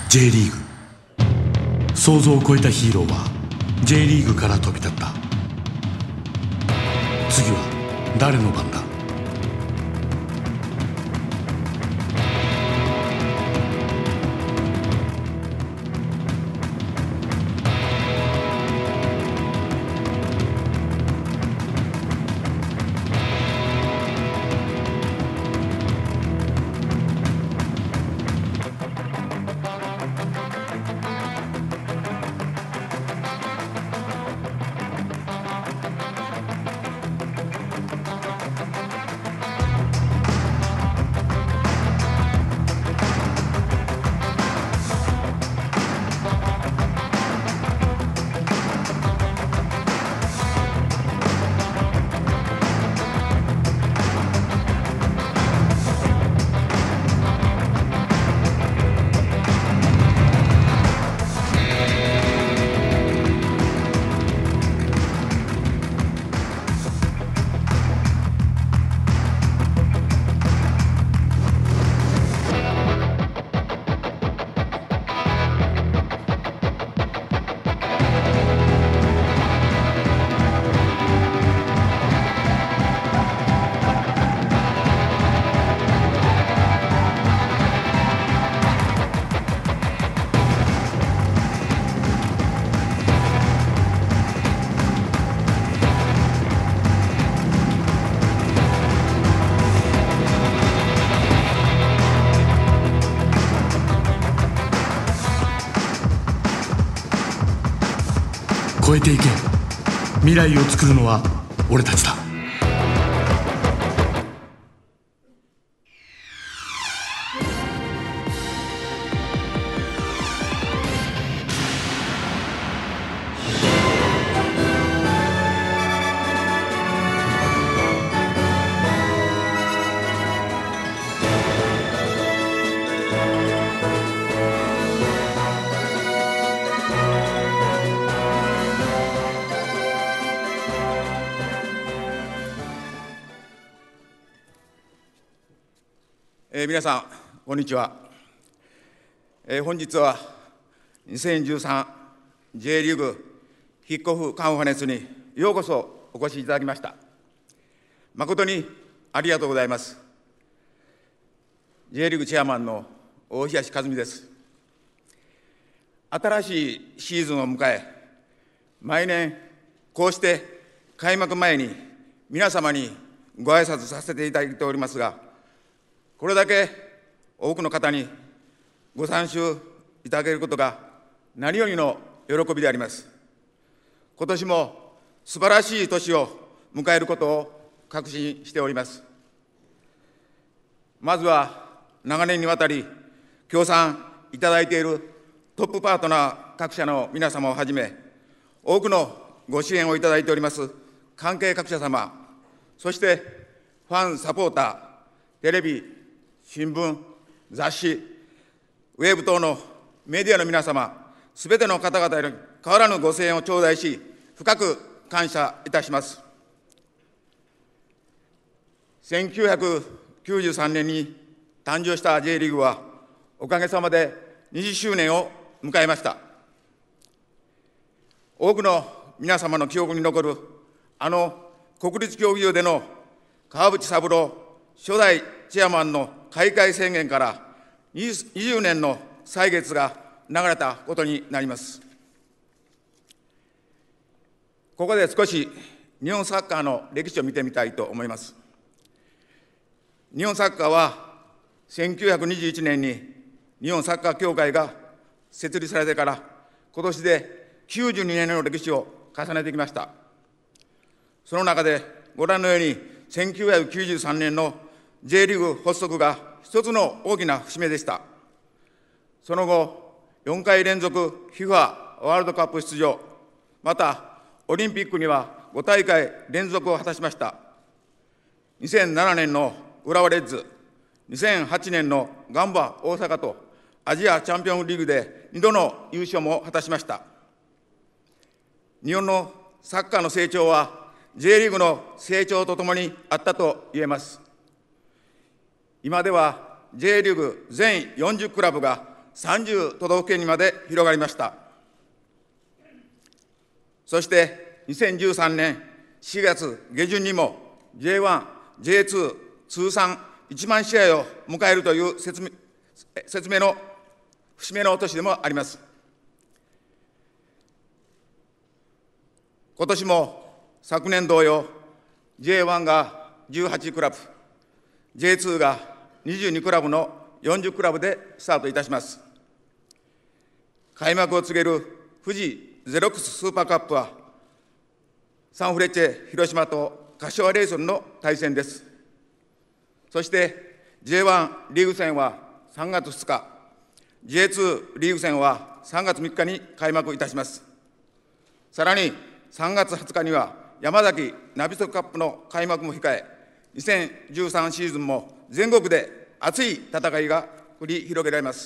J リーグ、想像を超えたヒーローは J リーグから飛び立った。次は誰の番だ。超えていけ。未来を作るのは俺たちだ。 皆さん、こんにちは。本日は 2013J リーグキックオフカンファレンスにようこそお越しいただきました。誠にありがとうございます。J リーグチェアマンの大東和美です。新しいシーズンを迎え、毎年こうして開幕前に皆様にご挨拶させていただいておりますが、これだけ多くの方にご参集いただけることが何よりの喜びであります。今年も素晴らしい年を迎えることを確信しております。まずは長年にわたり協賛いただいているトップパートナー各社の皆様をはじめ、多くのご支援をいただいております関係各社様、そしてファン、サポーター、テレビ、新聞、雑誌、ウェブ等のメディアの皆様、すべての方々への変わらぬご声援を頂戴し、深く感謝いたします。1993年に誕生した J リーグは、おかげさまで20周年を迎えました。多くの皆様の記憶に残る、国立競技場での川淵三郎初代チェアマンの開会宣言から20年の歳月が流れたことになります。ここで少し日本サッカーの歴史を見てみたいと思います。日本サッカーは1921年に日本サッカー協会が設立されてから今年で92年の歴史を重ねてきました。その中でご覧のように1993年のJ リーグ発足が一つの大きな節目でした。その後、4回連続 FIFA ワールドカップ出場、またオリンピックには5大会連続を果たしました。2007年の浦和レッズ、2008年のガンバ大阪とアジアチャンピオンリーグで2度の優勝も果たしました。日本のサッカーの成長は J リーグの成長とともにあったと言えます。今では J リーグ全40クラブが 30都道府県にまで広がりました。そして2013年4月下旬にも J1、J2 通算1万試合を迎えるという節目の節目の年でもあります。今年も昨年同様、J1 が18クラブ、J2 が22クラブの40クラブでスタートいたします。開幕を告げる富士ゼロックススーパーカップは、サンフレッチェ広島と柏レイソルの対戦です。そして J1 リーグ戦は3月2日、J2 リーグ戦は3月3日に開幕いたします。さらに3月20日には山崎ナビソカップの開幕も控え、2013シーズンも全国で熱い戦いが繰り広げられます。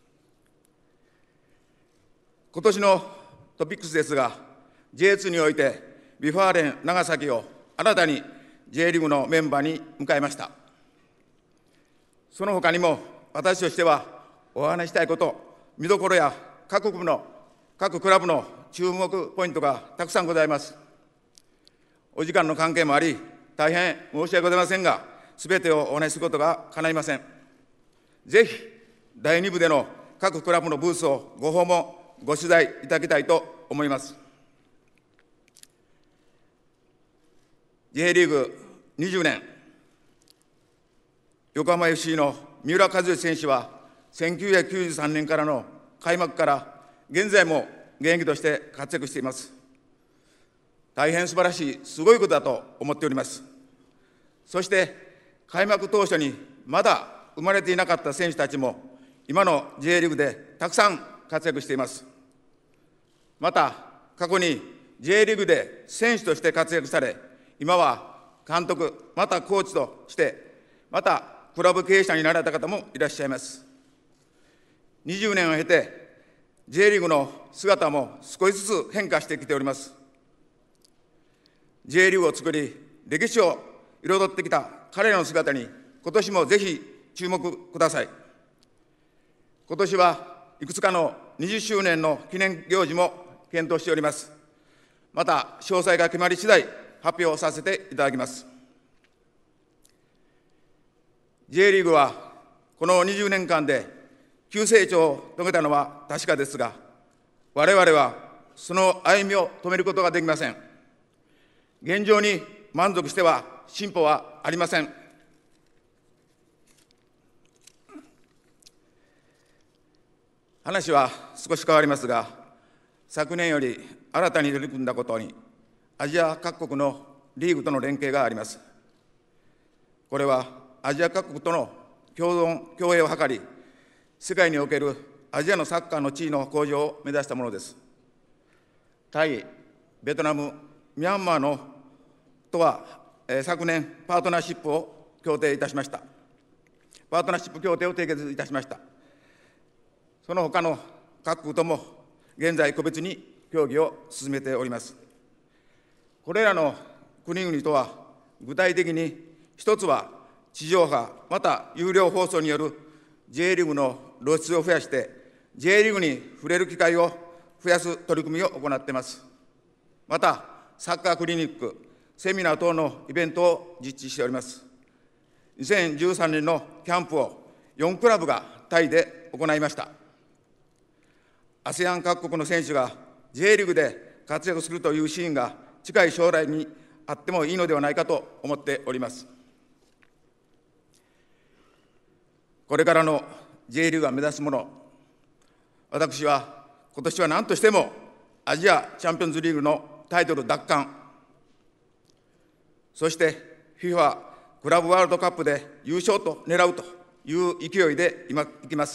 今年のトピックスですが、J2 においてビファーレン長崎を新たに J リーグのメンバーに迎えました。その他にも私としてはお話したいこと、見どころや各クラブの注目ポイントがたくさんございます。お時間の関係もあり、大変申し訳ございませんが、すべてをお話しすることが叶いません。ぜひ第2部での各クラブのブースをご訪問、ご取材いただきたいと思います。J リーグ20年、横浜 FC の三浦知良選手は、1993年からの開幕から現在も現役として活躍しています。大変素晴らしい、すごいことだと思っております。そして開幕当初にまだ生まれていなかった選手たちも、今の J リーグでたくさん活躍しています。また、過去に J リーグで選手として活躍され、今は監督、またコーチとして、またクラブ経営者になられた方もいらっしゃいます。20年を経て、J リーグの姿も少しずつ変化してきております。J リーグを作り、歴史を彩ってきた彼らの姿に、今年もぜひ注目ください。今年はいくつかの20周年の記念行事も検討しております。また、詳細が決まり次第、発表させていただきます。J リーグはこの20年間で急成長を遂げたのは確かですが、我々はその歩みを止めることができません。現状に満足しては進歩はありません。話は少し変わりますが、昨年より新たに取り組んだことに、アジア各国のリーグとの連携があります。これはアジア各国との共存共栄を図り、世界におけるアジアのサッカーの地位の向上を目指したものです。タイ、ベトナム、ミャンマーのとは、昨年パートナーシップを協定いたしました。パートナーシップ協定を締結いたしました。その他の各国とも現在個別に協議を進めております。これらの国々とは具体的に、一つは地上波また有料放送による J リーグの露出を増やして J リーグに触れる機会を増やす取り組みを行っています。またサッカークリニック、セミナー等のイベントを実施しております。2013年のキャンプを4クラブがタイで行いました。ASEAN 各国の選手が J リーグで活躍するというシーンが近い将来にあってもいいのではないかと思っております。これからの J リーグが目指すもの、私は今年は何としてもアジアチャンピオンズリーグのタイトル奪還、そして FIFA クラブワールドカップで優勝と狙うという勢いで今いきます。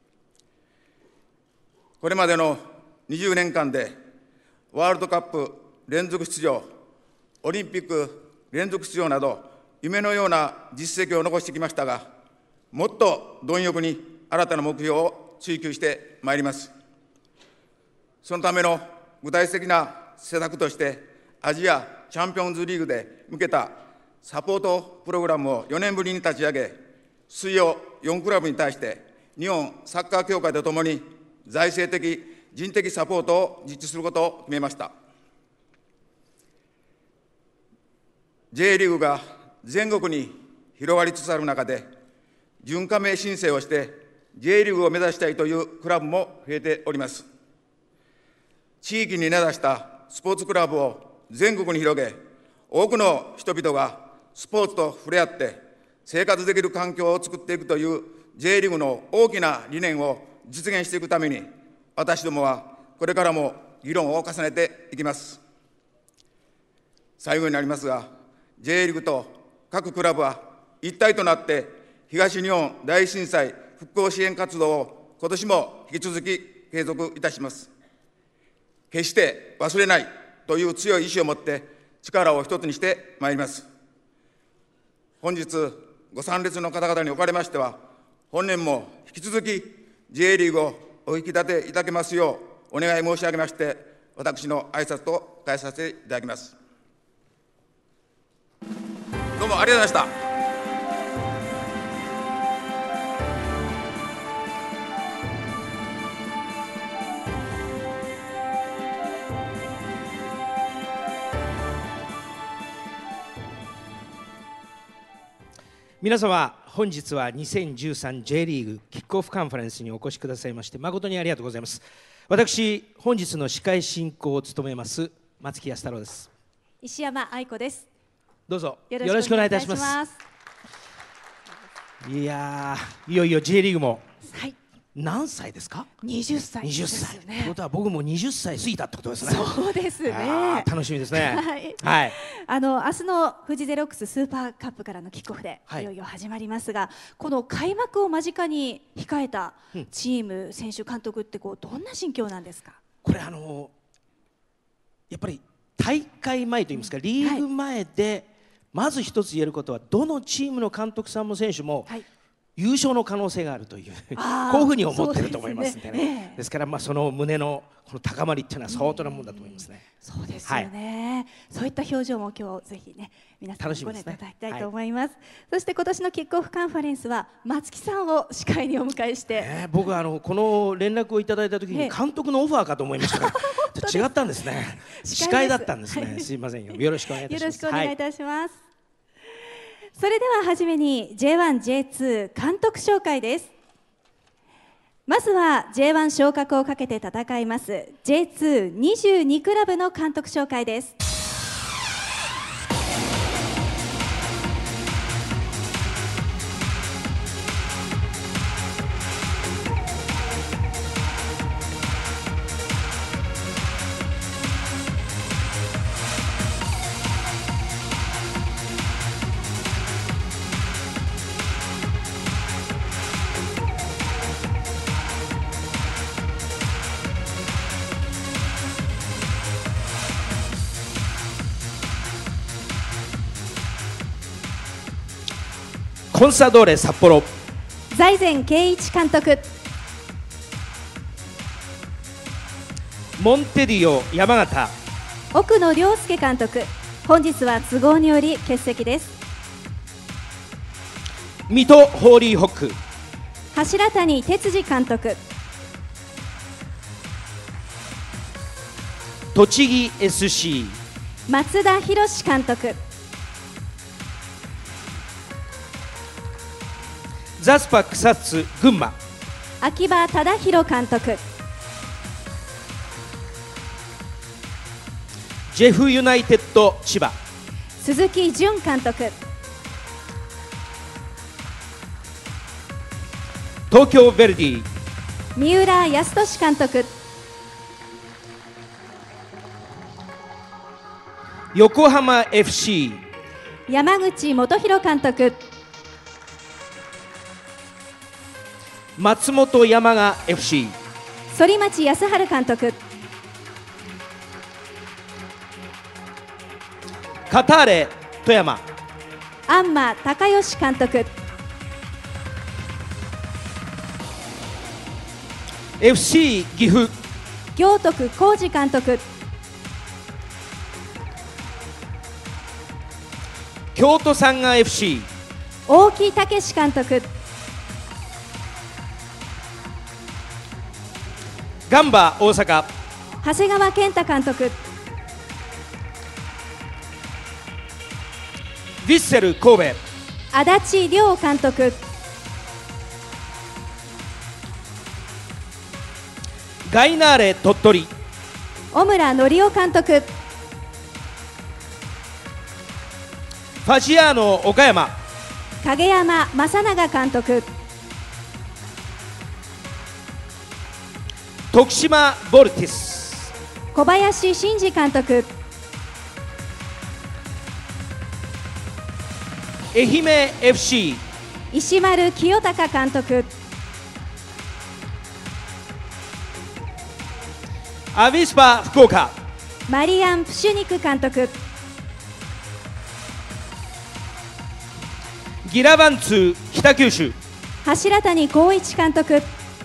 これまでの20年間でワールドカップ連続出場、オリンピック連続出場など夢のような実績を残してきましたが、もっと貪欲に新たな目標を追求してまいります。そのための具体的な施策として、アジアチャンピオンズリーグで向けたサポートプログラムを4年ぶりに立ち上げ、水曜4クラブに対して日本サッカー協会とともに財政的、人的サポートを実施することを決めました。J リーグが全国に広がりつつある中で、準加盟申請をして J リーグを目指したいというクラブも増えております。地域に根ざしたスポーツクラブを全国に広げ、多くの人々がスポーツと触れ合って生活できる環境を作っていくという J リーグの大きな理念を実現していくために、私どもはこれからも議論を重ねていきます。最後になりますが、J リーグと各クラブは一体となって東日本大震災復興支援活動を今年も引き続き継続いたします。決して忘れないという強い意志を持って力を一つにしてまいります。本日ご参列の方々におかれましては、本年も引き続き J リーグをお引き立ていただけますようお願い申し上げまして、私の挨拶と返させていただきます。どうもありがとうございました。 皆様、本日は 2013J リーグキックオフカンファレンスにお越しくださいまして誠にありがとうございます。私、本日の司会進行を務めます松木安太郎です。 石山愛子です。 どうぞよろしくお願いいたします。いやいよいよ J リーグも、 はい、 何歳ですか ？20歳ですよね。 20歳ということは僕も20歳過ぎたってことですね。 そうですね。 楽しみですね。 はい。明日のフジゼロックススーパーカップからのキックオフでいよいよ始まりますが、この開幕を間近に控えたチーム、選手、監督ってどんな心境なんですか？ これやっぱり大会前といいますか、リーグ前でまず一つ言えることは、どのチームの監督さんも選手も優勝の可能性があるという、こういうふうに思っていると思いますんでね。ですからその胸のこの高まりっていうのは相当なものだと思いますね。 そうですよね。そういった表情も今日ぜひね、皆さんにご覧いただきたいと思います。そして今年のキックオフカンファレンスは松木さんを司会にお迎えして、 僕はこの連絡をいただいた時に監督のオファーかと思いましたが、違ったんですね。司会だったんですね。すいませんよ。よろしくお願いいたします。 よろしくお願いいたします。それでははじめに J1、J2 監督紹介です。まずは J1 昇格をかけて戦います J222 クラブの監督紹介です。 コンサドーレ札幌、 財前圭一監督。 モンテディオ山形、 奥野亮介監督。本日は都合により欠席です。 水戸ホーリーホック、 柱谷哲司監督。 栃木 SC、 松田博監督。 ザスパ草津群馬、 秋葉忠弘監督。 ジェフユナイテッド千葉、 鈴木淳監督。 東京ヴェルディ、 三浦康俊監督。 横浜 FC、 山口元弘監督。 松本山雅 FC、 反町康晴監督。 カターレ富山、 安間孝義監督。 FC 岐阜、 行徳浩二監督。 京都サンガ FC、 大木武監督。 ガンバ大阪、 長谷川健太監督、 ヴィッセル神戸、 足立亮監督、 ガイナーレ鳥取、 小村則夫監督、 ファジアーノ岡山、 影山正永監督、 徳島ボルティス、 小林慎二監督、 愛媛 FC、 石丸清隆監督、 アビスパ福岡、 マリアン・プシュニク監督、 ギラバンツー北九州、 柱谷光一監督、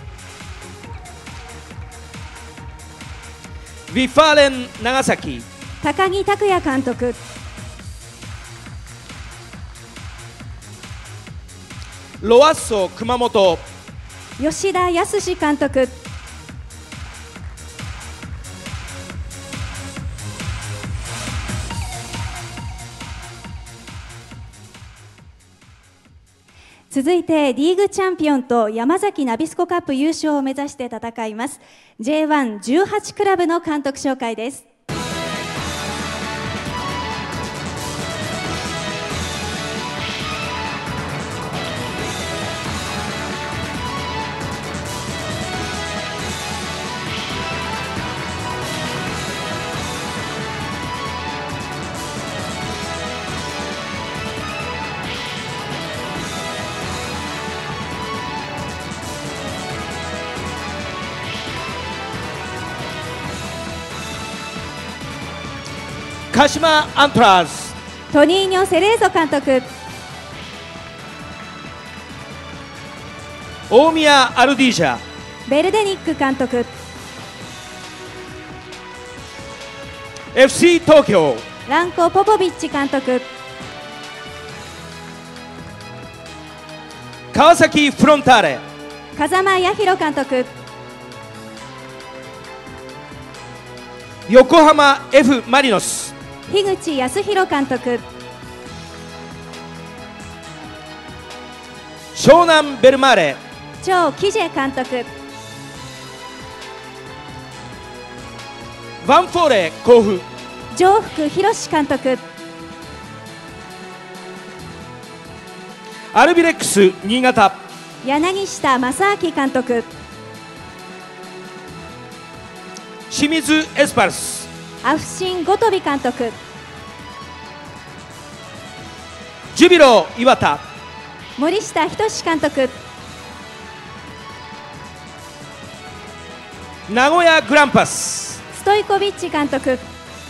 ウィファーレン長崎、 高木拓也監督、 ロアッソ熊本、 吉田康監督、続いてリーグチャンピオンと山崎ナビスコカップ優勝を目指して戦います J118 クラブの監督紹介です。 鹿島アントラーズ、 トニーニョ・セレーゾ監督、 大宮アルディージャ、 ベルデニック監督、 FC 東京、 ランコ・ポポビッチ監督、 川崎フロンターレ、 風間彌弘監督、 横浜 F マリノス、 樋口康弘監督、 湘南ベルマーレ、 張喜ジェ監督、 ヴァンフォーレ甲府、 上福博監督、 アルビレックス新潟、 柳下正明監督、 清水エスパルス、 アフシン・ゴトビ監督、 ジュビロ磐田、 森下仁監督、 名古屋グランパス、 ストイコビッチ監督、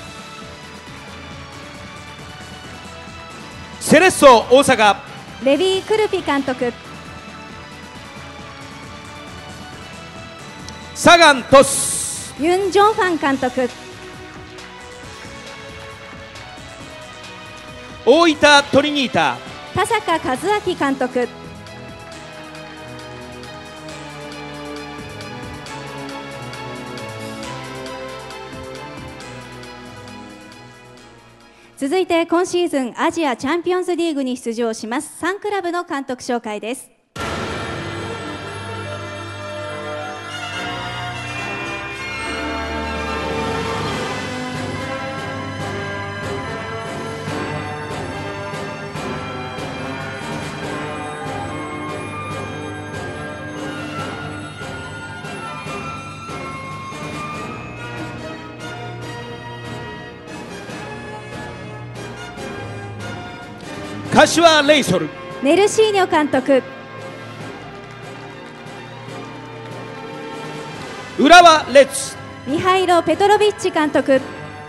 セレッソ大阪、 レビー・クルピ監督、 サガン鳥栖、 ユン・ジョンファン監督、 大分トリニータ、 田坂和明監督、続いて今シーズンアジアチャンピオンズリーグに出場します3クラブの監督紹介です。 柏レイソル、 メルシーニョ監督、 浦和レッズ、 ミハイロ・ペトロビッチ監督、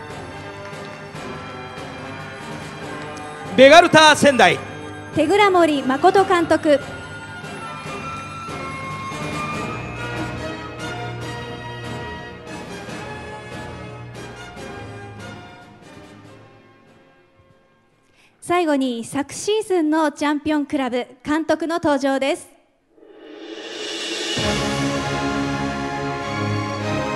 ベガルタ仙台、 手倉森誠監督、最後に昨シーズンのチャンピオンクラブ監督の登場です。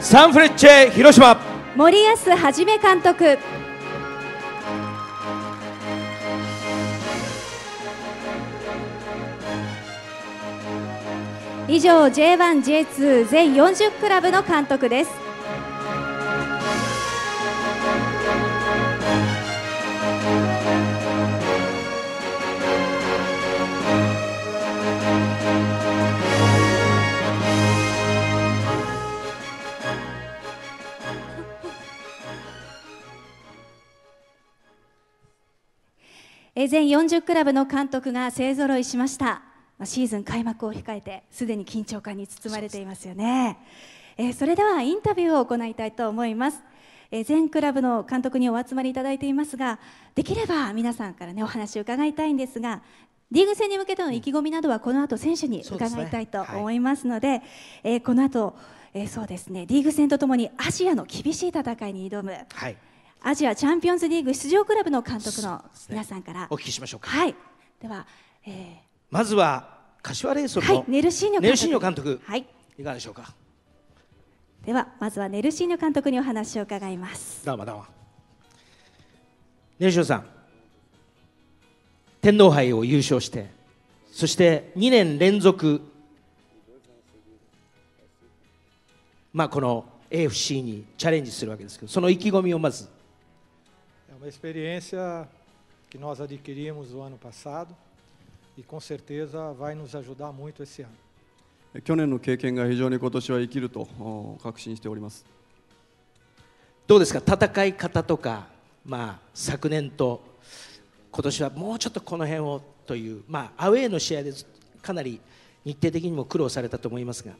サンフレッチェ広島森保一監督。以上 J1、J2 全40クラブの監督です。全40クラブの監督が勢ぞろいしました。シーズン開幕を控えてすでに緊張感に包まれていますよね。それではインタビューを行いたいと思います。全クラブの監督にお集まりいただいていますが、できれば皆さんからねお話を伺いたいんですが、リーグ戦に向けての意気込みなどはこの後選手に伺いたいと思いますので、この後、そうですね、リーグ戦とともにアジアの厳しい戦いに挑む、はい、アジアチャンピオンズリーグ出場クラブの監督の皆さんから、 お聞きしましょうか。 はい、では、 まずは柏レイソルのネルシーニョ監督、 はい、いかがでしょうか。 ではまずはネルシーニョ監督にお話を伺います。 どうもどうも。ネルシーニョさん、天皇杯を優勝して、そして2年連続、この AFC にチャレンジするわけですけど、その意気込みをまず。 uma experiência que nós adquirimos o ano passado e com certeza vai nos ajudar muito esse ano. 去年の経験が非常に今年は生きると確信しております。 どうですか、戦い方とか、昨年と今年はもうちょっとこの辺をという、アウェーの試合でかなり日程的にも苦労されたと思いますが。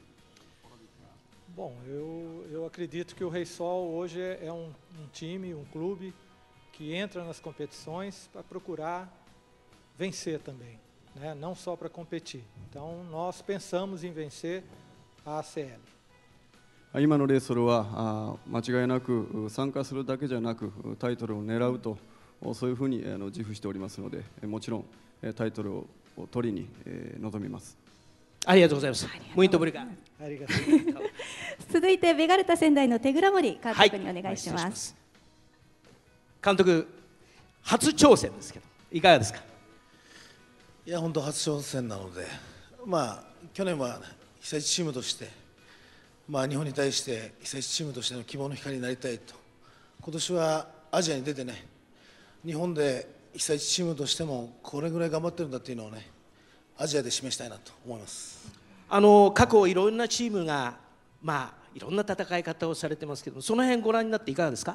Bom, eu acredito que o Rei Sol hoje é time, clube que entra nas competições para procurar vencer também, né? Não só para competir. Então nós pensamos em vencer a ACL. 今のレイソルは間違いなく参加するだけじゃなくタイトルを狙うと、そういうふうに自負しておりますので、もちろんタイトルを取りに臨みます。 ありがとうございます。Muito obrigado。 続いてベガルタ仙台の手倉森監督にお願いします。 監督、初挑戦ですけどいかがですか。 いや本当初挑戦なので、去年は被災地チームとして、日本に対して被災地チームとしての希望の光になりたいと、今年はアジアに出てね、日本で被災地チームとしてもこれぐらい頑張ってるんだっていうのをね、アジアで示したいなと思います。 過去いろんなチームがいろんな戦い方をされてますけど、その辺ご覧になっていかがですか。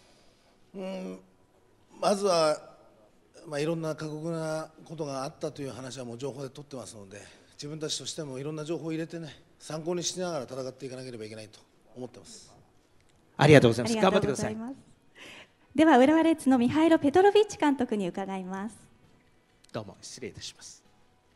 まずは、いろんな過酷なことがあったという話はもう情報で取ってますので、自分たちとしてもいろんな情報を入れてね、参考にしながら戦っていかなければいけないと思ってます。 ありがとうございます。頑張ってください。 では浦和レッズのミハイロ・ペトロビッチ監督に伺います。 どうも失礼いたします。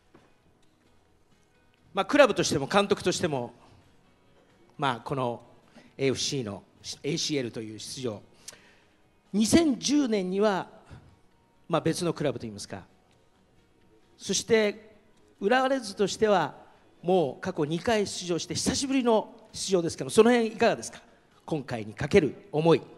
クラブとしても監督としても、この AFC の ACL という出場、2010年には、別のクラブといいますか、そして浦和レッズとしてはもう過去2回出場して久しぶりの出場ですけど、その辺いかがですか。今回にかける思い。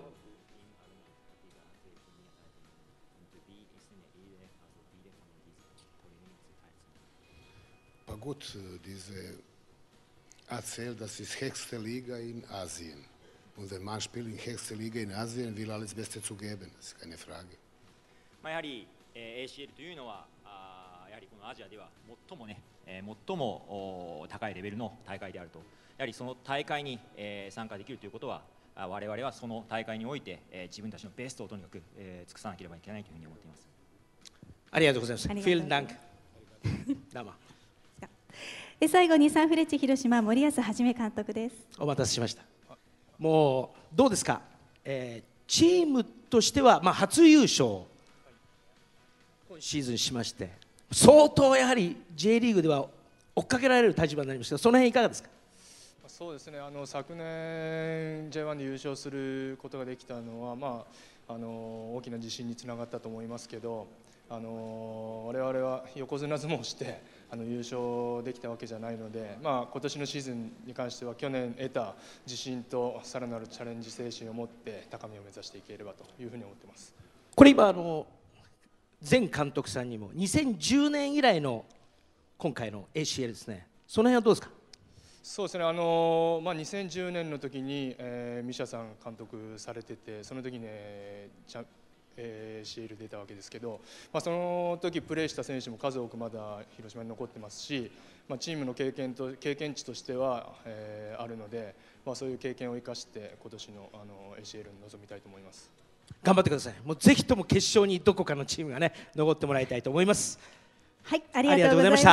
Gut, diese ACL, das ist höchste Liga in Asien. Und wenn man spielt in höchste Liga in Asien, will alles Beste zu geben, das ist keine Frage. やはり ACL というのはやはりこのアジアでは最も高いレベルの大会であると、やはりその大会に参加できるということは、我々はその大会において自分たちのベストをとにかく尽くさなければいけないというふうに思っています。 ありがとうございます。Vielen Dank。どうも。 最後にサンフレッチェ広島森保一監督です。 お待たせしました。もうどうですか。チームとしては初優勝今シーズンしまして、相当やはり J リーグでは追っかけられる立場になりましたが、その辺いかがですか。 そうですね、昨年 J1 で優勝することができたのは、 大きな自信につながったと思いますけど、我々は横綱相撲をして優勝できたわけじゃないので、今年のシーズンに関しては去年得た自信とさらなるチャレンジ精神を持って高みを目指していければというふうに思っています。 これ今前監督さんにも2010年以来の今回の ACL ですね、その辺はどうですか？ そうですね、2010年の時に、ミシャさん監督されてて、その時に、ACL 出たわけですけど、その時プレーした選手も数多くまだ広島に残ってますし、チームの経験値としては、あるので、そういう経験を生かして今年のACL に臨みたいと思います。 頑張ってください。もうぜひとも決勝にどこかのチームがね残ってもらいたいと思います。 はい、ありがとうございました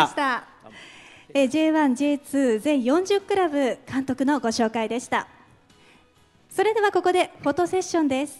。J1、J2 全40クラブ監督のご紹介でした。それではここでフォトセッションです。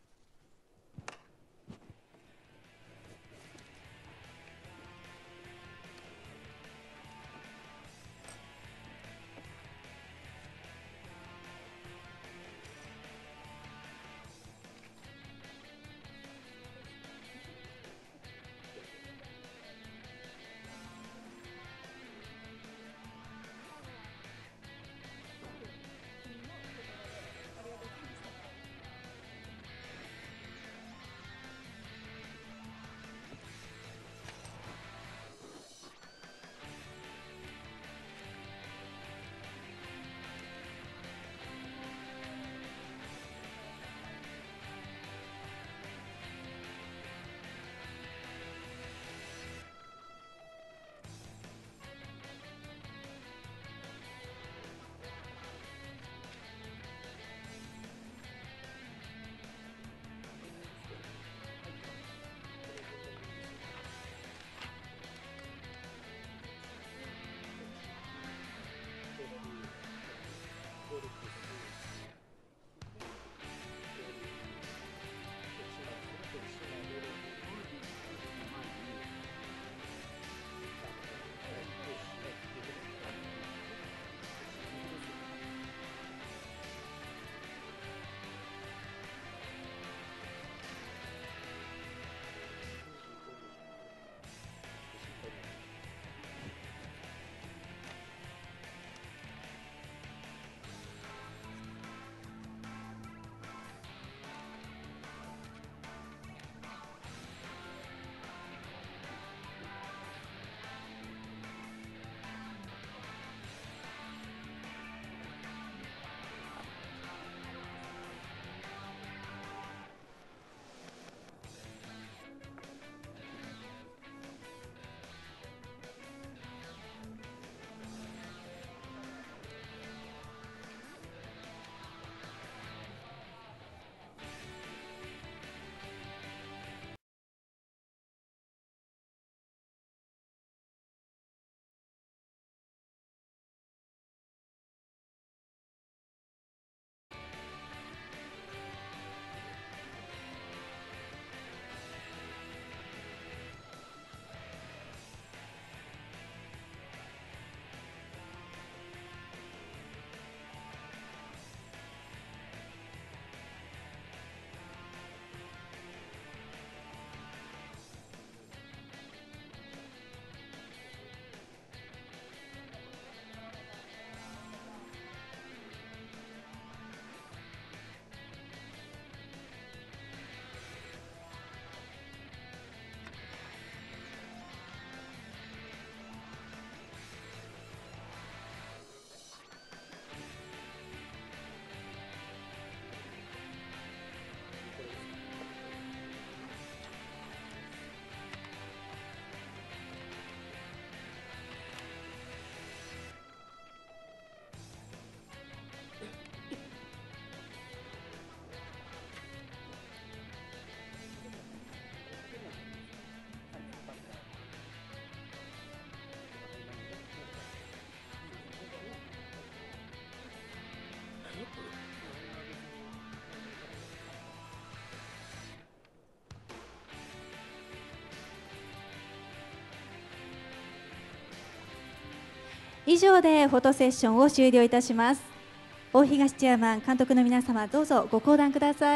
以上でフォトセッションを終了いたします。大東チェアマン、監督の皆様、どうぞご講談ください。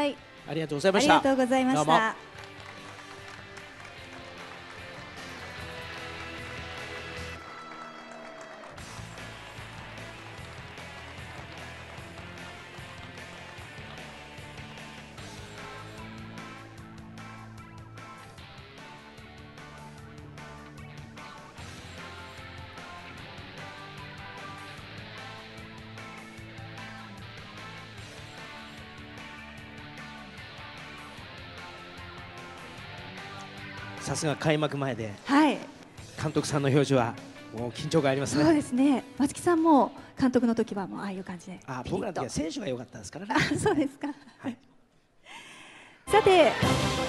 ありがとうございました。 ありがとうございました。 さすが開幕前で、 はい、 監督さんの表情はもう緊張感ありますね。 そうですね。松木さんも監督の時はもうああいう感じで。 僕らの時は選手が良かったですからね。 そうですか。はい、さて、はい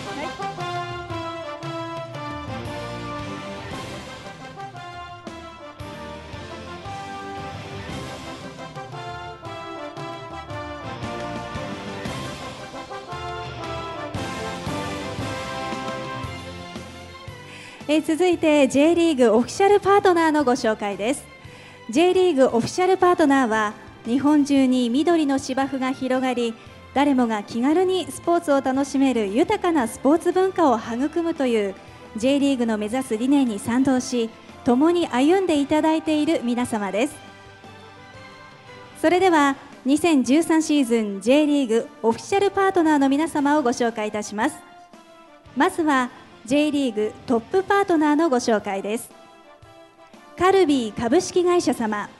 続いて J リーグオフィシャルパートナーのご紹介です。 J リーグオフィシャルパートナーは日本中に緑の芝生が広がり、誰もが気軽にスポーツを楽しめる豊かなスポーツ文化を育むという J リーグの目指す理念に賛同し、共に歩んでいただいている皆様です。それでは2013シーズン J リーグオフィシャルパートナーの皆様をご紹介いたします。まずはJ リーグトップパートナーのご紹介です。カルビー株式会社様、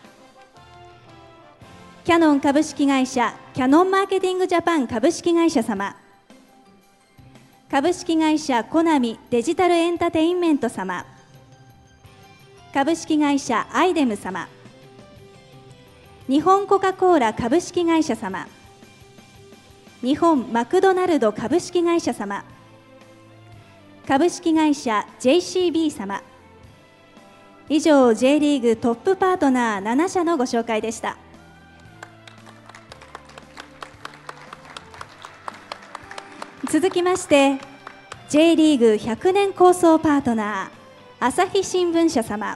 キャノン株式会社キャノンマーケティングジャパン株式会社様、株式会社コナミデジタルエンターテインメント様、株式会社アイデム様、日本コカ・コーラ株式会社様、日本マクドナルド株式会社様、株式会社 JCB 様。以上 J リーグトップパートナー7社のご紹介でした。続きまして J リーグ100年構想パートナー朝日新聞社様、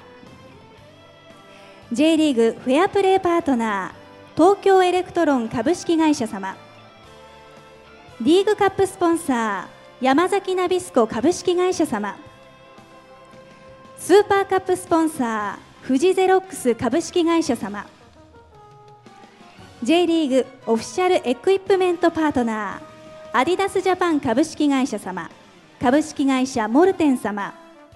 J リーグフェアプレーパートナー東京エレクトロン株式会社様、リーグカップスポンサー山崎ナビスコ株式会社様、スーパーカップスポンサー富士ゼロックス株式会社様、 J リーグオフィシャルエクイプメントパートナーアディダスジャパン株式会社様、株式会社モルテン様、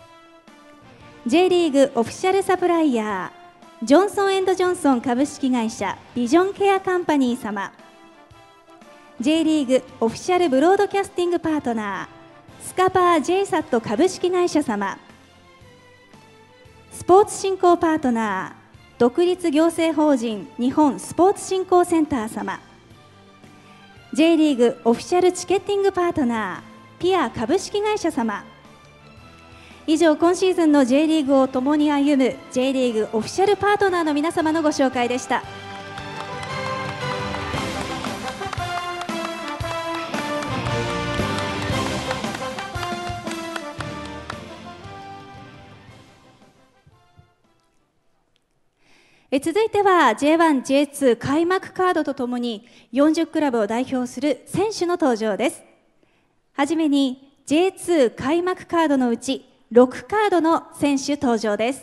J リーグオフィシャルサプライヤージョンソン&ジョンソン株式会社ビジョンケアカンパニー様、J リーグオフィシャルブロードキャスティングパートナースカパー JSAT 株式会社様、スポーツ振興パートナー独立行政法人日本スポーツ振興センター様、 J リーグオフィシャルチケッティングパートナーピア株式会社様。以上今シーズンの J リーグを共に歩む J リーグオフィシャルパートナーの皆様のご紹介でした。続いては J1、J2 開幕カードとともに40クラブを代表する選手の登場です。はじめに J2 開幕カードのうち6カードの選手登場です。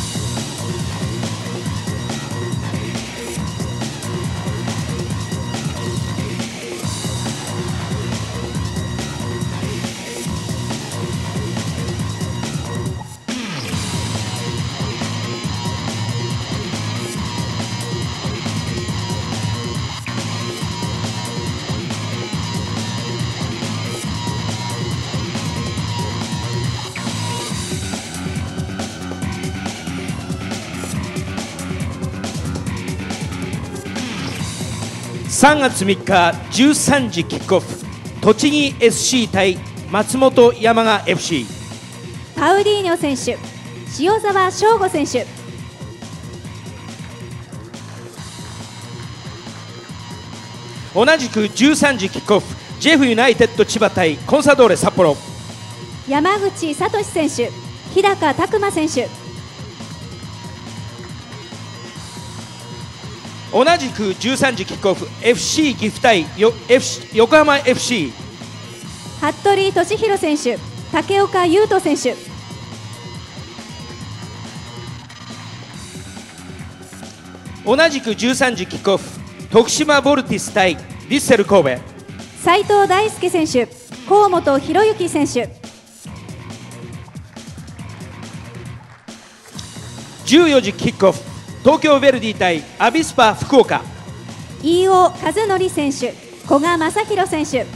3月3日13時キックオフ、栃木 SC 対松本山雅 FC。 パウリーニョ選手、塩澤翔吾選手、 同じく13時キックオフ、ジェフユナイテッド千葉対コンサドーレ札幌。 山口聡選手、日高拓磨選手、 同じく13時キックオフ、 FC 岐阜対横浜 FC 服部俊弘選手、竹岡優斗選手。 同じく13時キックオフ、徳島ボルティス対ヴィッセル神戸。 斉藤大輔選手、河本博之選手。 14時キックオフ、東京ヴェルディ対アビスパ福岡。 飯尾和則選手、古賀正弘選手。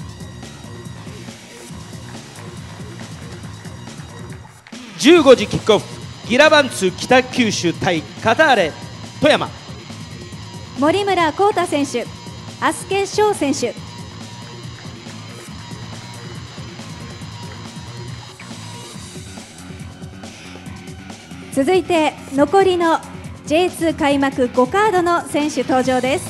15時キックオフ、ギラバンツ北九州対カターレ富山。 森村幸太選手、アスケ翔選手。続いて残りの J2 開幕5カードの選手登場です。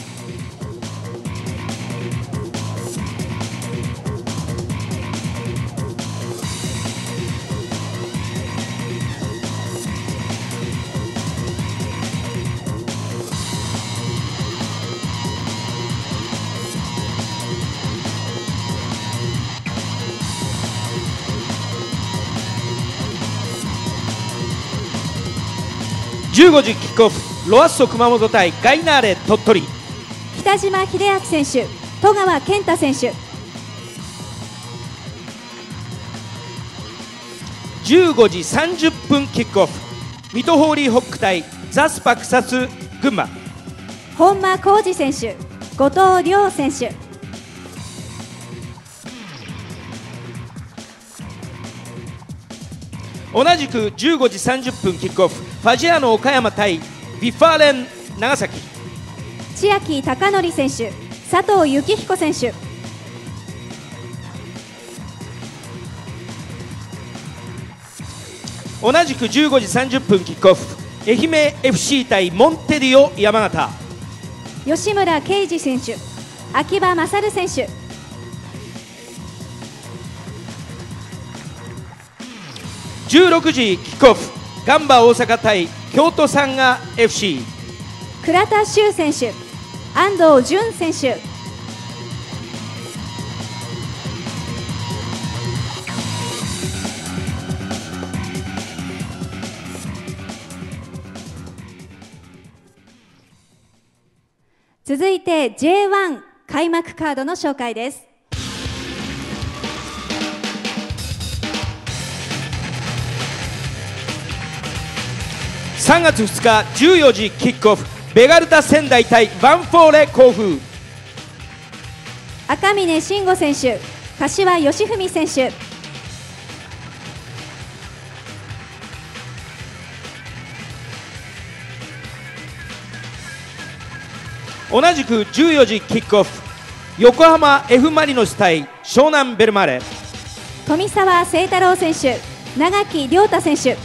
15時キックオフ、ロアッソ熊本対ガイナーレ鳥取。 北島秀明選手、戸川健太選手。 15時30分キックオフ、水戸ホーリーホック対ザスパ草津群馬。 本間浩二選手、後藤亮選手。 同じく15時30分キックオフ、ファジアーノ岡山対ビファーレン長崎。 千秋貴則選手、佐藤幸彦選手。 同じく15時30分キックオフ、愛媛 FC 対モンテディオ山形。 吉村圭司選手、秋葉勝選手。 16時キックオフ、ガンバ大阪対京都サンガ FC。 倉田修選手、安藤淳選手。続いて J1 開幕カードの紹介です。 3月2日14時キックオフ、ベガルタ仙台対ヴァンフォーレ甲府。 赤嶺慎吾選手、柏義文選手。 同じく14時キックオフ、横浜 F マリノス対湘南ベルマーレ。 富澤清太郎選手、長木亮太選手。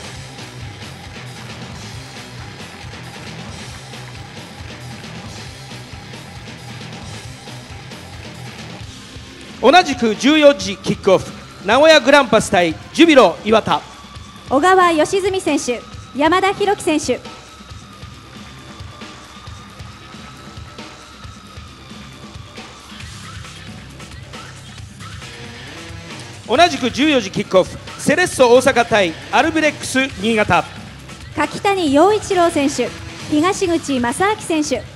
同じく14時キックオフ、名古屋グランパス対ジュビロ磐田。 小川義純選手、山田裕樹選手。 同じく14時キックオフ、セレッソ大阪対アルビレックス新潟。 柿谷陽一郎選手、東口正明選手。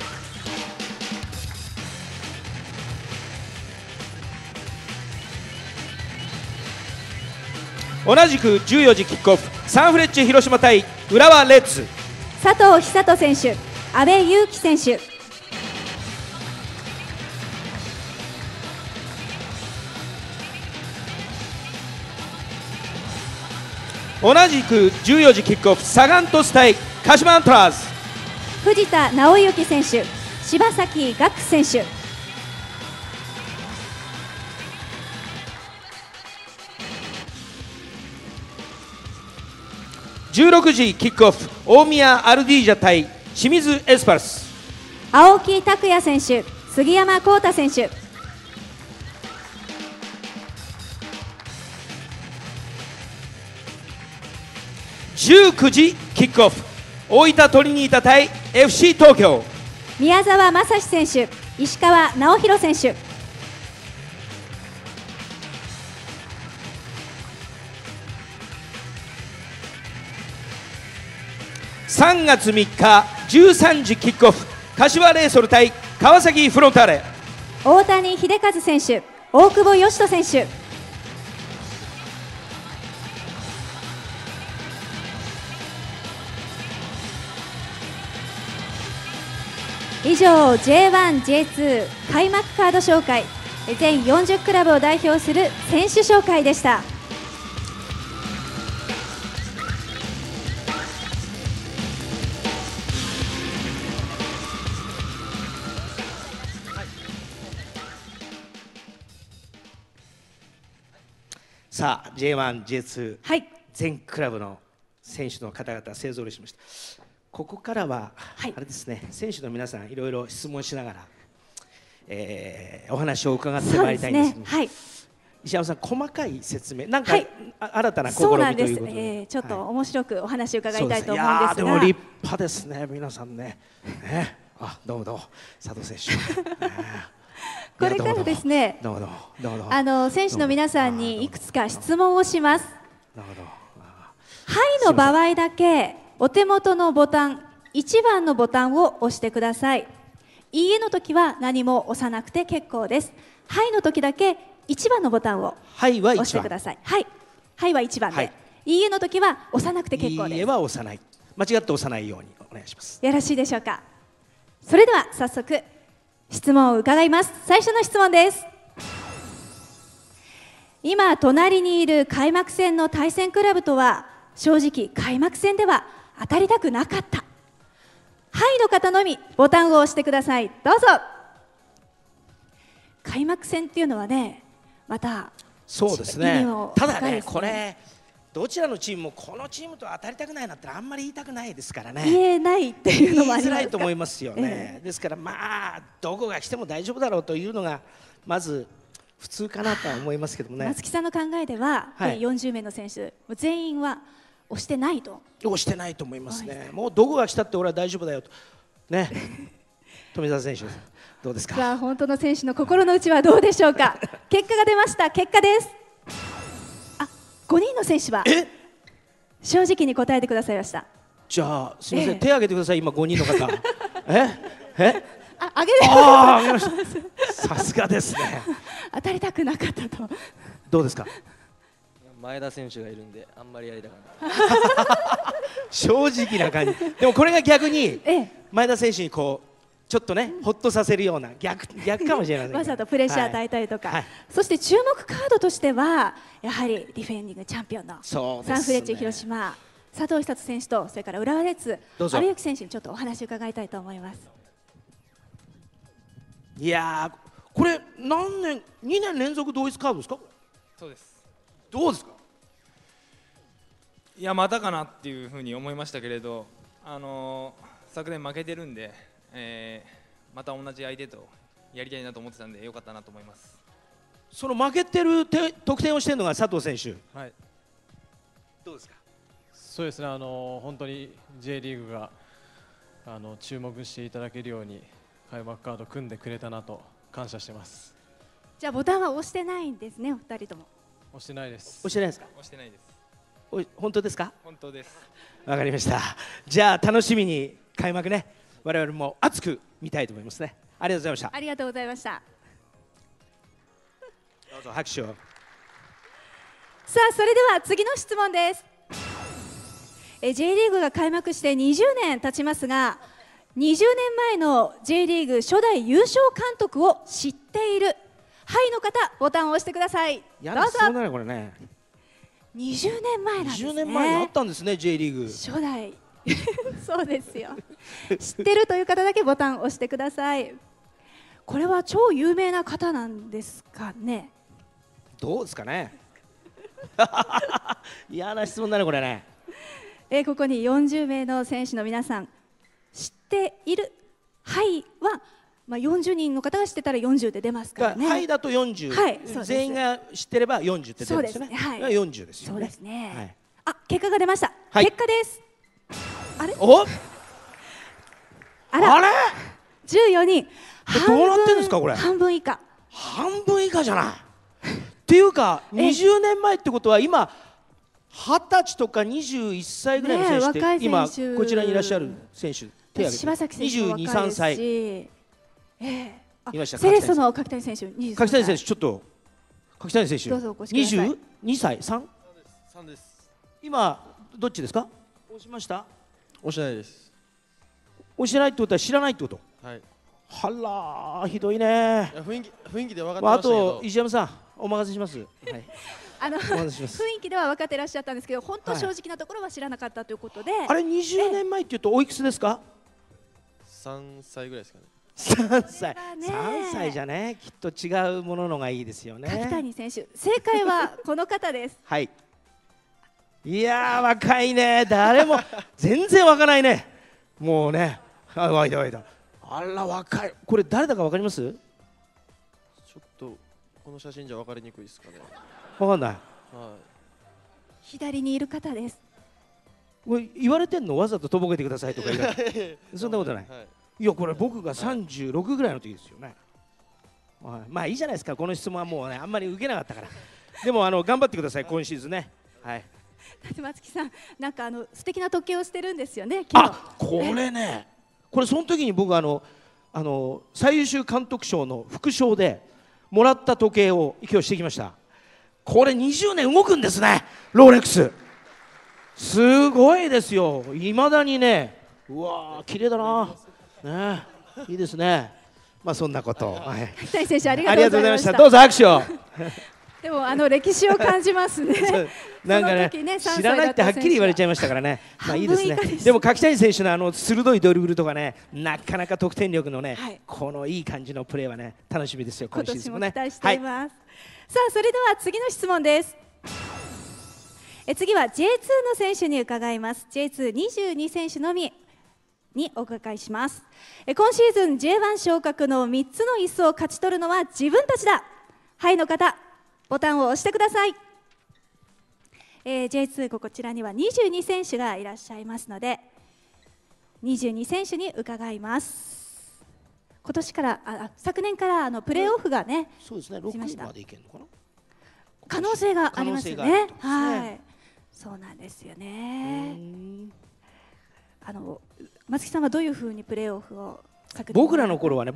同じく14時キックオフ、サンフレッチェ広島対浦和レッズ。 佐藤寿人選手、阿部勇樹選手。 同じく14時キックオフ、サガン鳥栖対鹿島アントラーズ。 藤田直之選手、柴崎岳選手。 16時キックオフ、大宮アルディージャ対清水エスパルス。 青木拓也選手、杉山幸太選手。 19時キックオフ、大分トリニータ対 FC 東京。 宮澤正史選手、石川直弘選手。 3月3日13時キックオフ、柏レイソル対川崎フロンターレ。 大谷秀和選手、大久保嘉人選手。以上 J1、J2 開幕カード紹介、全40クラブを代表する選手紹介でした。 さあ J1、J2、 はい、 全クラブの選手の方々勢ぞろいしました。ここからは、あれですね、選手の皆さんいろいろ質問しながら、お話を伺ってまいりたいんですけど、 はい、 石山さん細かい説明なんか、新たな試みということで、 そうなんです、ちょっと面白くお話を伺いたいと思うんですが、 でも立派ですね皆さんね。あ、どうもどうも佐藤選手。 これからですね、選手の皆さんにいくつか質問をします。はいの場合だけお手元のボタン、1番のボタンを押してください。いいえの時は何も押さなくて結構です。はいの時だけ1番のボタンを押してください。はいは1番で、いいえの時は押さなくて結構です。 いいえは押さない、間違って押さないようにお願いします。 よろしいでしょうか。それでは早速質問を伺います。最初の質問です。今隣にいる開幕戦の対戦クラブとは正直開幕戦では当たりたくなかった。はいの方のみボタンを押してください。どうぞ。開幕戦っていうのはね、またそうですね。ただね、これどちらのチームもこのチームと当たりたくないなってあんまり言いたくないですからね。 言えないっていうのもありますか。 言いづらいと思いますよね。ですからまあどこが来ても大丈夫だろうというのがまず普通かなとは思いますけどもね。 松木さんの考えでは、40名の選手全員は押してないと。 押してないと思いますね。もうどこが来たって俺は大丈夫だよとね。富澤選手どうですか。 さあ本当の選手の心の内はどうでしょうか。結果が出ました。結果です。5人の選手は正直に答えてくださいました。 じゃあすみません、手を挙げてください。今5人の方。 挙げて挙げました。さすがですね。 当たりたくなかったと。 どうですか。 前田選手がいるんであんまりやりたくない。 正直な感じ。でもこれが逆に前田選手にこうちょっとねホッとさせるような逆かもしれません。 わざとプレッシャー与えたりとか、そして注目カードとしてはやはりディフェンディングチャンピオンのサンフレッチェ広島佐藤寿選手と、それから浦和レッズ阿部幸選手にちょっとお話を伺いたいと思います。 いやー、これ何年2年連続同一カードですか。 そうです。 どうですか。 いやまたかなっていうふうに思いましたけれど、昨年負けてるんで、また同じ相手とやりたいなと思ってたんでよかったなと思います。 その負けてる得点をしているのが佐藤選手。 はい。 どうですか。 そうですね。本当に J リーグが注目していただけるように開幕カード組んでくれたなと感謝してます。 じゃあボタンは押してないんですね、お二人とも。 押してないです。 押してないですか。 押してないです。 本当ですか。 本当です。 わかりました。じゃあ楽しみに開幕ね、我々も熱く見たいと思いますね。ありがとうございました。 ありがとうございました。 どうぞ拍手を。 さあそれでは次の質問です。J リーグが開幕して20年経ちますが、20年前の J リーグ初代優勝監督を知っているはいの方ボタンを押してください。どうぞ。 そうだねこれね。 20年前なんですね。 20年前にあったんですね J リーグ。 初代そうですよ。知ってるという方だけボタンを押してください。これは超有名な方なんですかね。 どうですかね。嫌な質問だねこれね。 ここに40名の選手の皆さん知っているはいは、40人の方が知ってたら40で出ますからね。 はいだと40、はい、全員が知ってれば40って出るんですよね。はい、40ですよね。 そうですね。はい、結果が出ました。 はい、 結果です。あれ？ お？ あれ？14人。 どうなってんですかこれ。 半分以下。 半分以下じゃない。っていうか20年前ってことは今 20歳とか21歳ぐらいの選手って、 若い選手、 今こちらにいらっしゃる選手、手を挙げて柴崎選手も若いですし、 22、3歳いました。 セレッソの柿谷選手、23歳。 柿谷選手、ちょっと柿谷選手、 どうぞお越しください。 22歳、3 です。 今どっちですか？押しました？ 押してないです。 押してないってことは知らないってこと？ はい。 はらー、ひどいね。 雰囲気で分かってましたけど。 あと石山さん、お任せします。はい。 雰囲気では分かってらっしゃったんですけど、本当正直なところは知らなかったということで。 あれ20年前っていうとおいくつですか ？3歳ぐらいですかね。 3歳じゃね、きっと違うもののがいいですよね。 柿谷選手、正解はこの方です。 はい。いやー、若いね。誰も全然若ないね。もうね、わいだわいだ。あら若い。これ誰だかわかります？ ちょっとこの写真じゃ分かりにくいですかね。 わかんない。はい。 左にいる方です。 これ言われてんの？わざととぼけてくださいとか言われて。そんなことない。いや、これ僕が36ぐらいの時ですよね。まあいいじゃないですか。この質問はもうね、あんまり受けなかったから。でも頑張ってください、今シーズンね。はい。 松木さん、なんか素敵な時計をしてるんですよね。 あ、これね。これその時に僕最優秀監督賞の副賞でもらった時計を今日してきました。これ20年動くんですね、ローレックス。すごいですよ。いまだにね、うわー、綺麗だな。ね、いいですね。まあそんなこと。 柿谷選手、ありがとうございました。 どうぞ拍手を。 でも歴史を感じますね。 なんかね、知らないってはっきり言われちゃいましたからね。まあいいですね。でも柿谷選手の鋭いドリブルとかね、なかなか得点力のね、このいい感じのプレーはね、楽しみですよ。 今年も期待しています。さあ、それでは次の質問です。次は J2 の選手に伺います。J222 選手のみにお伺いします。今シーズン J1 昇格の3つの椅子を勝ち取るのは自分たちだ。はいの方、ボタンを押してください。J2 こちらには22選手がいらっしゃいますので、22選手に伺います。今年から昨年からプレーオフがね、 そうですね、6位までいけるのかな。 可能性がありますよね。はい、そうなんですよね。松木さんはどういうふうにプレーオフを？ 僕の頃は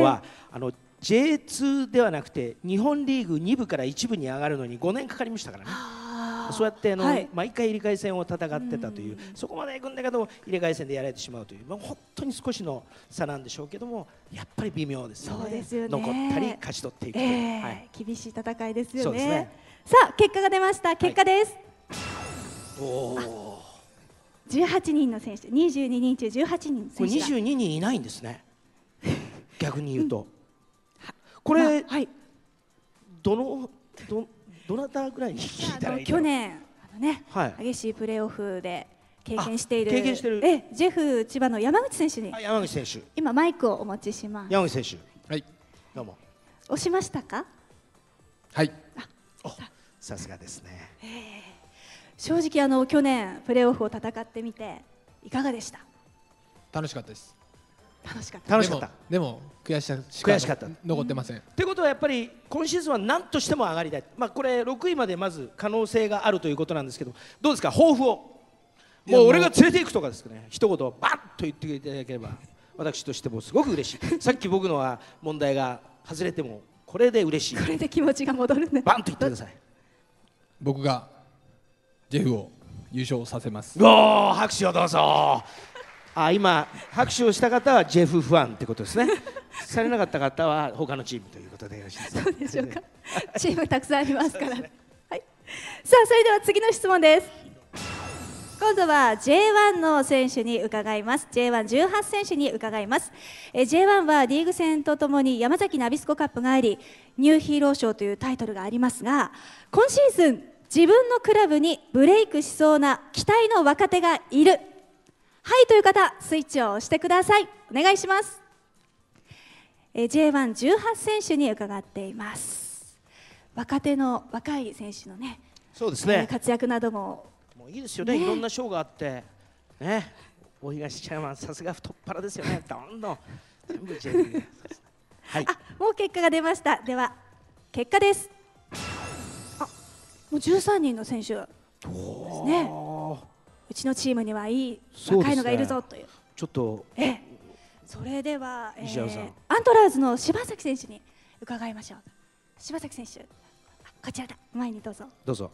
J2 ではなくて日本リーグ2部から1部に上がるのに5年かかりましたからね。そうやって毎回入れ替え戦を戦ってたという、そこまで行くんだけど入れ替え戦でやられてしまうという、本当に少しの差なんでしょうけども、やっぱり微妙ですよね。 そうですよね。 残ったり勝ち取っていくという、 厳しい戦いですよね。 そうですね。 さあ、結果が出ました。結果です。18人の選手、22人中18人の選手が。 これ22人いないんですね。逆に言うと、これ、どなたぐらいに聞いたらいい？ 去年激しいプレーオフで経験しているジェフ千葉の山口選手に、 山口選手、 今マイクをお持ちします。 山口選手、はい、どうも。 押しましたか？ はい。 さすがですね。 正直去年プレーオフを戦ってみていかがでした？ 楽しかったです。 楽しかった。 でも悔しかった。残ってません。 ということはやっぱり今シーズンは何としても上がりたい。これ6位までまず可能性があるということなんですけど、どうですか、抱負を。もう俺が連れていくとかですね、一言バッと言っていただければ私としてもすごく嬉しい。さっき僕のは問題が外れてもこれで嬉しい。 これで気持ちが戻るね。 バンと言ってください。 僕がジェフを優勝させます。 おー、拍手をどうぞ。今拍手をした方はジェフファンってことですね。されなかった方は他のチームということでよろしいですか？ そうでしょうか。チームたくさんありますから。はい。さあ、それでは次の質問です。今度は J1 の選手に伺います。J118 選手に伺います。J1 はリーグ戦とともに山崎ナビスコカップがあり、ニューヒーロー賞というタイトルがありますが、今シーズン自分のクラブにブレイクしそうな期待の若手がいる。はいという方、スイッチを押してください。お願いします。J118 選手に伺っています。若い選手のね、 そうですね、 活躍などもいいですよね。いろんな賞があってね、大東チェアマンさすが太っ腹ですよね。どんどん全部 J リーグ。はい。 もう結果が出ました。では結果です。もう13人の選手ですね。うちのチームにはいい若いのがいるぞという。 ちょっと。 それでは、 西山さんアントラーズの柴崎選手に伺いましょう。柴崎選手、こちらだ、前にどうぞ。 どうぞ。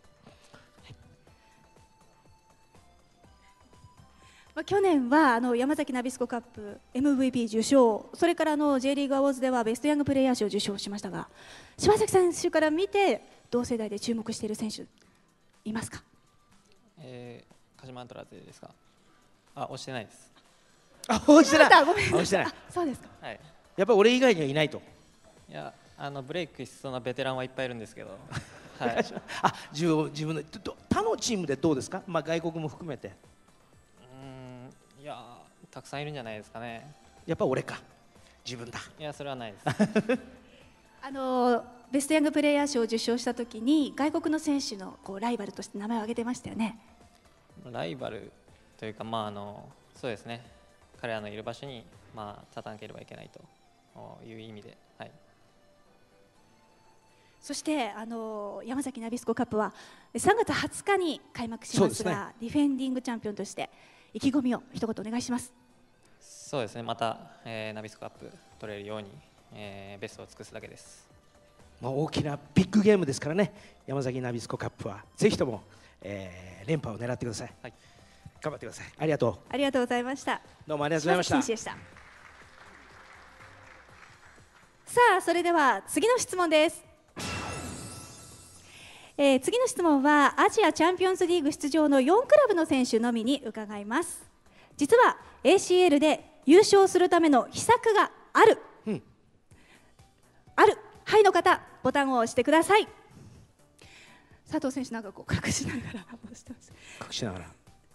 去年は山崎ナビスコカップ MVP 受賞、それから J リーグアウォーズではベストヤングプレイヤー賞を受賞しましたが、柴崎選手から見て同世代で注目している選手いますか？ 鹿島アントラーズですか？押してないです。 押してない。 ごめんなさい。 押してない。 そうですか。 はい。 やっぱり俺以外にはいないと。 いや、ブレイクしそうなベテランはいっぱいいるんですけど。はい。 自分の他のチームでどうですか？まあ外国も含めて。 いや、たくさんいるんじゃないですかね。 やっぱ俺か。自分だ。 いや、それはないです。 ベストヤングプレイヤー賞を受賞したときに外国の選手のライバルとして名前を挙げてましたよね。 ライバルというか、そうですね。彼らのいる場所に立たなければいけないという意味で、はい。 そして山崎ナビスコカップは3月20日に開幕しますが、ディフェンディングチャンピオンとして意気込みを一言お願いします。 そうですね。また、ナビスコカップ取れるように、ベストを尽くすだけです。 大きなビッグゲームですからね。山崎ナビスコカップはぜひとも、連覇を狙ってください。はい。頑張ってください。ありがとう。 ありがとうございました。 どうもありがとうございました。 選手でした。さあ、それでは次の質問です。次の質問はアジアチャンピオンズリーグ出場の4クラブの選手のみに伺います。実は ACL で優勝するための秘策がある、はいの方ボタンを押してください。佐藤選手なんか隠しながら押してます。 隠しながら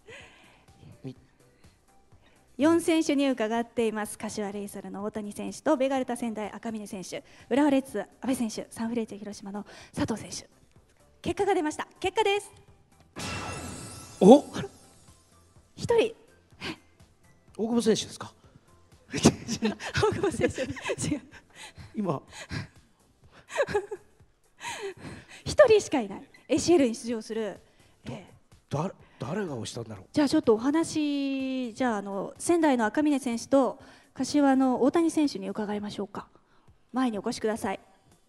4選手に伺っています。柏レイソルの大谷選手とベガルタ仙台赤嶺選手、浦和レッズ阿部選手、サンフレッチェ広島の佐藤選手。結果が出ました。結果です。 お、 一人大久保選手ですか？ 大久保選手違う。 今一人しかいない ACL に出場する。 誰が押したんだろう。 じゃあちょっとお話、じゃあ仙台の赤嶺選手と柏の大谷選手に伺いましょうか。前にお越しください。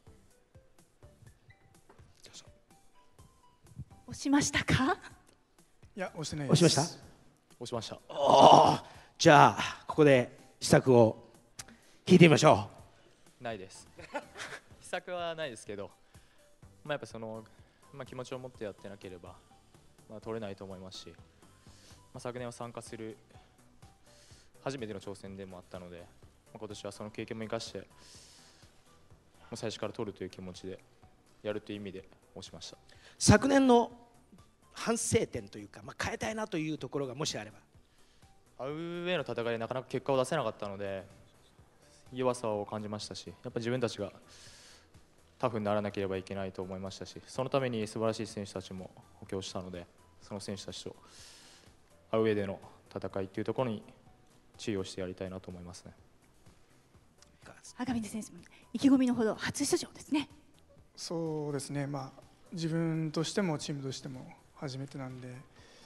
押しましたか？ いや、押してないです。押しました？ 押しました。 じゃあここで秘策を聞いてみましょう。ないです。秘策はないですけど、やっぱ気持ちを持ってやってなければ、取れないと思いますし、昨年は参加する初めての挑戦でもあったので、今年はその経験も生かして、最初から取るという気持ちでやるという意味で押しました。 昨年の反省点というか、変えたいなというところがもしあれば。 アウェーの戦いでなかなか結果を出せなかったので弱さを感じましたし、やっぱ自分たちがタフにならなければいけないと思いましたし、そのために素晴らしい選手たちも補強したので、その選手たちとアウェーでの戦いというところに注意をしてやりたいなと思いますね。 赤嶺選手も意気込みのほど初出場ですね。 そうですね。自分としてもチームとしても初めてなんで、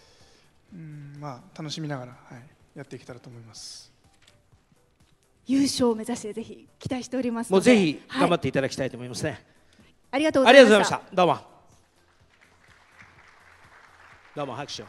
楽しみながら、やっていけたらと思います。 優勝を目指してぜひ期待しておりますので、もうぜひ頑張っていただきたいと思いますね。 ありがとうございました。 どうも。どうも拍手を。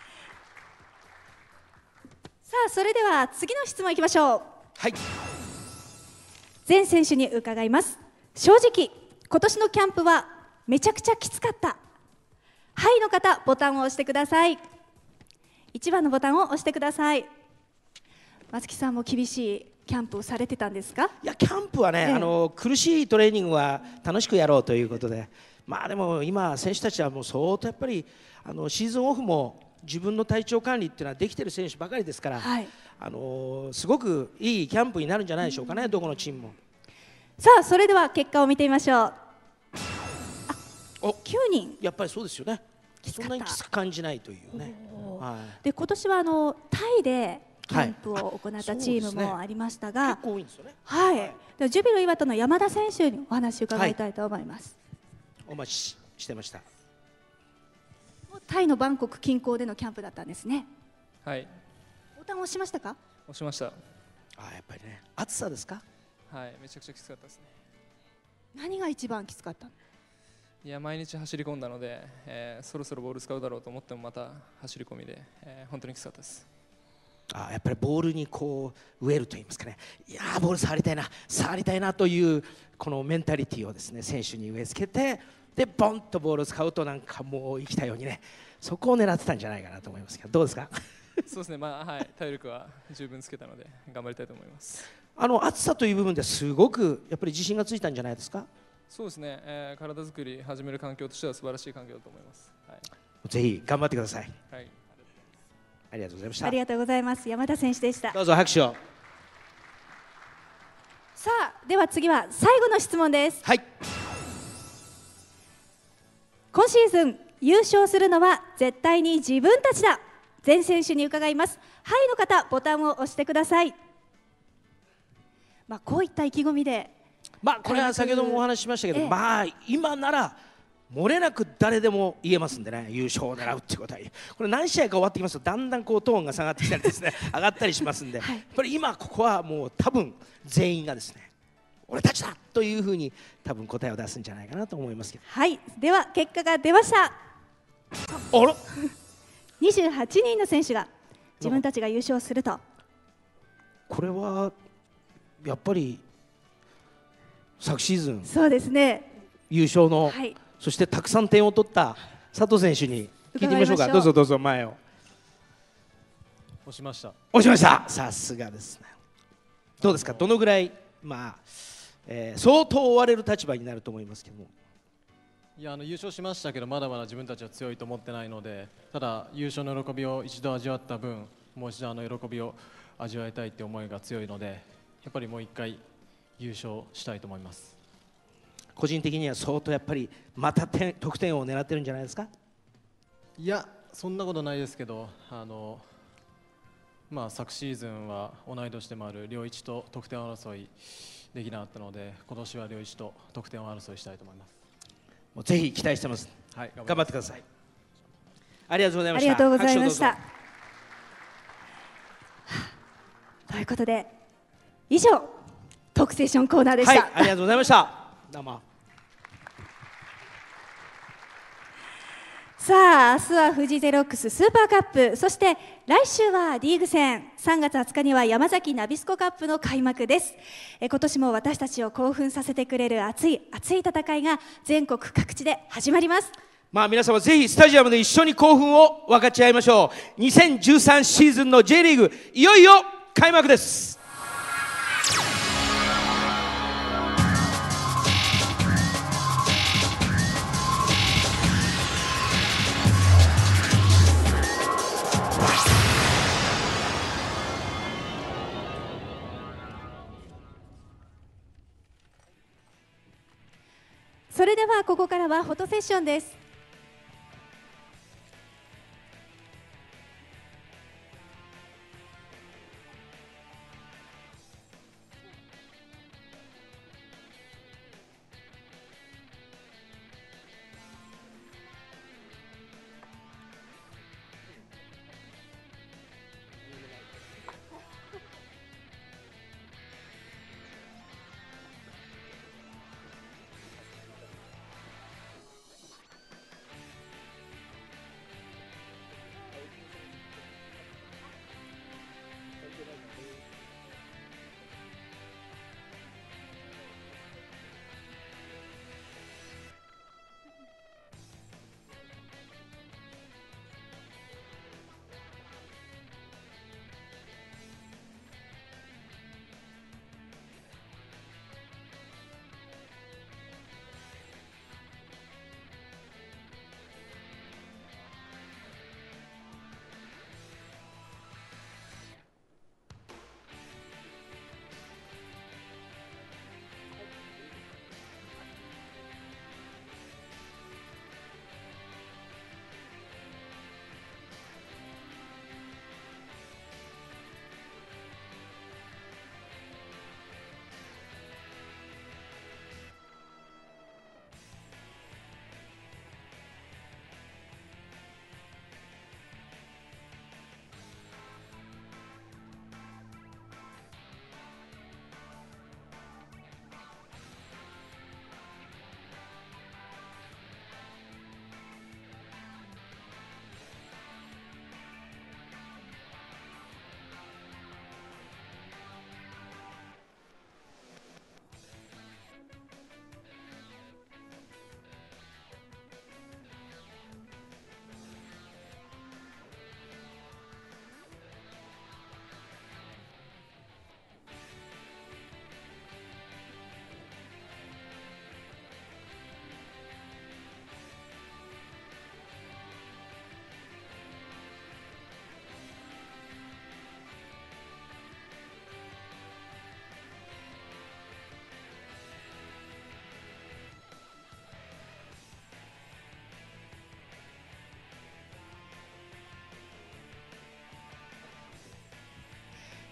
さあ、それでは次の質問いきましょう。 はい。 全選手に伺います。正直今年のキャンプはめちゃくちゃきつかった。はいの方ボタンを押してください。1番のボタンを押してください。松木さんも厳しいキャンプをされてたんですか？ いや、キャンプはね、苦しいトレーニングは楽しくやろうということで、でも今選手たちはもう相当やっぱりシーズンオフも自分の体調管理っていうのはできてる選手ばかりですから、すごくいいキャンプになるんじゃないでしょうかね、どこのチームも。 さあ、それでは結果を見てみましょう。9人。 やっぱりそうですよね。そんなにきつく感じないというね。 で、今年はタイでキャンプを行ったチームもありましたが、 結構多いんですよね。 でジュビロ磐田の山田選手にお話を伺いたいと思います。 お待ちしてました。 もうタイのバンコク近郊でのキャンプだったんですね。 はい、 ボタンを押しましたか？ 押しました。 やっぱりね、暑さですか？ はい、めちゃくちゃきつかったですね。 何が一番きつかったの？ いや、毎日走り込んだので、そろそろボール使うだろうと思ってもまた走り込みで、本当にきつかったです。 やっぱりボールにこう植えると言いますかね、いやーボール触りたいなというこのメンタリティーをですね、選手に植え付けて、でボンとボールを使うとなんかもう生きたようにね、そこを狙ってたんじゃないかなと思いますけど、どうですか？ そうですね、はい、体力は十分つけたので頑張りたいと思います。 暑さという部分ですごくやっぱり自信がついたんじゃないですか？ そうですね、体作り始める環境としては素晴らしい環境だと思います。はい、 ぜひ頑張ってください。 はい、 ありがとうございました。 ありがとうございます。山田選手でした。 どうぞ拍手を。 さあ、では次は最後の質問です。 はい。 今シーズン優勝するのは絶対に自分たちだ。全選手に伺います。はいの方、ボタンを押してください。こういった意気込みで、 これは先ほどもお話ししましたけど、今なら漏れなく誰でも言えますんでね、優勝を狙うっていうことは、これ何試合か終わってきますとだんだんこうトーンが下がってきたりですね上がったりしますんで、やっぱり今ここはもう多分全員がですね、俺たちだというふうに多分答えを出すんじゃないかなと思いますけど。 はい、では結果が出ました。28人の選手が自分たちが優勝すると。 これはやっぱり昨シーズンそうですね、 優勝の、そしてたくさん点を取った佐藤選手に聞いてみましょうか。どうぞどうぞ前を。 押しました。 押しました。さすがですね。どうですか、どのぐらい相当追われる立場になると思いますけども。 いや、優勝しましたけどまだまだ自分たちは強いと思ってないので、ただ優勝の喜びを一度味わった分、もう一度喜びを味わいたいって思いが強いので、やっぱりもう一回優勝したいと思います。 個人的には相当やっぱりまた得点を狙ってるんじゃないですか？ いや、そんなことないですけど、昨シーズンは同い年でもある良一と得点争いできなかったので、今年は良一と得点争いしたいと思います。 もうぜひ期待してます。 はい、 頑張ってください。ありがとうございました。 ありがとうございました。ということで以上トークセッションコーナーでした。 ありがとうございました。どうも。 さあ、明日は富士ゼロックススーパーカップ、そして来週はリーグ戦、3月20日には山崎ナビスコカップの開幕です。今年も私たちを興奮させてくれる熱い戦いが全国各地で始まります。 皆様ぜひスタジアムで一緒に興奮を分かち合いましょう。2013シーズンの J リーグ、いよいよ開幕です。 それではここからはフォトセッションです。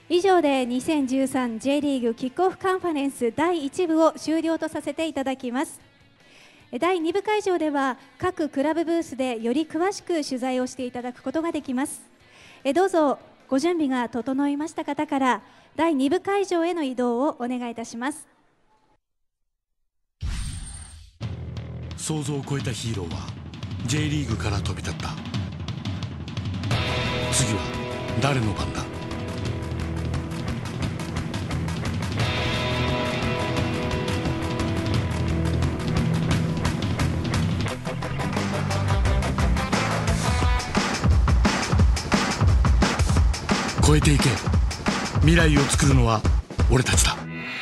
以上で 2013J リーグキックオフカンファレンス第1部を終了とさせていただきます。第2部会場では各クラブブースでより詳しく取材をしていただくことができます。どうぞご準備が整いました方から第2部会場への移動をお願いいたします。 想像を超えたヒーローは J リーグから飛び立った。次は誰の番だ。超えていけ。未来を作るのは俺たちだ。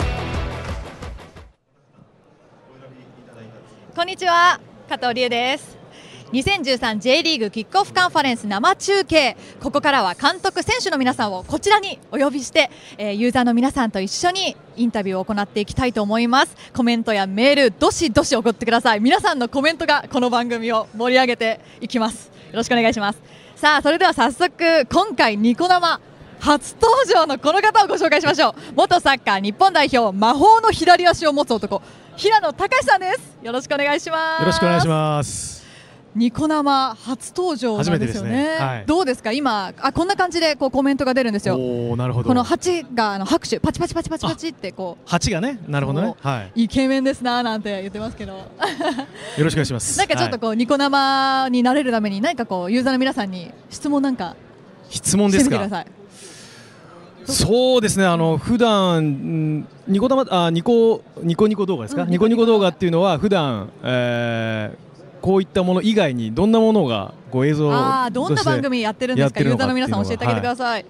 こんにちは、加藤理恵です。2013J リーグキックオフカンファレンス生中継、ここからは監督選手の皆さんをこちらにお呼びして、ユーザーの皆さんと一緒にインタビューを行っていきたいと思います。コメントやメールどしどし送ってください。皆さんのコメントがこの番組を盛り上げていきます。よろしくお願いします。さあ、それでは早速今回ニコ生初登場のこの方をご紹介しましょう。元サッカー日本代表、魔法の左足を持つ男、平野隆さんです。よろしくお願いします。 よろしくお願いします。 ニコ生初登場なんですよね。はい、どうですか、今こんな感じでこうコメントが出るんですよ。 おー、なるほど。 この8が拍手、パチパチパチパチパチってこう 8がね、なるほどね。はい。 イケメンですなーなんて言ってますけど。よろしくお願いします。 なんかちょっとこう、ニコ生になれるために何かこうユーザーの皆さんに質問なんか質問ですか。 してみてください。 そうですね、普段ニコ動画ですか、ニコニコ動画っていうのは普段、こういったもの以外にどんなものがご映像としてどんな番組やってるんですか、ユーザーの皆さん教えてあげてください。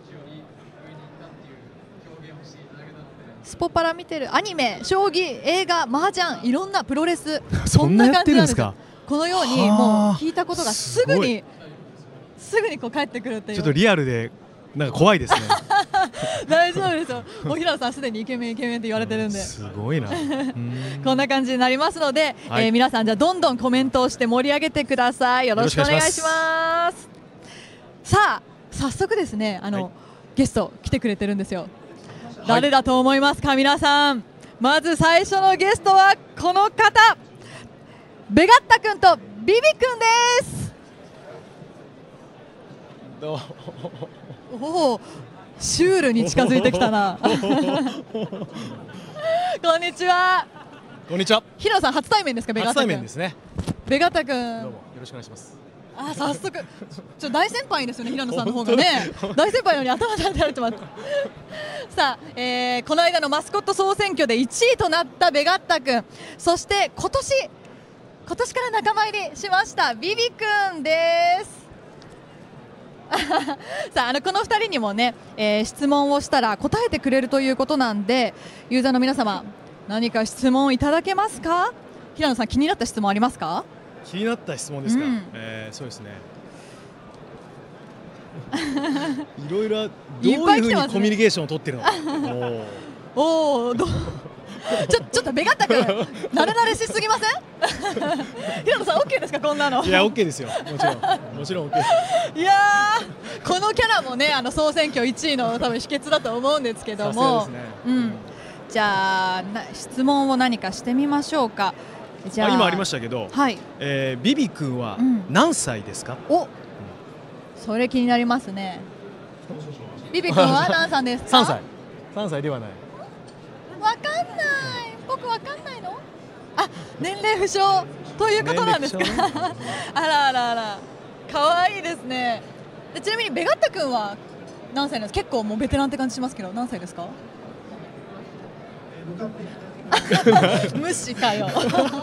スポパラ見てる、アニメ、将棋、映画、麻雀、いろんなプロレス、 そんなやってるんですか。 このようにもう聞いたことがすぐにこう返ってくるっていう。 ちょっとリアルでなんか怖いですね。 大丈夫ですよ。もう平野さんすでにイケメンイケメンって言われてるんで。 すごいな。 こんな感じになりますので、 はい、 皆さんじゃあどんどんコメントをして盛り上げてください。よろしくお願いします。さあ、早速ですね、ゲスト来てくれてるんですよ。誰だと思いますか、皆さん。まず最初のゲストはこの方、ベガッタ君とビビ君です。 どうおお、シュールに近づいてきたな。こんにちは。 こんにちは。 平野さん初対面ですか、ベガッタ君。 初対面ですね。 ベガッタ君。 どうもよろしくお願いします。 早速、大先輩ですよね、平野さんの方がね。大先輩なのに頭叩いてられてます。さあ、この間のマスコット総選挙で1位となったベガッタ君、そして今年から仲間入りしましたビビ君です。さあ、この2人にもね、質問をしたら答えてくれるということなんで、ユーザーの皆様何か質問いただけますか。平野さん、気になった質問ありますか。 気になった質問ですか。そうですね。いろいろどういうふうにコミュニケーションを取ってるのか。 おお、ちょっとベガッタ君、慣れ慣れしすぎません。平野さん、オッケーですか、こんなの。 いや、オッケーですよ。もちろんオッケー。 いやー、このキャラもね、総選挙1位の多分秘訣だと思うんですけども。じゃあ質問を何かしてみましょうか。じゃあ今ありましたけど、 はい、 ビビ君は何歳ですか。 お、それ気になりますね。ビビ君は何歳ですか。 3歳ではない。 わかんない。僕わかんないの。あ、年齢不詳ということなんですか。あらあらあら、可愛いですね。ちなみにベガッタ君は何歳なんですか。結構もうベテランって感じしますけど、何歳ですか。無視かよ。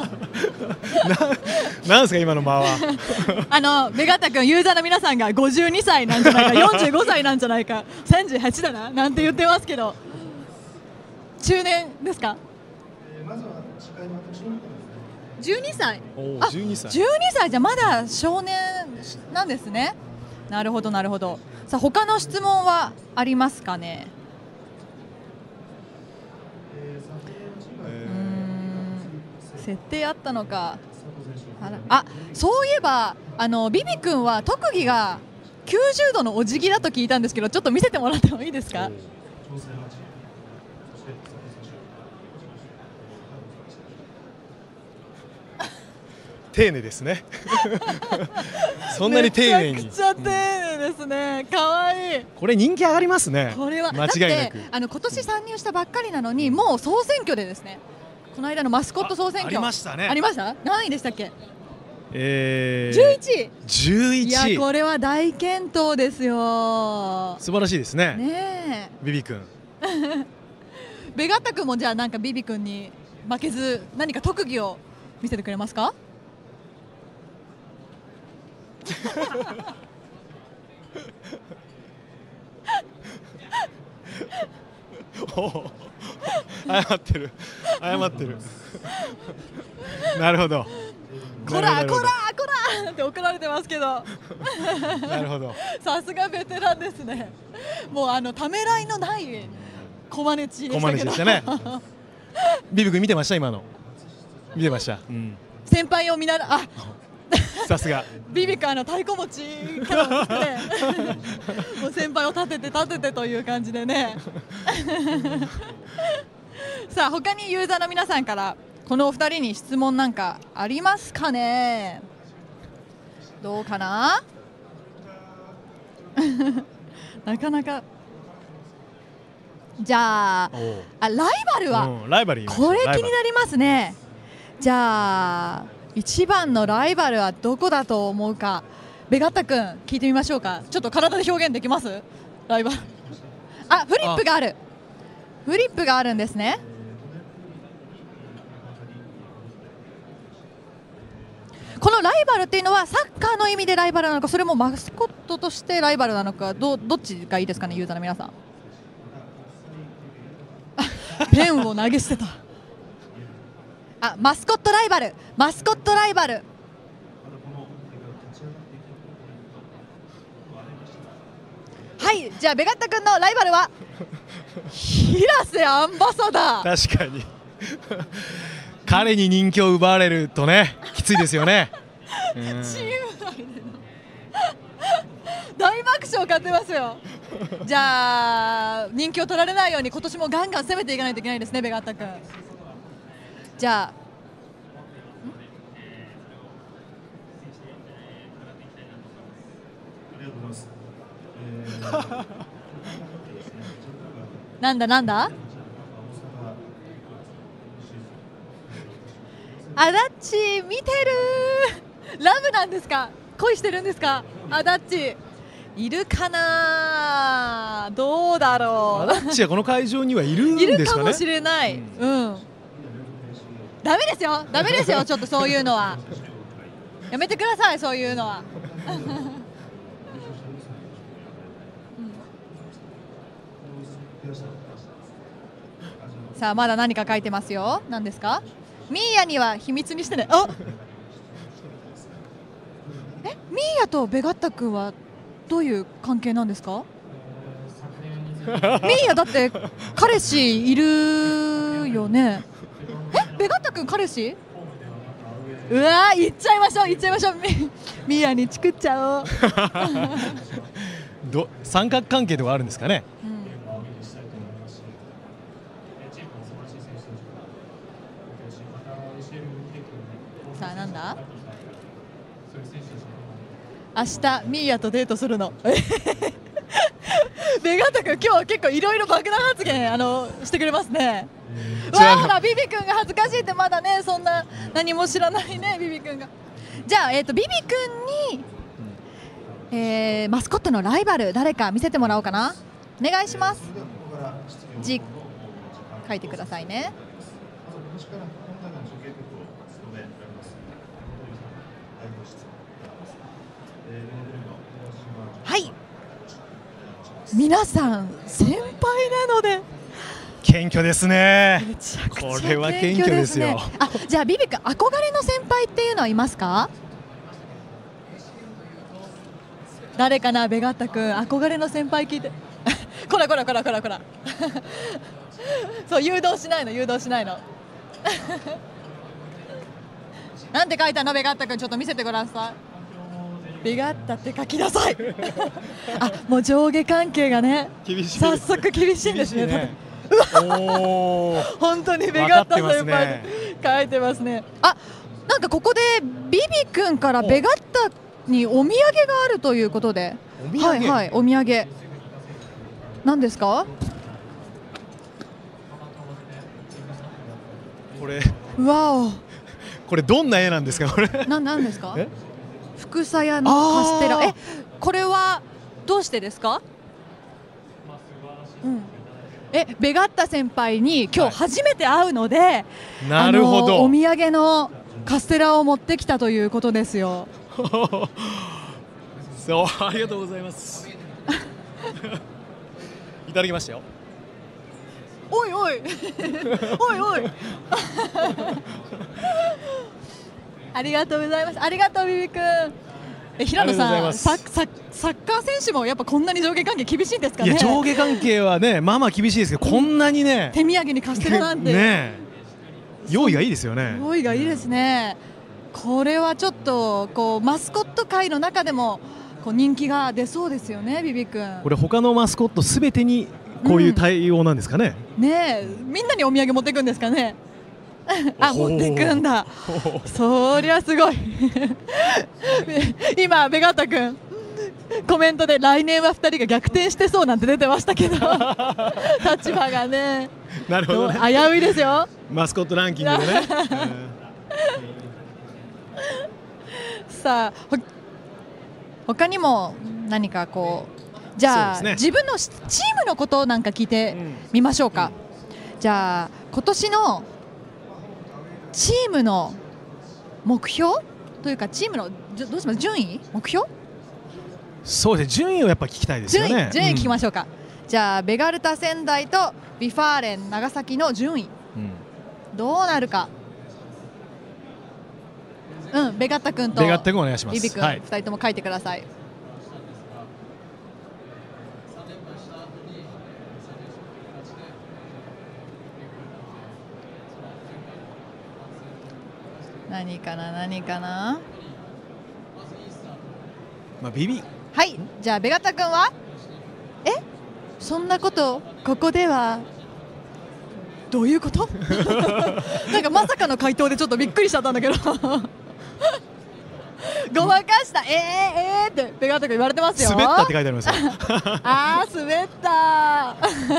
なんですか今の間は。 ベガッタ君、ユーザーの皆さんが52歳なんじゃないか、45歳なんじゃないか、38だななんて言ってますけど、中年ですか。12歳。 12 歳じゃまだ少年なんですね。なるほどなるほど。さあ、他の質問はありますかね。設定あったのか。そういえばビビ君は特技が90度のお辞儀だと聞いたんですけど、ちょっと見せてもらってもいいですか。 丁寧ですね。そんなに丁寧に。 めちゃくちゃ丁寧ですね。可愛い。 これ人気上がりますね。 これは間違いなく。 だって今年参入したばっかりなのに、もう総選挙でですね。この間のマスコット総選挙ありましたね。 ありました？何位でしたっけ ？11位。 11位。いやこれは大健闘ですよ。 素晴らしいですね。 ねえ。ビビ君。 ベガッタ君もじゃあなんかビビ君に負けず何か特技を見せてくれますか？ 謝ってる謝ってる。なるほど。 こらこらこらって怒られてますけど。 なるほど。 さすがベテランですね。もうためらいのないコマネチでしたけど。 コマネチでしたね。ビビ君見てました今の。見てました。うん、 先輩を見ならさすが。 ビビ君太鼓持ちからですね。もう先輩を立ててという感じでね。さあ他にユーザーの皆さんからこのお二人に質問なんかありますかね。どうかな。なかなか。じゃあライバルは、 ライバルこれ気になりますね。じゃあ一番のライバルはどこだと思うか。ベガッタ君聞いてみましょうか。ちょっと体で表現できます？ライバル。あ、フリップがある。フリップがあるんですね。このライバルっていうのはサッカーの意味でライバルなのか、それもマスコットとしてライバルなのか、どっちがいいですかね、ユーザーの皆さん。ペンを投げ捨てた。あ、マスコットライバル、マスコットライバル。はい、じゃあベガッタ君のライバルは平瀬アンバサダー。 確かに彼に人気を奪われるとね、きついですよね。 チーム内での大爆笑買ってますよ。じゃあ人気を取られないように今年もガンガン攻めていかないといけないですね、ベガッタ君。じゃあなんだアダッチ見てる。ラブなんですか、恋してるんですか、アダッチいるかな、どうだろう。 アダッチはこの会場にはいるんですかね。 いるかもしれない。ダメですよ、ダメですよ、ちょっとそういうのはやめてください、そういうのは。さあまだ何か書いてますよ。何ですか。ミーヤには秘密にしてね。あミーヤとベガッタ君はどういう関係なんですか。ミーヤだって彼氏いるよね。ベガッタ君彼氏。うわー、行っちゃいましょう、行っちゃいましょう。ミーヤにチクっちゃおう。 三角関係とかあるんですかね。 さあなんだ。明日ミーヤとデートするの。ベガッタ君今日結構いろいろ爆弾発言してくれますね。わあほらビビ君が恥ずかしいって、まだねそんな何も知らないねビビ君が。じゃあビビ君に、マスコットのライバル誰か見せてもらおうかな。お願いします。字書いてくださいね。はい、皆さん先輩なので謙虚ですね。これは謙虚ですよ。 あ、じゃあビビ君憧れの先輩っていうのはいますか。誰かな、ベガッタ君憧れの先輩聞いて。こらそう誘導しないのなんて書いたのベガッタ君、ちょっと見せてください。 ベガッタって書きなさいあ、もう上下関係がね早速厳しいんですね。本当にベガッタ先輩書いてますね。あ、なんかここでビビ君からベガッタにお土産があるということで、はいはい、お土産何ですか？ これわお、 これどんな絵なんですか？これなんですか？福さやのカステラ。これはどうしてですか？ベガッタ先輩に今日初めて会うので、 なるほど、 お土産のカステラを持ってきたということですよ。 そう、ありがとうございますいただきましたよ。 おいおいおいおいありがとうございます。ありがとうビビ君。平野さん、サッカー選手もやっぱこんなに上下関係厳しいんですかね？ いや、上下関係はね、まあまあ厳しいですけど、こんなにね、 手土産にカステラなんてね、用意がいいですよね。 用意がいいですね。これはちょっとこうマスコット界の中でもこう人気が出そうですよね、ビビ君。 これ他のマスコットすべてにこういう対応なんですかね。 ねえ、みんなにお土産持っていくんですかね。あ、持っていくんだ。そりゃすごい今ベガッタ君コメントで来年は2人が逆転してそうなんて出てましたけど立場がね、 なるほどね、 危ういですよ、 マスコットランキングでねさあ、他にも何かこう、じゃあ、自分のチームのことなんか聞いてみましょうか。じゃあ今年のチームの目標というか、チームのどうします？順位、目標？ そうですね、順位をやっぱ聞きたいですよね。 順位聞きましょうか。じゃあベガルタ仙台とビファーレン長崎の順位、どうなるか。ベガッタ君とベガッタ君お願いします。 ビビ君、2人とも書いてください。何かな何かな。 まあビビ。 はい、じゃあベガッタ君はそんなことここではどういうことなんかまさかの回答でちょっとびっくりしちゃったんだけどごまかしたってベガッタ君言われてますよ。 滑ったって書いてありますよ滑った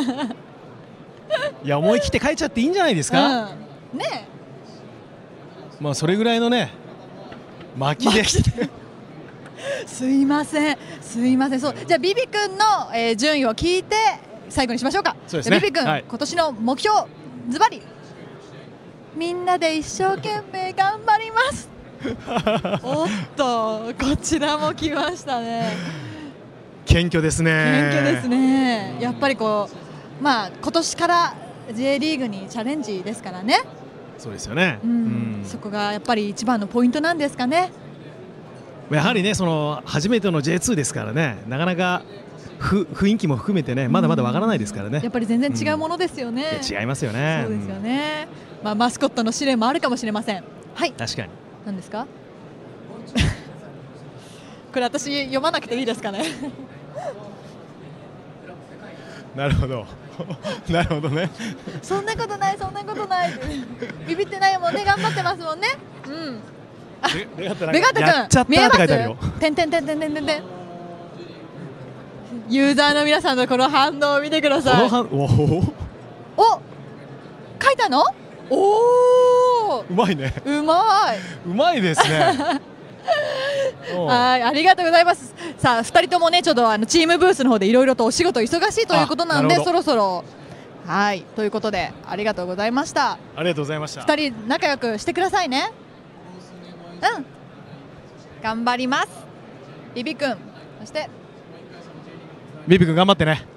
いや、思い切って書いちゃっていいんじゃないですか。 ねえ、 まあそれぐらいのね巻きですいませんすいません。そう、じゃあビビ君の、順位を聞いて最後にしましょうか。 そうですね、 ビビ君、今年の目標ズバリ、みんなで一生懸命頑張りますおっと、こちらも来ましたね。 謙虚ですね。 謙虚ですね。やっぱりこう、まあ今年から J リーグにチャレンジですからね。 そうですよね、 そこがやっぱり一番のポイントなんですかね。 やはりね、その初めての J2 ですからね、なかなか雰囲気も含めてね、まだまだわからないですからね。 やっぱり全然違うものですよね。 違いますよね。 そうですよね。まあマスコットの試練もあるかもしれません。はい。 確かに。 何ですかこれ私読まなくていいですかねなるほどなるほどねそんなことない、そんなことないビビってないもんね、頑張ってますもんね。ベガッタ君見えます？てんてんてんてんてんてんてん。ユーザーの皆さんのこの反応を見てください。お、書いたの？おお、 うまいね。 うまい。 うまいですね。 はい、ありがとうございます。さあ、2人ともね、ちょっとチームブースの方でいろいろとお仕事忙しいということなんで、そろそろ。はい、ということで、ありがとうございました。 ありがとうございました。 2人仲良くしてくださいね。頑張ります。ビビ君、そして。 ビビ君頑張ってね。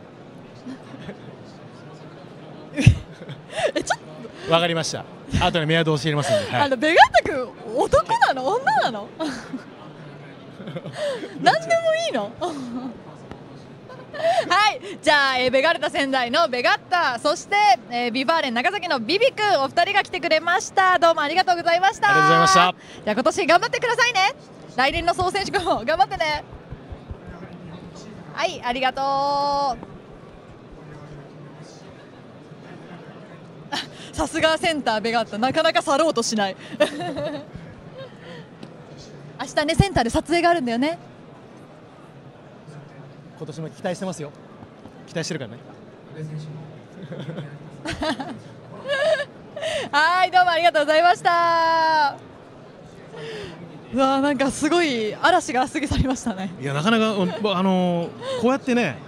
わかりました。後でメアド教えますんで。 ベガッタ君、男なの女なの何でもいいのはい、じゃあ、ベガルタ仙台のベガッタ、そして、ビバーレン長崎のビビ君、お二人が来てくれました。どうもありがとうございました。 ありがとうございました。 じゃあ今年頑張ってくださいね。 来年の総選手権も頑張ってね。はい、ありがとう。さすがセンターベガッタ、なかなか去ろうとしない。明日ね、センターで撮影があるんだよね。 今年も期待してますよ。期待してるからね。 はい、どうもありがとうございました。うわー、なんかすごい嵐が過ぎ去りましたね。 いや、なかなかこうやってね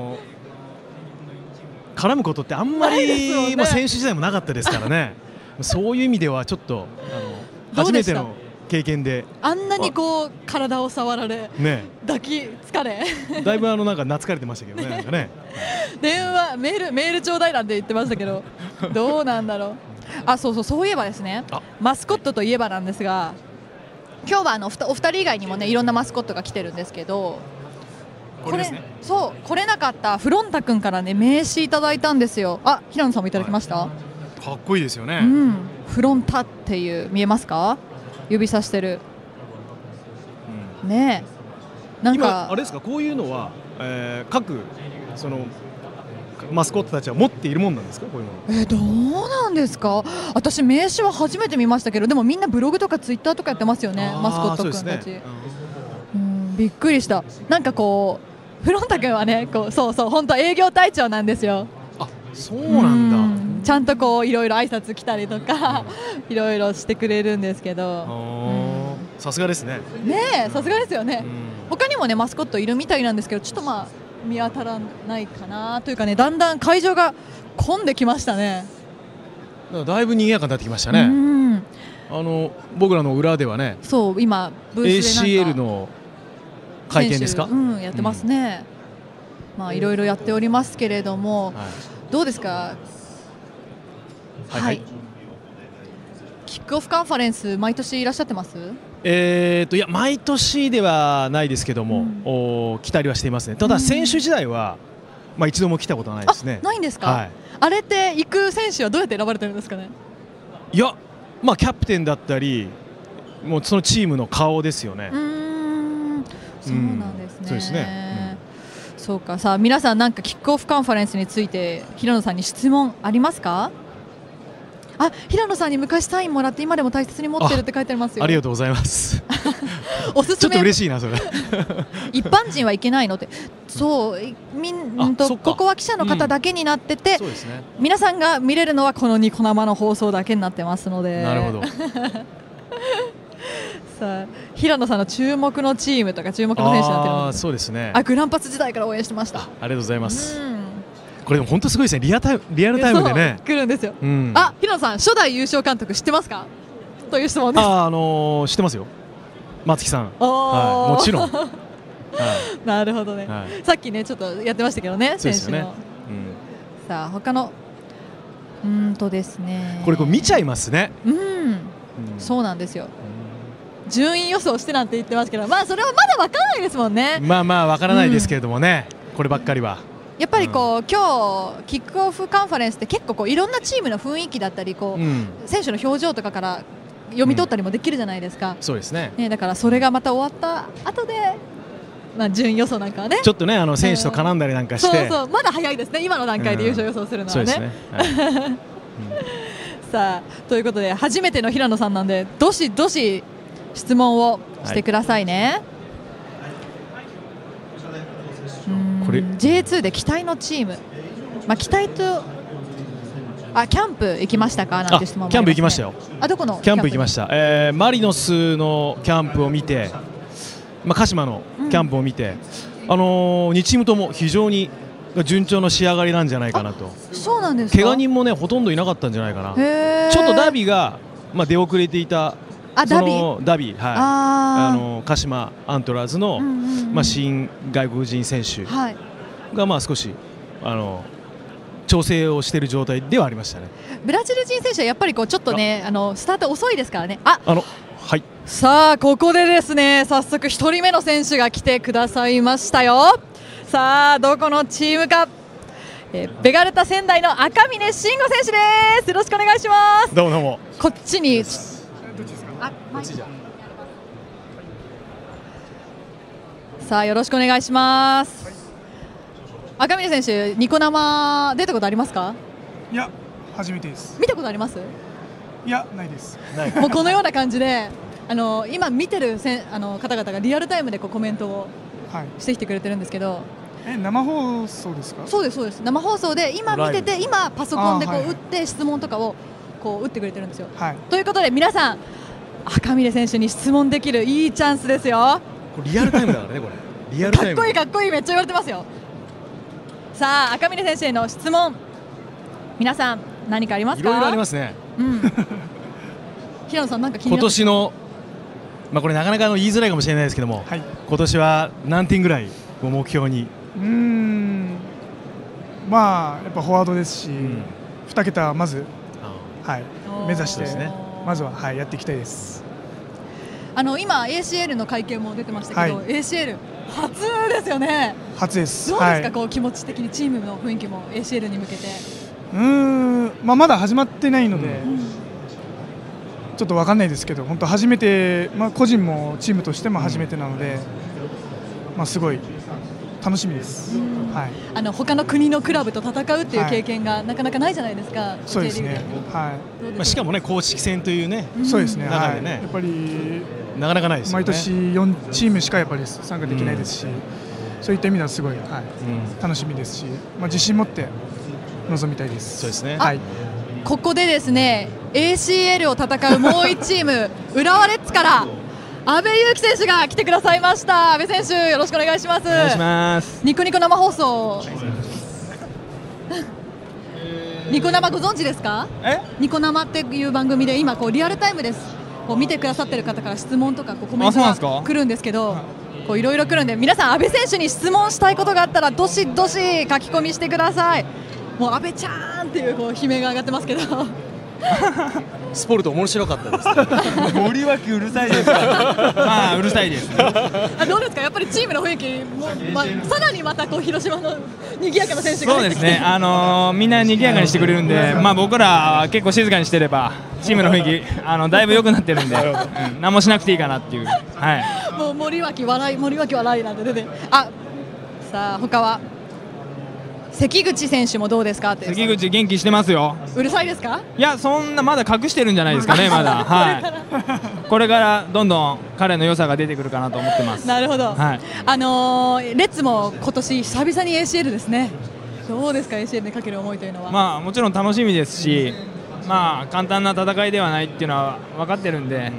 絡むことってあんまりもう選手時代もなかったですからね。そういう意味ではちょっと初めての経験であんなにこう体を触られ、 ね、 抱き疲れだいぶなんか懐かれてましたけどね。なんかね電話メールちょうだいなんて言ってましたけど、どうなんだろう。あ、そういえばですね、マスコットといえばなんですが、今日はお二人以外にもねいろんなマスコットが来てるんですけど、 これですね。 そう来れなかったフロンタ君からね名刺いただいたんですよ。あ、平野さんもいただきました。 かっこいいですよね。 うん、フロンタっていう見えますか？指さしてる。ねえ、なんか今あれですか、こういうのは、各そのマスコットたちは持っているもんなんですか、こういうの。 どうなんですか。私名刺は初めて見ましたけど、でもみんなブログとかツイッターとかやってますよね、マスコット君たち。ね、びっくりした。なんかこうフロンタ君はね、こうそう本当営業隊長なんですよ。 あ、そうなんだ。 ちゃんとこういろいろ挨拶来たりとかいろいろしてくれるんですけど。 さすがですね。 ねえ、さすがですよね。他にもねマスコットいるみたいなんですけど、ちょっとまあ見当たらないかなというかね、だんだん会場が混んできましたね。 だいぶ賑やかになってきましたね。僕らの裏ではね、 そう今ブースでなんか ACL の会見ですか、 やってますね。まあいろいろやっておりますけれども、どうですか。はい。キックオフカンファレンス毎年いらっしゃってます？ いや毎年ではないですけども、来たりはしていますね。ただ選手時代は、一度も来たことはないですね。 ないんですか。 はい、 あれって行く選手はどうやって選ばれてるんですかね。 いや、キャプテンだったり、もうそのチームの顔ですよね。 そうなんですね。 そうですね。 そうか。さあ皆さん、なんかキックオフカンファレンスについて平野さんに質問ありますか。あ、平野さんに昔サインもらって今でも大切に持ってるって書いてありますよ。 ありがとうございます。 おすすめ。 ちょっと嬉しいなそれ。 一般人はいけないのって、そうここは記者の方だけになってて、 そうですね、 皆さんが見れるのはこのニコ生の放送だけになってますので。 なるほど。 さあ平野さんの注目のチームとか注目の選手になってるの。 そうですね。 グランパス時代から応援してました。 ありがとうございます。これでも本当すごいですね。リアルタイムでね来るんですよ。あ、平野さん初代優勝監督知ってますかという質問です。 知ってますよ、松木さん。もちろん。 なるほどね。さっきねちょっとやってましたけどね、選手の。さあ他のですね。 これ見ちゃいますね。 そうなんですよ。順位予想してなんて言ってますけど、それはまだわからないですもんね。 わからないですけれどもね、こればっかりは。 やっぱり今日キックオフカンファレンスって結構いろんなチームの雰囲気だったり選手の表情とかから読み取ったりもできるじゃないですか。 そうですね。 だからそれがまた終わった後で順位予想なんかはね、 ちょっとね選手と絡んだりなんかして、 まだ早いですね、今の段階で優勝予想するのはね。さあということで初めての平野さんなんで、どしどし質問をしてくださいね。これ J2 で期待のチーム、期待とキャンプ行きましたかなんて質問もありますね。 キャンプ行きましたよ。 どこのキャンプ行きました。マリノスのキャンプを見て、鹿島のキャンプを見て、2チームとも非常に順調の仕上がりなんじゃないかなと。 そうなんですか。 怪我人もねほとんどいなかったんじゃないかな。ちょっとダービーが出遅れていた。ダービー、鹿島アントラーズの新外国人選手が少し調整をしている状態ではありましたね。 ブラジル人選手はやっぱりちょっとねスタート遅いですからね。さあここでですね、早速1人目の選手が来てくださいましたよ。さあどこのチームか。ベガルタ仙台の赤嶺慎吾選手です。よろしくお願いします。 どうもどうも。 こっちにさあよろしくお願いします。赤嶺選手、ニコ生出たことありますか？ いや、初めてです。 見たことあります？ いや、ないです。 もうこのような感じで、今見てる方々がリアルタイムでコメントをしてきてくれてるんですけど、 生放送ですか？ そうですそうです。生放送で今見てて、今パソコンで打って質問とかを打ってくれてるんですよ。ということで皆さん、赤嶺選手に質問できるいいチャンスですよ。 これリアルタイムだからね、これ。リアルタイム。 かっこいいかっこいい、めっちゃ言われてますよ。さあ赤嶺選手への質問、皆さん何かありますか？ いろいろありますね。 平野さん、なんか気になる。 今年の、これなかなか言いづらいかもしれないですけども、今年は何点ぐらいを目標に？ まあやっぱフォワードですし、2桁はまず目指してまずはやっていきたいです。 今 ACL の会見も出てましたけど、ACL 初ですよね。 初です。 どうですか、気持ち的にチームの雰囲気も ACL に向けて。 まだ始まってないので、ちょっと分かんないですけど、本当初めて、個人もチームとしても初めてなので、すごい楽しみです。 他の国のクラブと戦うっていう経験がなかなかないじゃないですか。 そうですね。 しかもね、公式戦というね、 そうですね。 中でね、 やっぱりなかなかないですよね。 毎年4チームしかやっぱり参加できないですし、そういった意味ではすごい楽しみですし、自信持って臨みたいです。 そうですね。 ここでですね、ACL を戦うもう1チーム浦和レッズから阿部勇樹選手が来てくださいました。阿部選手、よろしくお願いします。お願いします。 ニコニコ生放送。ニコ生ご存知ですか？ニコ生っていう番組で今リアルタイムです。見てくださってる方から質問とかコメントが来るんですけど、いろいろ来るんで、皆さん阿部選手に質問したいことがあったらどしどし書き込みしてください。もう阿部ちゃんっていう悲鳴が上がってますけど。 スポルト面白かったです。 森脇うるさいですか？うるさいですね。 どうですか、やっぱりチームの雰囲気も、さらにまた広島の賑やかな選手がそうですね。みんな賑やかにしてくれるんで、僕らは結構静かにしてればチームの雰囲気だいぶ良くなってるんで、何もしなくていいかなっていう。 もう森脇笑いなんて出て、さあ他は。関口選手もどうですかって。 関口元気してますよ。 うるさいですか？ いや、そんなまだ隠してるんじゃないですかね、まだ。これからどんどん彼の良さが出てくるかなと思ってます。 なるほど。レッツも今年久々に ACL ですね。どうですか、 ACL にかける思いというのは。 もちろん楽しみですし、簡単な戦いではないっていうのは分かってるんで、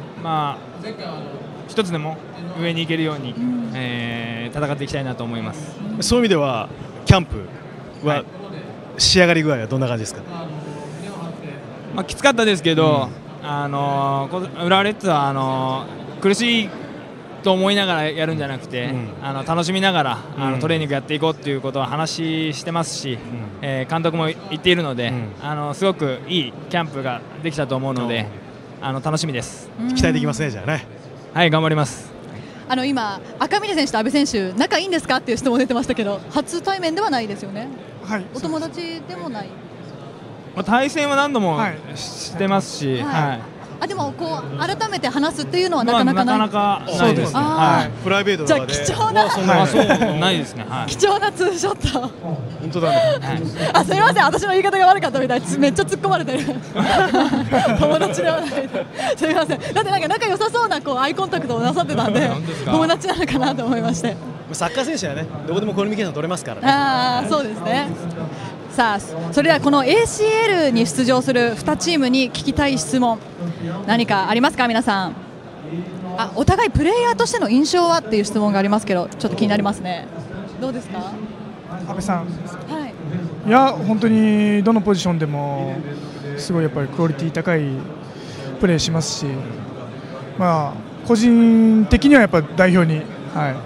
一つでも上に行けるように、戦っていきたいなと思います。 そういう意味ではキャンプは仕上がり具合はどんな感じですか？ きつかったですけど、浦和レッズは苦しいと思いながらやるんじゃなくて、楽しみながらトレーニングやっていこうということは話してますし、監督も言っているので、すごくいいキャンプができたと思うので、楽しみです。 期待できますね、じゃあね。 はい、頑張ります。 今、赤嶺選手と阿部選手仲いいんですかっていう質問出てましたけど、初対面ではないですよね。お友達でもない。 対戦は何度もしてますし、 でも改めて話すっていうのはなかなかない。 なかなかないですね。 プライベートじゃあ貴重なないですね。 貴重なツーショット。 本当だね。 すみません、私の言い方が悪かったみたい。めっちゃ突っ込まれてる。友達ではない。すみません。だって仲良さそうなアイコンタクトをなさってたんで、友達なのかなと思いまして。 サッカー選手はね、どこでもコミュニケーション取れますからね。 そうですね。さあ、それではこの ACL に出場する2チームに聞きたい質問、何かありますか、皆さん。お互いプレイヤーとしての印象はっていう質問がありますけど、ちょっと気になりますね。どうですか、 阿部さん。いや、本当にどのポジションでもすごいやっぱりクオリティ高いプレーしますし、個人的にはやっぱ代表に、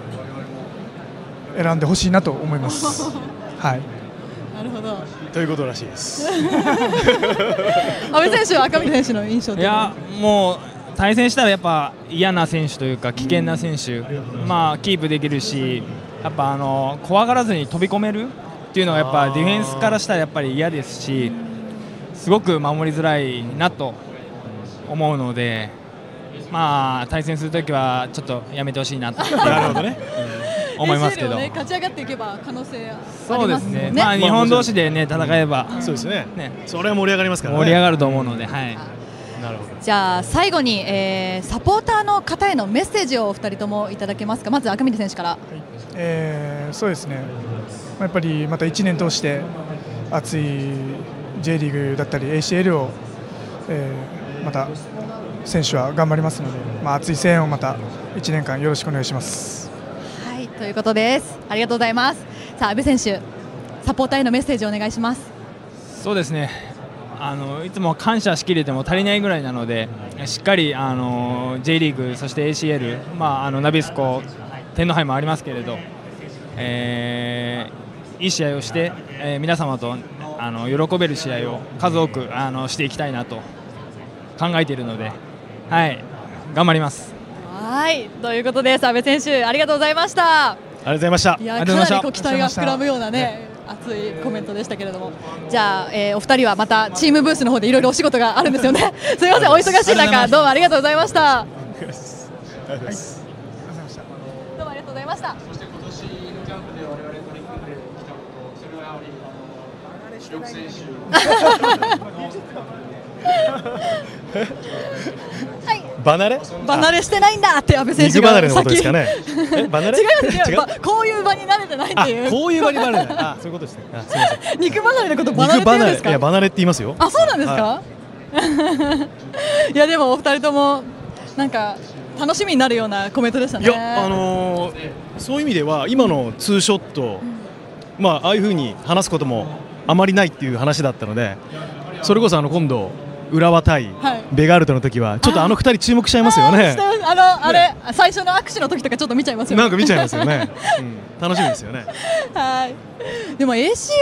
選んでほしいなと思います。 なるほど。 ということらしいです。 阿部選手は赤嶺選手の印象。 いや、もう対戦したらやっぱ嫌な選手というか危険な選手、キープできるし、やっぱ怖がらずに飛び込めるっていうのはやっぱディフェンスからしたらやっぱり嫌ですし、すごく守りづらいなと思うので、対戦するときはちょっとやめてほしいなと。 なるほどね。 思いますけど、 ACL をね、勝ち上がっていけば可能性ありそうでますすね、 ね。 まあ、日本同士で、ね、戦えば、 そうですね、それは盛り上がりますからね、 盛り上がると思うので、はい、 なるほど。 じゃあ最後に、サポーターの方へのメッセージをお二人ともいただけますか。まず赤嶺選手から。 そうですね、やっぱりまた1年通して熱い J リーグだったり ACL を、また選手は頑張りますので、熱い声援をまた1年間よろしくお願いします。 はい、ということです。ありがとうございます。さあ阿部選手、サポーターへのメッセージをお願いします。 そうですね、いつも感謝しきれても足りないぐらいなので、しっかりJ リーグ、そして ACL、ナビスコ、天皇杯もありますけれど、いい試合をして、皆様と喜べる試合を数多くしていきたいなと考えているので、はい、頑張ります。 はい、ということです。阿部選手、ありがとうございました。 ありがとうございました。 いや、かなり期待が膨らむようなね、熱いコメントでしたけれども、じゃあ、お二人はまたチームブースの方でいろいろお仕事があるんですよね。すみません、お忙しい中、どうもありがとうございました。どうもありがとうございました。そして今年のジャンプで我々取り組んできたこと、それはやはり主力選手。はい。離れしてないんだって阿部選手が離れのことですかね。離れ？ 違います。こういう場に慣れてないっていう。 こういう場に慣れない。あ、そういうことですね。すみません。 肉離れのこと離れって言うんですか？ いや、離れって言いますよ。 あ、そうなんですか？いやでもお二人ともなんか楽しみになるようなコメントでしたね。 いや、そういう意味では今のツーショット、ああいう風に話すこともあまりないっていう話だったので、それこそ今度浦和対ベガルトの時はちょっと2人注目しちゃいますよね。 あれ最初の握手の時とかちょっと見ちゃいますよね。 なんか見ちゃいますよね。楽しみですよね。 はい。でも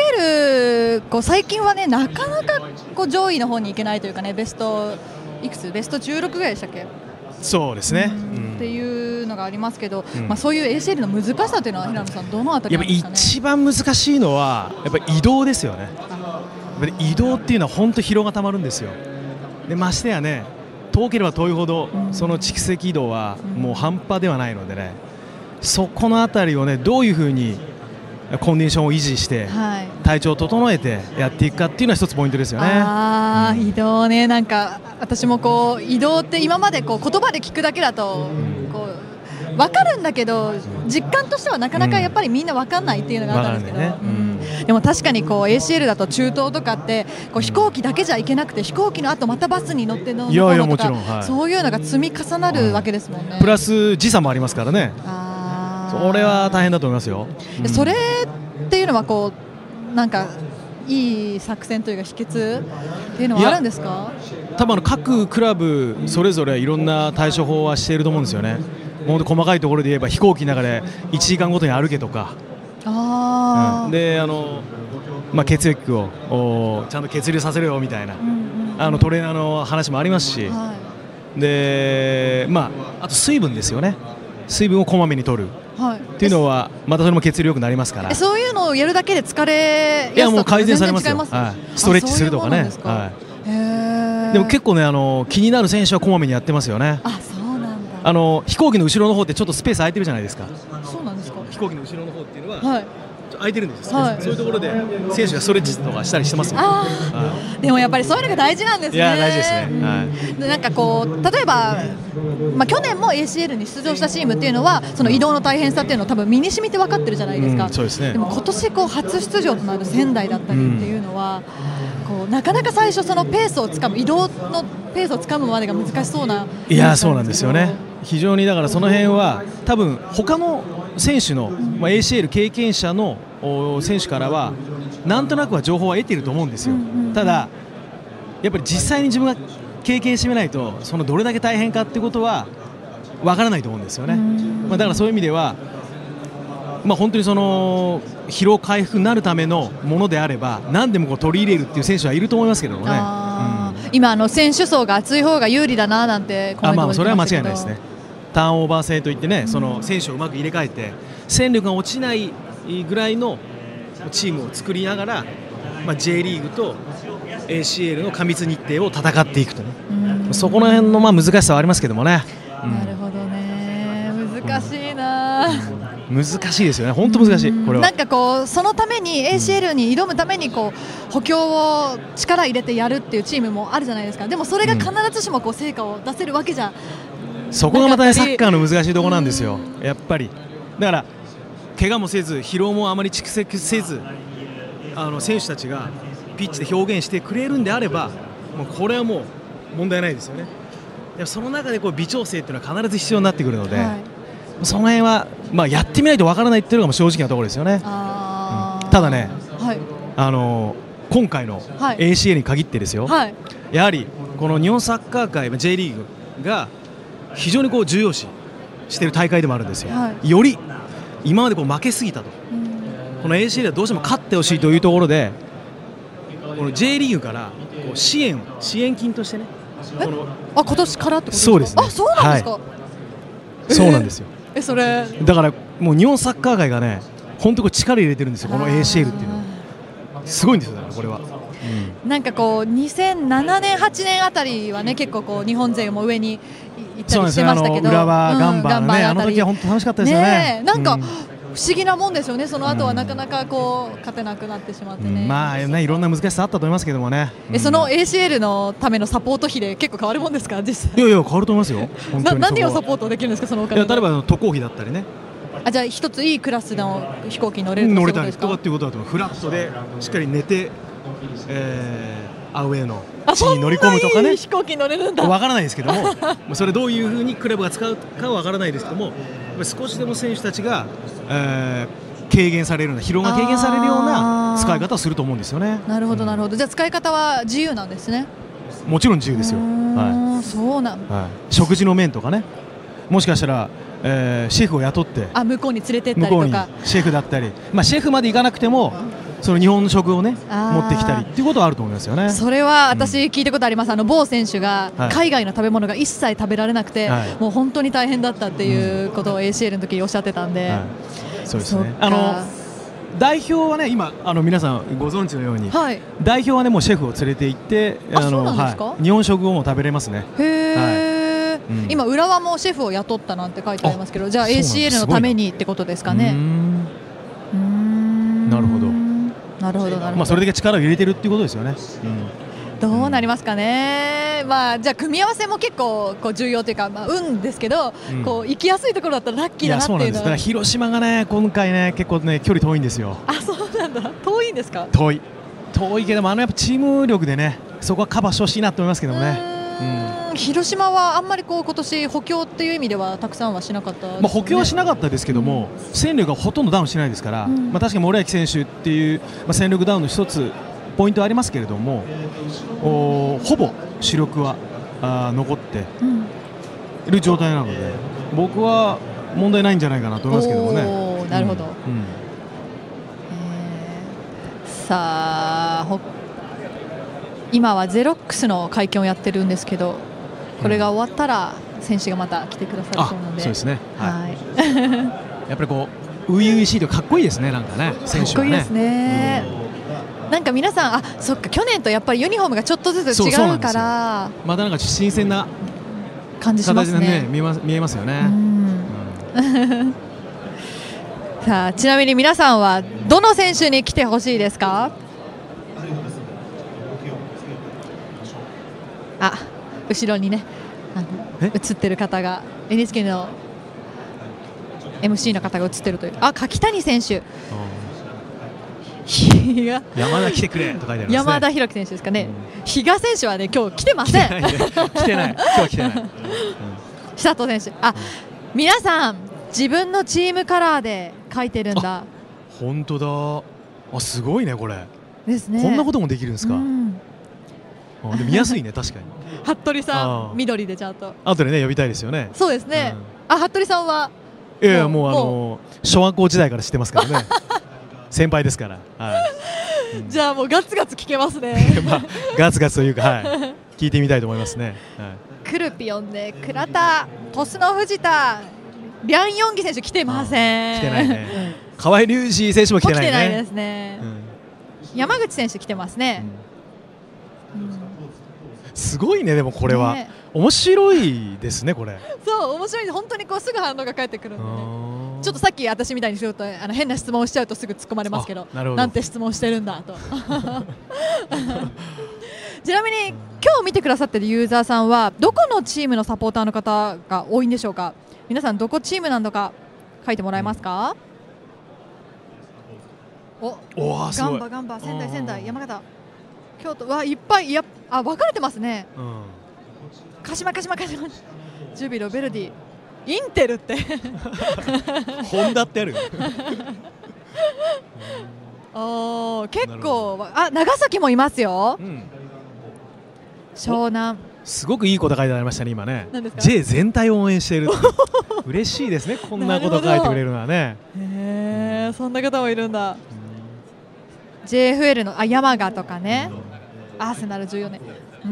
ACL 最近はね、なかなか上位の方に行けないというかね、ベストいくつ、ベスト16ぐらいでしたっけ？ そうですね。 っていうのがありますけど、そういう ACL の難しさというのは平野さんどのあたりなんですかね？ 一番難しいのはやっぱり移動ですよね。やっぱり移動っていうのは本当疲労がたまるんですよ。でましてやね、遠ければ遠いほどその蓄積移動はもう半端ではないのでね、そこのあたりをね、どういうふうにコンディションを維持して体調を整えてやっていくかっていうのは一つポイントですよね。 移動ね、なんか私も移動って今まで言葉で聞くだけだと分かるんだけど、実感としてはなかなかやっぱりみんな分かんないっていうのがあったんですけど、でも確かにACL だと中東とかって飛行機だけじゃ行けなくて、飛行機の後またバスに乗ってのとか、そういうのが積み重なるわけですもんね。 プラス時差もありますからね。それは大変だと思いますよ。 それっていうのはなんかいい作戦というか秘訣っていうのはあるんですか？ 多分各クラブそれぞれいろんな対処法はしていると思うんですよね。もう細かいところで言えば飛行機の中で1時間ごとに歩けとか、で血液をちゃんと血流させるよみたいな、トレーナーの話もありますし、であと水分ですよね。水分をこまめに取るっていうのはまたそれも血流良くなりますから。 そういうのをやるだけで疲れやすさと全然違いますよ。ストレッチするとかね。でも結構ね、気になる選手はこまめにやってますよね。飛行機の後ろの方ってちょっとスペース空いてるじゃないですか。 そうなんですか。 飛行機の後ろの方っていうのは空いてるんですよ。そういうところで選手がストレッチとかしたりしてますよ。 でもやっぱりそういうのが大事なんですね。 いや大事ですね。 なんか例えば去年も ACL に出場したチームっていうのはその移動の大変さっていうのを多分身に染みて分かってるじゃないですか。 そうですね。 でも今年初出場となる仙台だったりっていうのはなかなか最初そのペースをつかむ、移動のペースをつかむまでが難しそうな。 いやそうなんですよね。非常にだからその辺は多分他の選手の、ACL 経験者の選手からはなんとなくは情報は得ていると思うんですよ。ただやっぱり実際に自分が経験してみないとそのどれだけ大変かってことはわからないと思うんですよね。だからそういう意味では本当にその疲労回復になるためのものであれば何でも取り入れるっていう選手はいると思いますけどもね。 今選手層が厚い方が有利だななんてコメントも出てましたけど、 それは間違いないですね。ターンオーバー制といってね、その選手をうまく入れ替えて戦力が落ちないぐらいのチームを作りながら、J リーグと ACL の過密日程を戦っていくとね、そこら辺の難しさはありますけどもね。 なるほどね、難しいな。 難しいですよね、本当難しい、これは。 なんかこうそのために ACL に挑むためにこう補強を力入れてやるっていうチームもあるじゃないですか。でもそれが必ずしもこう成果を出せるわけじゃ、 そこがまたねサッカーの難しいところなんですよ、やっぱり。だから怪我もせず疲労もあまり蓄積せず、選手たちがピッチで表現してくれるんであれば、もうこれはもう問題ないですよね。でもその中でこう微調整っていうのは必ず必要になってくるので、その辺は、やってみないとわからないっていうのが正直なところですよね。ただね、今回の ACL に限ってですよ、やはりこの日本サッカー界 J リーグが非常にこう重要視している大会でもあるんですよ。より今までこう負けすぎたと、この ACL はどうしても勝ってほしいというところで、この J リーグからこう支援金としてね、 今年からってことですか？ そうですね。 あ、そうなんですか。 そうなんですよ。 それだからもう日本サッカー界がね、本当こう力入れてるんですよ、この ACL っていうのは。すごいんですよ、これは。 なんかこう2007年8年あたりはね、結構こう日本勢も上に行ったりしてましたけど、 浦和ガンバのね、あの時は本当楽しかったですよね。 なんか不思議なもんですよね。その後はなかなかこう勝てなくなってしまってね。 いろんな難しさあったと思いますけどもね。 その ACL のためのサポート費で結構変わるもんですか、実際。 いや変わると思いますよ。 何をサポートできるんですか、そのお金。 例えば渡航費だったりね。 じゃあ一ついいクラスの飛行機に乗れる乗れたりとかっていうことだと思う。フラットでしっかり寝て、アウェーの地に乗り込むとかね。 飛行機乗れるんだ。 わからないですけども、それどういうふうにクラブが使うかはわからないですけども、少しでも選手たちが、軽減されるような、疲労が軽減されるような使い方をすると思うんですよね。 なるほどなるほど。じゃあ使い方は自由なんですね。 もちろん自由ですよ。 そうなん。 食事の面とかね、もしかしたら、シェフを雇って向こうに連れてったりとか、 シェフだったり、シェフまで行かなくてもその日本の食をね持ってきたりっていうことはあると思いますよね。 それは私聞いたことあります。某選手が海外の食べ物が一切食べられなくて、もう本当に大変だったっていうことを ACL の時におっしゃってたんで。 そうですね。代表はね、今皆さんご存知のように、代表はねもうシェフを連れて行って日本食をも食べれますね。今浦和もシェフを雇ったなんて書いてありますけど、じゃあ ACL のためにってことですかね。 なるほど。 なるほど。 それだけ力を入れてるっていうことですよね。 どうなりますかね。じゃあ組み合わせも結構こう重要というか、運ですけど、こう行きやすいところだったらラッキーだなっていうのは。 そうなんです。だから広島がね今回ね結構ね距離遠いんですよ。 あ、そうなんだ。遠いんですか。 遠いけどもやっぱチーム力でねそこはカバーしてほしいなと思いますけどもね。 広島はあんまりこう今年補強っていう意味ではたくさんはしなかったですね。 補強はしなかったですけども、戦力がほとんどダウンしないですから、確かに森脇選手っていう、戦力ダウンの一つポイントはありますけれども、ほぼ主力は残っている状態なので、僕は問題ないんじゃないかなと思いますけどもね。 なるほど。さあ今はゼロックスの会見をやってるんですけど、これが終わったら選手がまた来てくださるそうなので。 そうですね。やっぱりこう初々しいとかっこいいですね。なんかね、選手はね。 かっこいいですね。なんか皆さん、そっか、去年とやっぱりユニフォームがちょっとずつ違うから、 またなんか新鮮な感じしますね。 見えますよね。 さあ、ちなみに皆さんはどの選手に来てほしいですか？後ろにね映ってる方が NHK の MC の方が映ってるという。柿谷選手。 山田来てくれと書いてありますね。 山田裕樹選手ですかね。比嘉選手はね今日来てません。 来てない。今日は来てない。 久藤選手。皆さん自分のチームカラーで書いてるんだ。 本当だ。すごいねこれ。 ですね。 こんなこともできるんですか。で見やすいね確かに。 服部さん緑でちゃんと。 後でね呼びたいですよね。 そうですね。服部さんは。 いやもう小学校時代から知ってますからね。先輩ですから。 じゃあもうガツガツ聞けますね。 ガツガツというか聞いてみたいと思いますね。 クルピオンで倉田、鳥栖の藤田、リャン・ヨンギ選手来てません。 来てないね。河合隆二選手も来てないね。 来てないですね。山口選手来てますね。 すごいね。でもこれは面白いですねこれ。 そう面白い。本当にこうすぐ反応が返ってくるんでね。 ちょっとさっき私みたいにすると変な質問をしちゃうとすぐ突っ込まれますけど、なんて質問してるんだと。ちなみに今日見てくださってるユーザーさんはどこのチームのサポーターの方が多いんでしょうか。皆さんどこチームなのか書いてもらえますか。ガンバガンバ、仙台仙台、山形、京都はいっぱい、分かれてますね。鹿島、ジュビロ、ベルディ、インテルってホンダってある結構長崎もいますよ。湘南、 すごくいいこと書いてありましたね今ね。 何ですか。 J 全体を応援している嬉しいですね、こんなこと書いてくれるのはね。 そんな方もいるんだ。JFL の山賀とかね、アーセナル14年。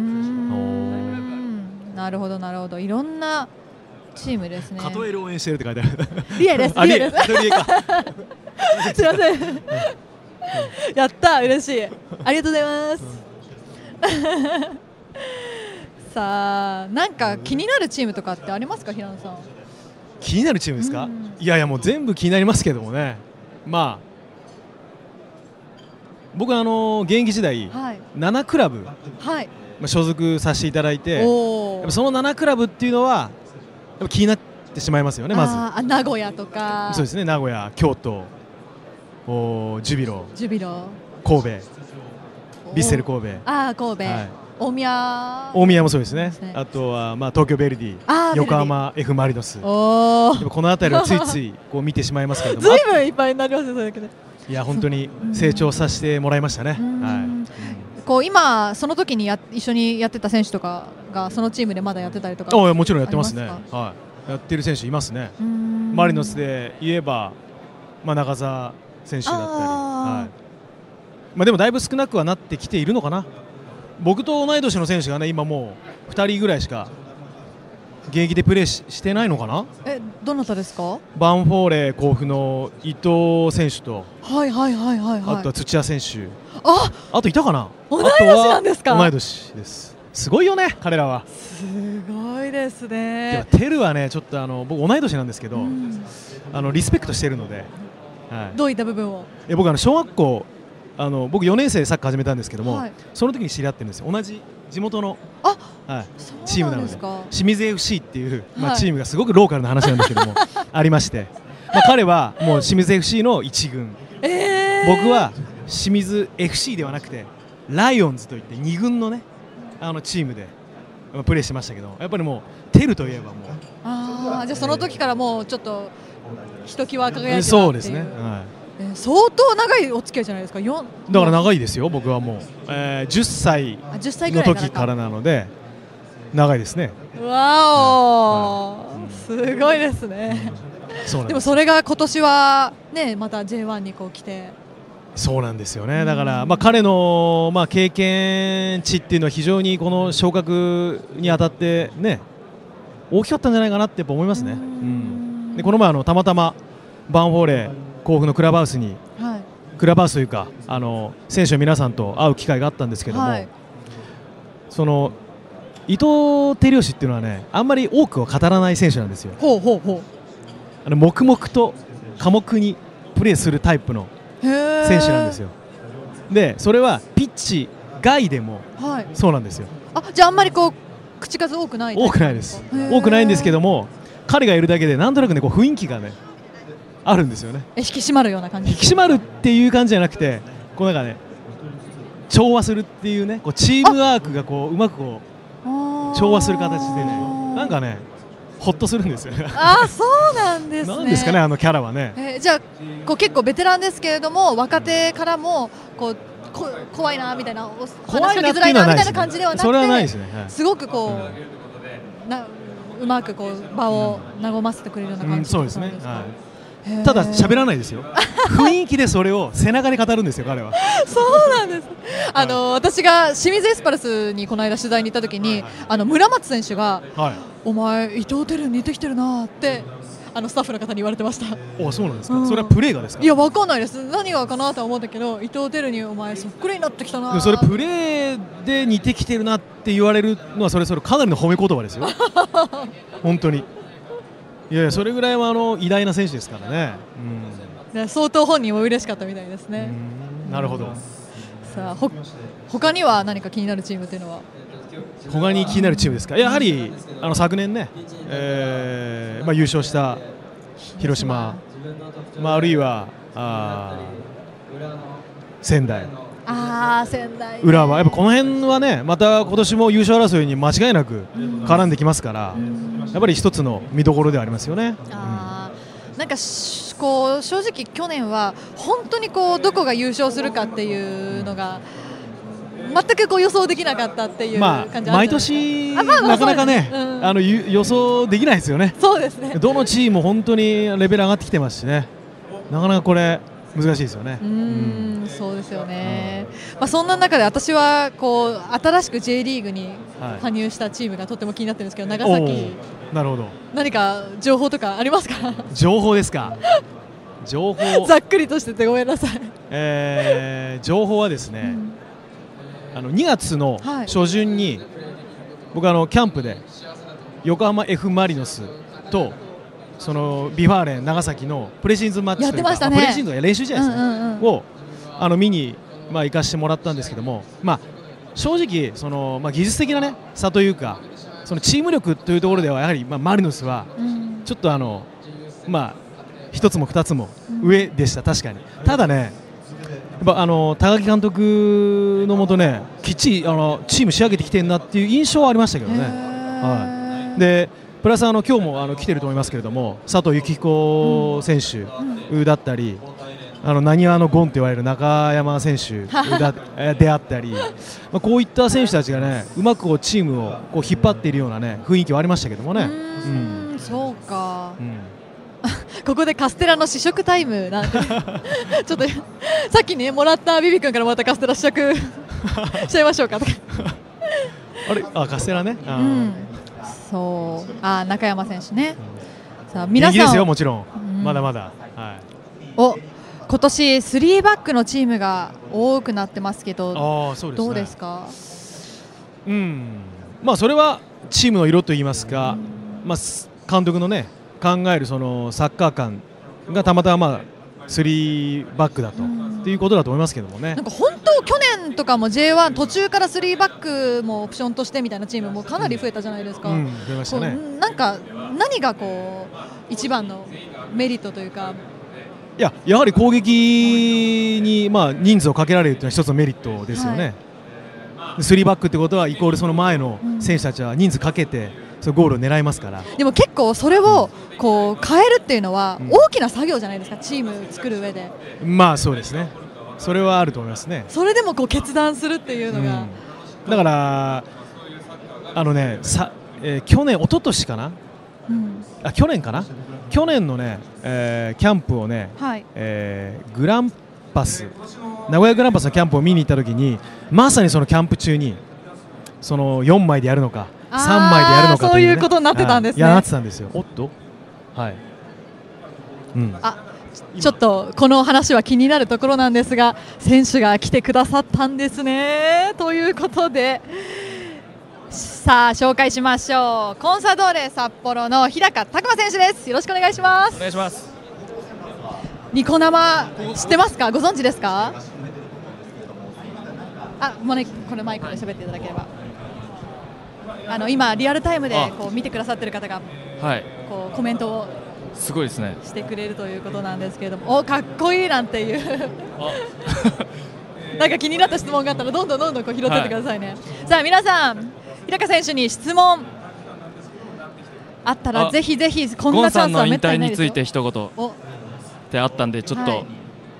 なるほどなるほど、いろんなチームですね。 カトエル応援してるって書いてある。 リエです。リエです。すいません。やった嬉しい。ありがとうございます。さあ、なんか気になるチームとかってありますか、平野さん。 気になるチームですか。いやいや、もう全部気になりますけどもね。まあ僕現役時代、7クラブ、所属させていただいて、やっぱその7クラブっていうのはやっぱ気になってしまいますよね。まず名古屋とか。 そうですね、名古屋、京都、ジュビロ、神戸、ヴィッセル神戸、 神戸、大宮もそうですね。あとは東京ヴェルディ、横浜 F マリノス、この辺りはついついこう見てしまいますけれども、 ずいぶんいっぱいになりますね、それだけで。 いや本当に成長させてもらいましたね。 こう今その時に一緒にやってた選手とかがそのチームでまだやってたりとか。 もちろんやってますね。やってる選手いますね。マリノスで言えば中澤選手だったり、でもだいぶ少なくはなってきているのかな。僕と同い年の選手がね今もう2人ぐらいしか現役でプレーしてないのかな。 どなたですか。 バンフォーレ甲府の伊藤選手と、あとは土屋選手、あといたかな。 同い年なんですか。 同い年です。すごいよね、彼らは。 すごいですね。 テルはねちょっと僕同い年なんですけど、リスペクトしているので。 どういった部分を。僕小学校僕4年生でサッカー始めたんですけども、その時に知り合ってるんですよ。同じ地元のチームなので、清水 FC っていうチームがすごくローカルな話なんですけどもありまして、彼はもう清水 FC の1軍、僕は清水 FC ではなくてライオンズといって2軍のねチームでプレーしてましたけど、やっぱりもうテルといえばもうじゃあその時からもうちょっとひときわ輝いてたっていう。 そうですね。 相当長いお付き合いじゃないですか。 だから長いですよ。僕はもう、10歳の時からなので長いですね。 わお、すごいですね。でもそれが今年はねまた J1 にこう来て。 そうなんですよね。だから彼の経験値っていうのは非常にこの昇格にあたってね大きかったんじゃないかなってやっぱ思いますね。でこの前たまたまバンフォーレ甲府のクラブハウスに、クラブハウスというか選手の皆さんと会う機会があったんですけども、その伊藤輝義っていうのはねあんまり多くは語らない選手なんですよ。黙々と寡黙にプレーするタイプの選手なんですよ。でそれはピッチ外でもそうなんですよ。 じゃああんまりこう口数多くない。 多くないです。多くないんですけども、彼がいるだけでなんとなくねこう雰囲気がねあるんですよね。 引き締まるような感じ。 引き締まるっていう感じじゃなくて、こうなんかね調和するっていうね、こうチームワークがこううまくこう調和する形でね、なんかねほっとするんですよね。 そうなんですね。 なんですかねキャラはね。 じゃあこう結構ベテランですけれども若手からもこう怖いなみたいな、話しかけづらいなみたいな感じではなくて、 それはないですね。 すごくこううまくこう場を和ませてくれるような感じ。 そうですね。ただ喋らないですよ。雰囲気でそれを背中で語るんですよ、彼は。 そうなんです。私が清水エスパルスにこの間取材に行った時に村松選手が、お前伊藤輝似てきてるなってスタッフの方に言われてました。 そうなんですか。それはプレーがですか。 いやわかんないです。何がかなとは思ったけど、伊藤輝にお前そっくりになってきたな。 それプレーで似てきてるなって言われるのはそれかなりの褒め言葉ですよ。本当に。いいやそれぐらいは偉大な選手ですからね、 相当本人も嬉しかったみたいですね。 なるほど。 さあ他には何か気になるチームというのは？ 他に気になるチームですか。やはり昨年ね、優勝した広島、あるいは仙台、 仙台、 浦和、やっぱこの辺はね、また今年も優勝争いに間違いなく絡んできますから、やっぱり一つの見どころではありますよね。 なんかこう正直去年は本当にこうどこが優勝するかっていうのが全くこう予想できなかったっていう感じ、 毎年なかなかね、予想できないですよね。 そうですね。 どのチームも本当にレベル上がってきてますしね、なかなかこれ難しいですよね。 そうですよね。そんな中で私はこう新しく J リーグに加入したチームがとっても気になってるんですけど、長崎。 なるほど。 何か情報とかありますか？ 情報ですか。情報。 ざっくりとしててごめんなさい。 情報はですね、2月の初旬に僕キャンプで横浜 F マリノスとそのビファーレン長崎のプレシーズンマッチというか、プレシーズンの練習試合ですね、を見に行かせてもらったんですけども、正直その技術的なね差というか、そのチーム力というところではやはりマリノスはちょっと一つも二つも上でした。確かに。ただね、高木監督のもとね、きっちりチーム仕上げてきてるなっていう印象はありましたけどね。でプラス今日も来てると思いますけれども、佐藤幸彦選手だったり、なにわのゴンと言われる中山選手であったり、こういった選手たちがね、うまくチームを引っ張っているようなね雰囲気はありましたけどもね。 そうか。ここでカステラの試食タイムなんてちょっとさっきねもらったビビ君からもらったカステラ試食しちゃいましょうかとかあれカステラね。 そう中山選手ね。さあ皆さんですよ、もちろん、まだまだ。 今年3バックのチームが多くなってますけど、どうですか？ それはチームの色といいますか、監督のね考えるそのサッカー感がたまたま3バックだとっていうことだと思いますけどもね。 なんか本当去年とかも J1 途中から3バックもオプションとしてみたいなチームもかなり増えたじゃないですか。 増えましたね。 なんか何がこう一番のメリットというか。 やはり攻撃に人数をかけられるというのは一つのメリットですよね。3バックってことはイコールその前の選手たちは人数かけてそのゴールを狙いますから。 でも結構それをこう変えるっていうのは大きな作業じゃないですか、チーム作る上で。 そうですね。それはあると思いますね。 それでもこう決断するっていうのが、 だから去年一昨年かな、去年かな、去年のね、キャンプをね、グランパス名古屋グランパスのキャンプを見に行った時に、まさにそのキャンプ中にその4枚でやるのか3枚でやるのかという、 そういうことになってたんですね。 なってたんですよ。おっと、 ちょっとこの話は気になるところなんですが、選手が来てくださったんですね。ということでさあ紹介しましょう。コンサドーレ札幌の日高拓磨選手です。よろしくお願いします。 お願いします。 ニコ生知ってますか？ご存知ですか？もうね、これマイクで喋っていただければ。今リアルタイムでこう見てくださってる方がこうコメントをすごいですねしてくれるということなんですけれども、かっこいいなんていうなんか気になった質問があったらどんどんこう拾ってってくださいね。さあ皆さん、日高選手に質問あったらぜひぜひ、こんなチャンスはめったにないですよ。 ゴンさんの引退について一言ってあったんで、ちょっと、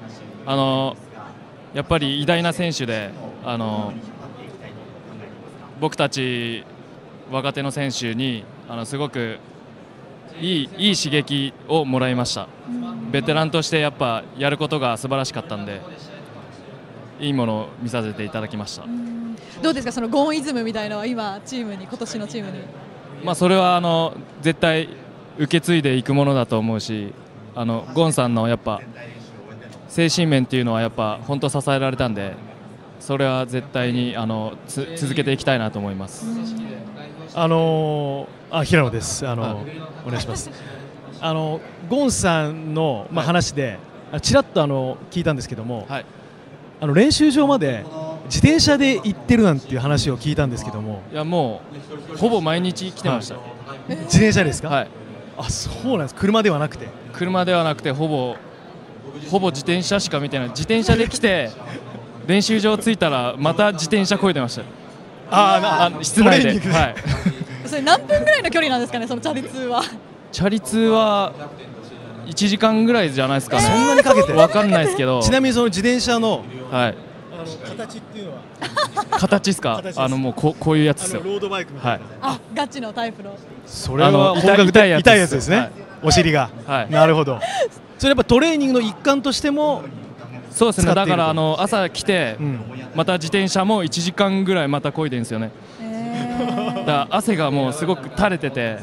やっぱり偉大な選手で、僕たち若手の選手にすごくいい刺激をもらいました。ベテランとしてやっぱやることが素晴らしかったんで、いいものを見させていただきました。 どうですか、そのゴンイズムみたいなのは今チームに、今年のチームに。 それは絶対受け継いでいくものだと思うし、ゴンさんのやっぱ精神面っていうのはやっぱ本当支えられたんで、それは絶対に続けていきたいなと思います。 平野です。お願いします。 ゴンさんの、話でちらっと聞いたんですけども、練習場まで自転車で行ってるなんていう話を聞いたんですけども。 いやもうほぼ毎日来てました。 自転車ですか？ はい。 あ、そうなんです。車ではなくて。 車ではなくてほぼ自転車しか見てない。自転車で来て練習場着いたらまた自転車漕いでました。室内で。はい。 それ何分ぐらいの距離なんですかね、そのチャリ通は。 チャリ通は1時間ぐらいじゃないですかね。 そんなにかけて。 わかんないですけど。 ちなみにその自転車の形っていうのは。 形ですか？もうこういうやつですよ。 ロードバイクみたいな。 はい。 あ、ガチのタイプの。 それは痛いやつですね。お尻が。なるほど。それやっぱトレーニングの一環としても。 そうですね。だから朝来てまた自転車も1時間ぐらいまた漕いでるんですよね。だから汗がもうすごく垂れてて。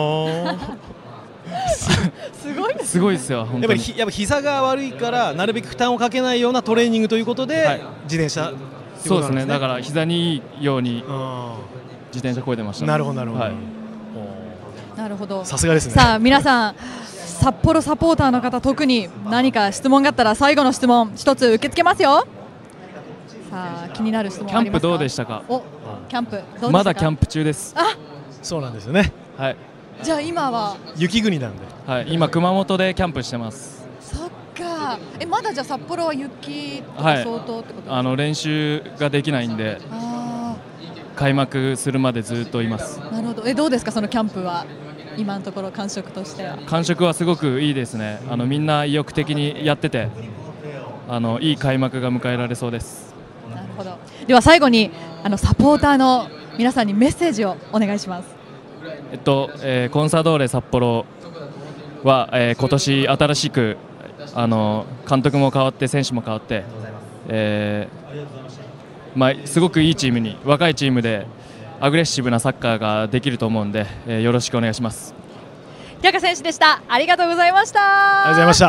すごいですよ。本当に。 やっぱ膝が悪いからなるべく負担をかけないようなトレーニングということで自転車。 そうですね。だから膝にいいように自転車漕いでました。 なるほどなるほど。 なるほど。 さすがですね。 さあ皆さん、札幌サポーターの方特に何か質問があったら最後の質問一つ受け付けますよ。さあ気になる質問ありますか？ キャンプどうでしたか？ お、キャンプどうでしたか？ まだキャンプ中です。 あ、 そうなんですよね。 はい。 じゃあ今は雪国なんで。 はい。今熊本でキャンプしてます。 そっか。まだじゃあ札幌は雪とか相当ってことですか？ 練習ができないんで。開幕するまでずっといます。 なるほど。どうですかそのキャンプは今のところ感触としては？ 感触はすごくいいですね。みんな意欲的にやってていい開幕が迎えられそうです。 なるほど。では最後にサポーターの皆さんにメッセージをお願いします。 コンサドーレ札幌は、今年新しく監督も変わって選手も変わって、すごくいいチームに若いチームでアグレッシブなサッカーができると思うんで、よろしくお願いします。 日高選手でした。ありがとうございました。 ありがとうございました。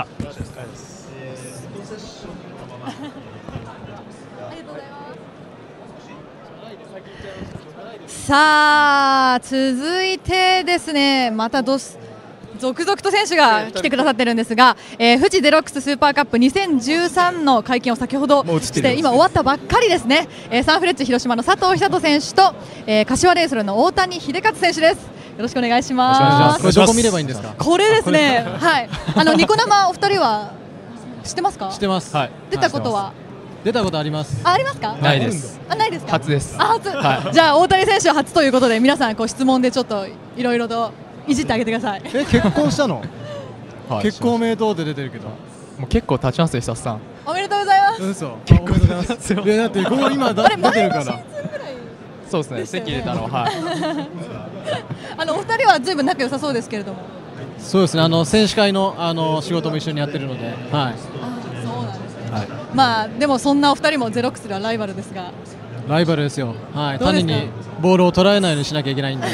さあ続いてですね、また続々と選手が来てくださってるんですが、富士ゼロックススーパーカップ2013の会見を先ほどして今終わったばっかりですね。サンフレッチェ広島の佐藤寿人選手と、柏レイソルの大谷秀勝選手です。よろしくお願いします。 これどこ見ればいいんですか？ これですね。はい。ニコ生お二人は知ってますか？ 知ってます。 出たことは？ 出たことあります。 ありますか？ ないです。 ないですか？ 初です。 初。じゃあ大谷選手は初ということで皆さん質問でちょっといろいろといじってあげてください。 結婚したの？結婚おめでとうって出てるけど。もう結構経ちますよ、久さん。 おめでとうございます。 嘘。結婚おめでとうございます。だってここ今出てるから。そうですね。席入れたのはい。 お二人はずいぶん仲良さそうですけれども。 そうですね。選手会の仕事も一緒にやってるので。はい。 そうなんですね。はい。まあでもそんなお二人もゼロックスではライバルですが。 ライバルですよ。はい。単にボールを捉えないようにしなきゃいけないんで。はい。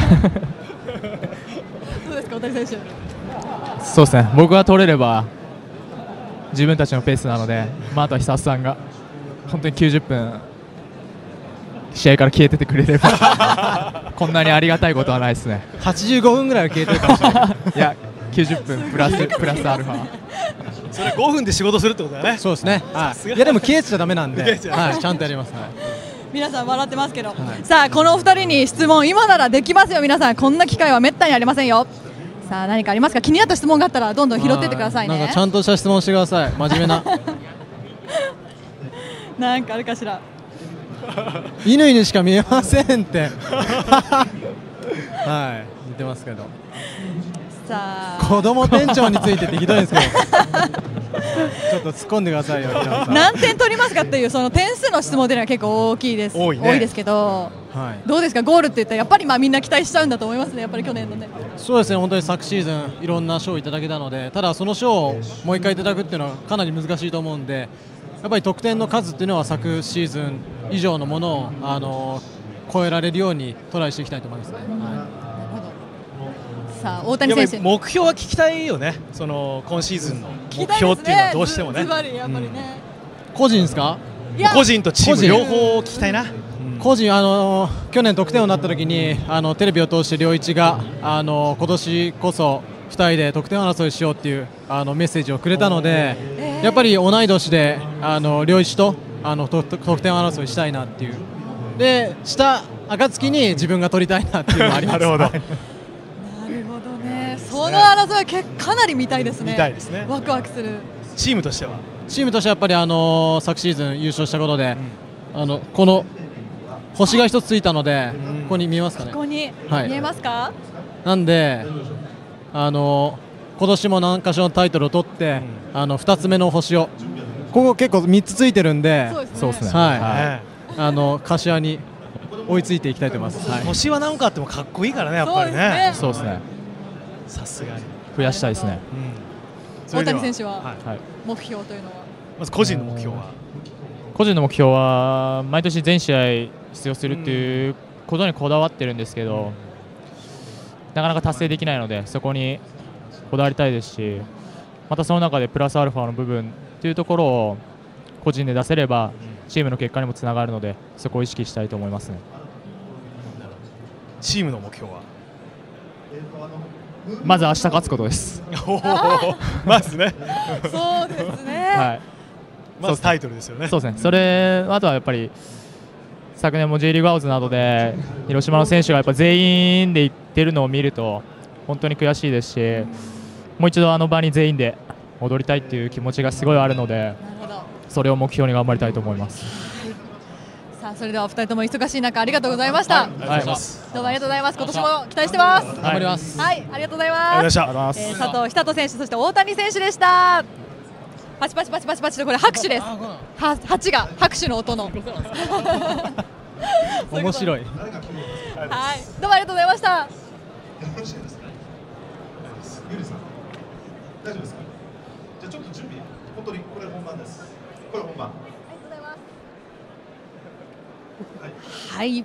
どうですか、大谷選手。 そうですね。僕が取れれば自分たちのペースなので、あとは久さんが本当に90分試合から消えててくれればこんなにありがたいことはないですね。 85分ぐらいは消えてるかもしれない。 いや、90分プラスアルファ。 それ5分で仕事するってことだね。 そうですね。いやでも消えちゃダメなんで、はい、ちゃんとやります。 皆さん笑ってますけど、さあこのお二人に質問今ならできますよ。皆さんこんな機会はめったにありませんよ。さあ何かありますか？気になった質問があったらどんどん拾ってってくださいね。 なんかちゃんとした質問してください。真面目な。 なんかあるかしら。 乾にしか見えませんって。はい、似てますけど。 さあ子供店長についてってひどいんですけど。ちょっと突っ込んでくださいよ。 何点取りますかっていうその点数の質問というのは結構大きいです。多いですけど、どうですか？ゴールって言ったらやっぱりみんな期待しちゃうんだと思いますね。やっぱり去年のね。 そうですね。本当に昨シーズンいろんな賞をいただけたので、ただその賞をもう一回いただくっていうのはかなり難しいと思うんで、やっぱり得点の数っていうのは昨シーズン以上のものを超えられるようにトライしていきたいと思いますね。 さあ大谷選手、 目標は聞きたいよね。その今シーズンの目標っていうのはどうしてもね。 ズバリやっぱりね。 個人ですか？ 個人とチーム両方聞きたいな。 個人去年得点王になった時にテレビを通して良一が今年こそ 2人で得点争いしようっていうメッセージをくれたので、やっぱり同い年で両一と得点争いしたいなっていう、でした暁に自分が取りたいなっていうのもあります。 なるほど。 なるほどね。その争いはかなり見たいですね。 見たいですね。 ワクワクする。 チームとしてはやっぱり昨シーズン優勝したことで、この星が一つついたので、ここに見えますかね。 ここに見えますか。 なんで今年も何かしらのタイトルを取って、2つ目の星をここ結構3つついてるんで、 そうですね。 はい。柏に追いついていきたいと思います。 星は何個あってもかっこいいからね、やっぱりね。 そうですね。 さすがに増やしたいですね。 大谷選手は目標というのは。 まず個人の目標は。 個人の目標は毎年全試合出場するっていうことにこだわってるんですけど、なかなか達成できないので、そこにこだわりたいですし、またその中でプラスアルファの部分というところを個人で出せればチームの結果にもつながるので、そこを意識したいと思いますね。 チームの目標はまず明日勝つことです。 まずね。 そうですね。 はい。 まずタイトルですよね。 そうですね。それあとはやっぱり昨年も J リーグアウォーズなどで広島の選手がやっぱ全員で行ってるのを見ると本当に悔しいですし、もう一度あの場に全員で踊りたいっていう気持ちがすごいあるので、それを目標に頑張りたいと思います。 さあ、それではお二人とも忙しい中ありがとうございました。 ありがとうございます。 どうもありがとうございます。今年も期待してます。 頑張ります。 はい、ありがとうございます。佐藤寿人選手、そして大谷選手でした。パチパチパチパチパチとこれ拍手です。8が拍手の音の。 面白い。 はい、どうもありがとうございました。 大丈夫ですか。じゃあちょっと準備、本当にこれ本番です。これ本番。 はい。い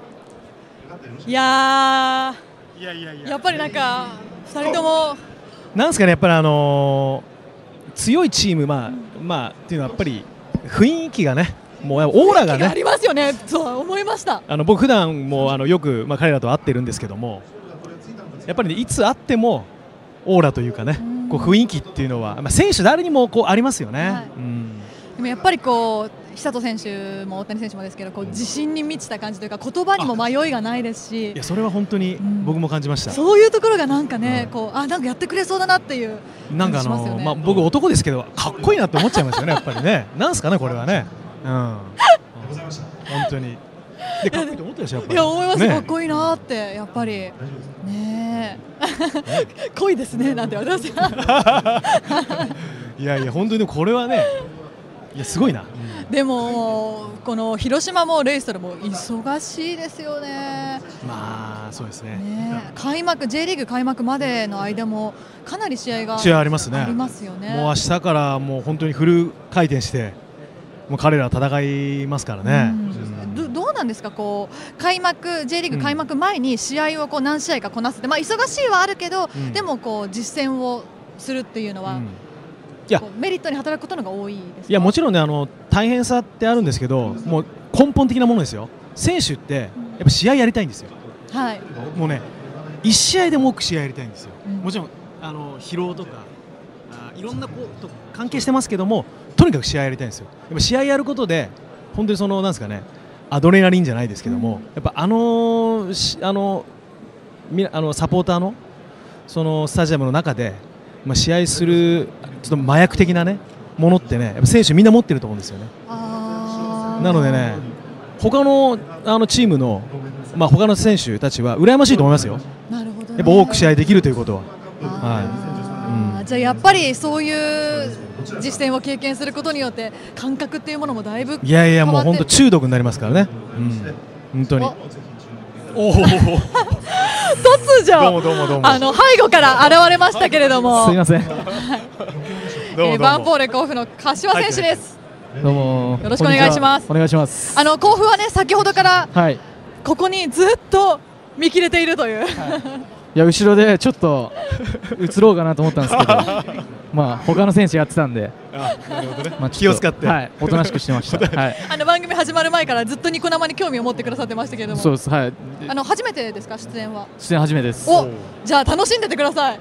ややっぱりなんか2人ともなんですかね、やっぱり強いチーム、まあっていうのはやっぱり雰囲気がね、もうオーラがねありますよね。そう思いました。 僕普段もよく彼らと会ってるんですけども、やっぱり、ね、いつ会ってもオーラというかね、こう雰囲気っていうのは、選手誰にもこうありますよね。はい、 でもやっぱりこう久人選手も大谷選手もですけど、こう自信に満ちた感じというか、言葉にも迷いがないですし、 いやそれは本当に僕も感じました。 そういうところがなんかね、こうなんかやってくれそうだなっていうなんか僕男ですけどかっこいいなって思っちゃいましたよね、やっぱりね。なんすかねこれはね。本当に。でかっこいいと思ったでしょやっぱり。 いや思います、かっこいいなってやっぱりね。濃いですねなんて言われてます。 いやいや本当にこれはね、いやすごいな。 でもこの広島もレイストルも忙しいですよね。 まあそうですね。 開幕 J リーグ開幕までの間もかなり試合がありますね。 ありますよね。 もう明日からもう本当にフル回転してもう彼ら戦いますからね。 どうなんですか、こう開幕 J リーグ開幕前に試合をこう何試合かこなせて、忙しいはあるけど、でもこう実践をするっていうのは。いやメリットに働くことのが多いですか。 いやもちろんね、大変さってあるんですけど、もう根本的なものですよ。選手ってやっぱ試合やりたいんですよ。 はい。 もうね、1試合でも多く試合やりたいんですよ。もちろん疲労とかいろんなこと関係してますけども、とにかく試合やりたいんですよ。やっぱ試合やることで本当になんですかね、アドレナリンじゃないですけども、やっぱサポーターのそのスタジアムの中で。試合するちょっと麻薬的なねものってね、やっぱ選手みんな持ってると思うんですよね。なのでね、他のチームの他の選手たちは羨ましいと思いますよ。 なるほどね。 やっぱ多く試合できるということは。じゃあやっぱりそういう実践を経験することによって感覚っていうものもだいぶいやいやもう本当中毒になりますからね。本当に。おお。 突如背後から現れましたけれども、 すいません。 バンポーレ甲府の柏選手です。 どうもよろしくお願いします。 お願いします。 甲府はね、先ほどからここにずっと見切れているという、 いや後ろでちょっと映ろうかなと思ったんですけど他の選手やってたんで、 気を使っておとなしくしてました。 番組始まる前からずっとニコ生に興味を持ってくださってましたけれども。 そうです。はい。 初めてですか、出演は。 出演初めてです。 じゃあ楽しんでてください。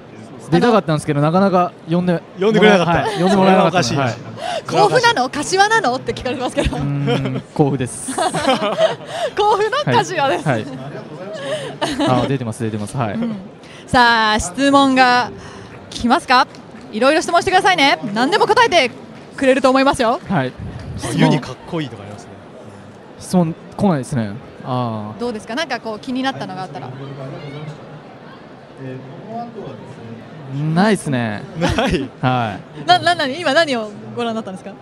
出たかったんですけどなかなか呼んでくれなかった。 はい、呼んでもらえなかった。 それはおかしい甲府なの柏なのって聞かれてますけど甲府です。 甲府の柏です、 はい。あ、出てます出てます。はい。 さあ質問が来ますか。いろいろ質問してくださいね。何でも答えてくれると思いますよ。 はい。 ユニかっこいいとかありますね。 質問来ないですね。あどうですか。なんかこう気になったのがあったら。 あ。ないですね。 ない。 は今何をご覧になったんですか。 い。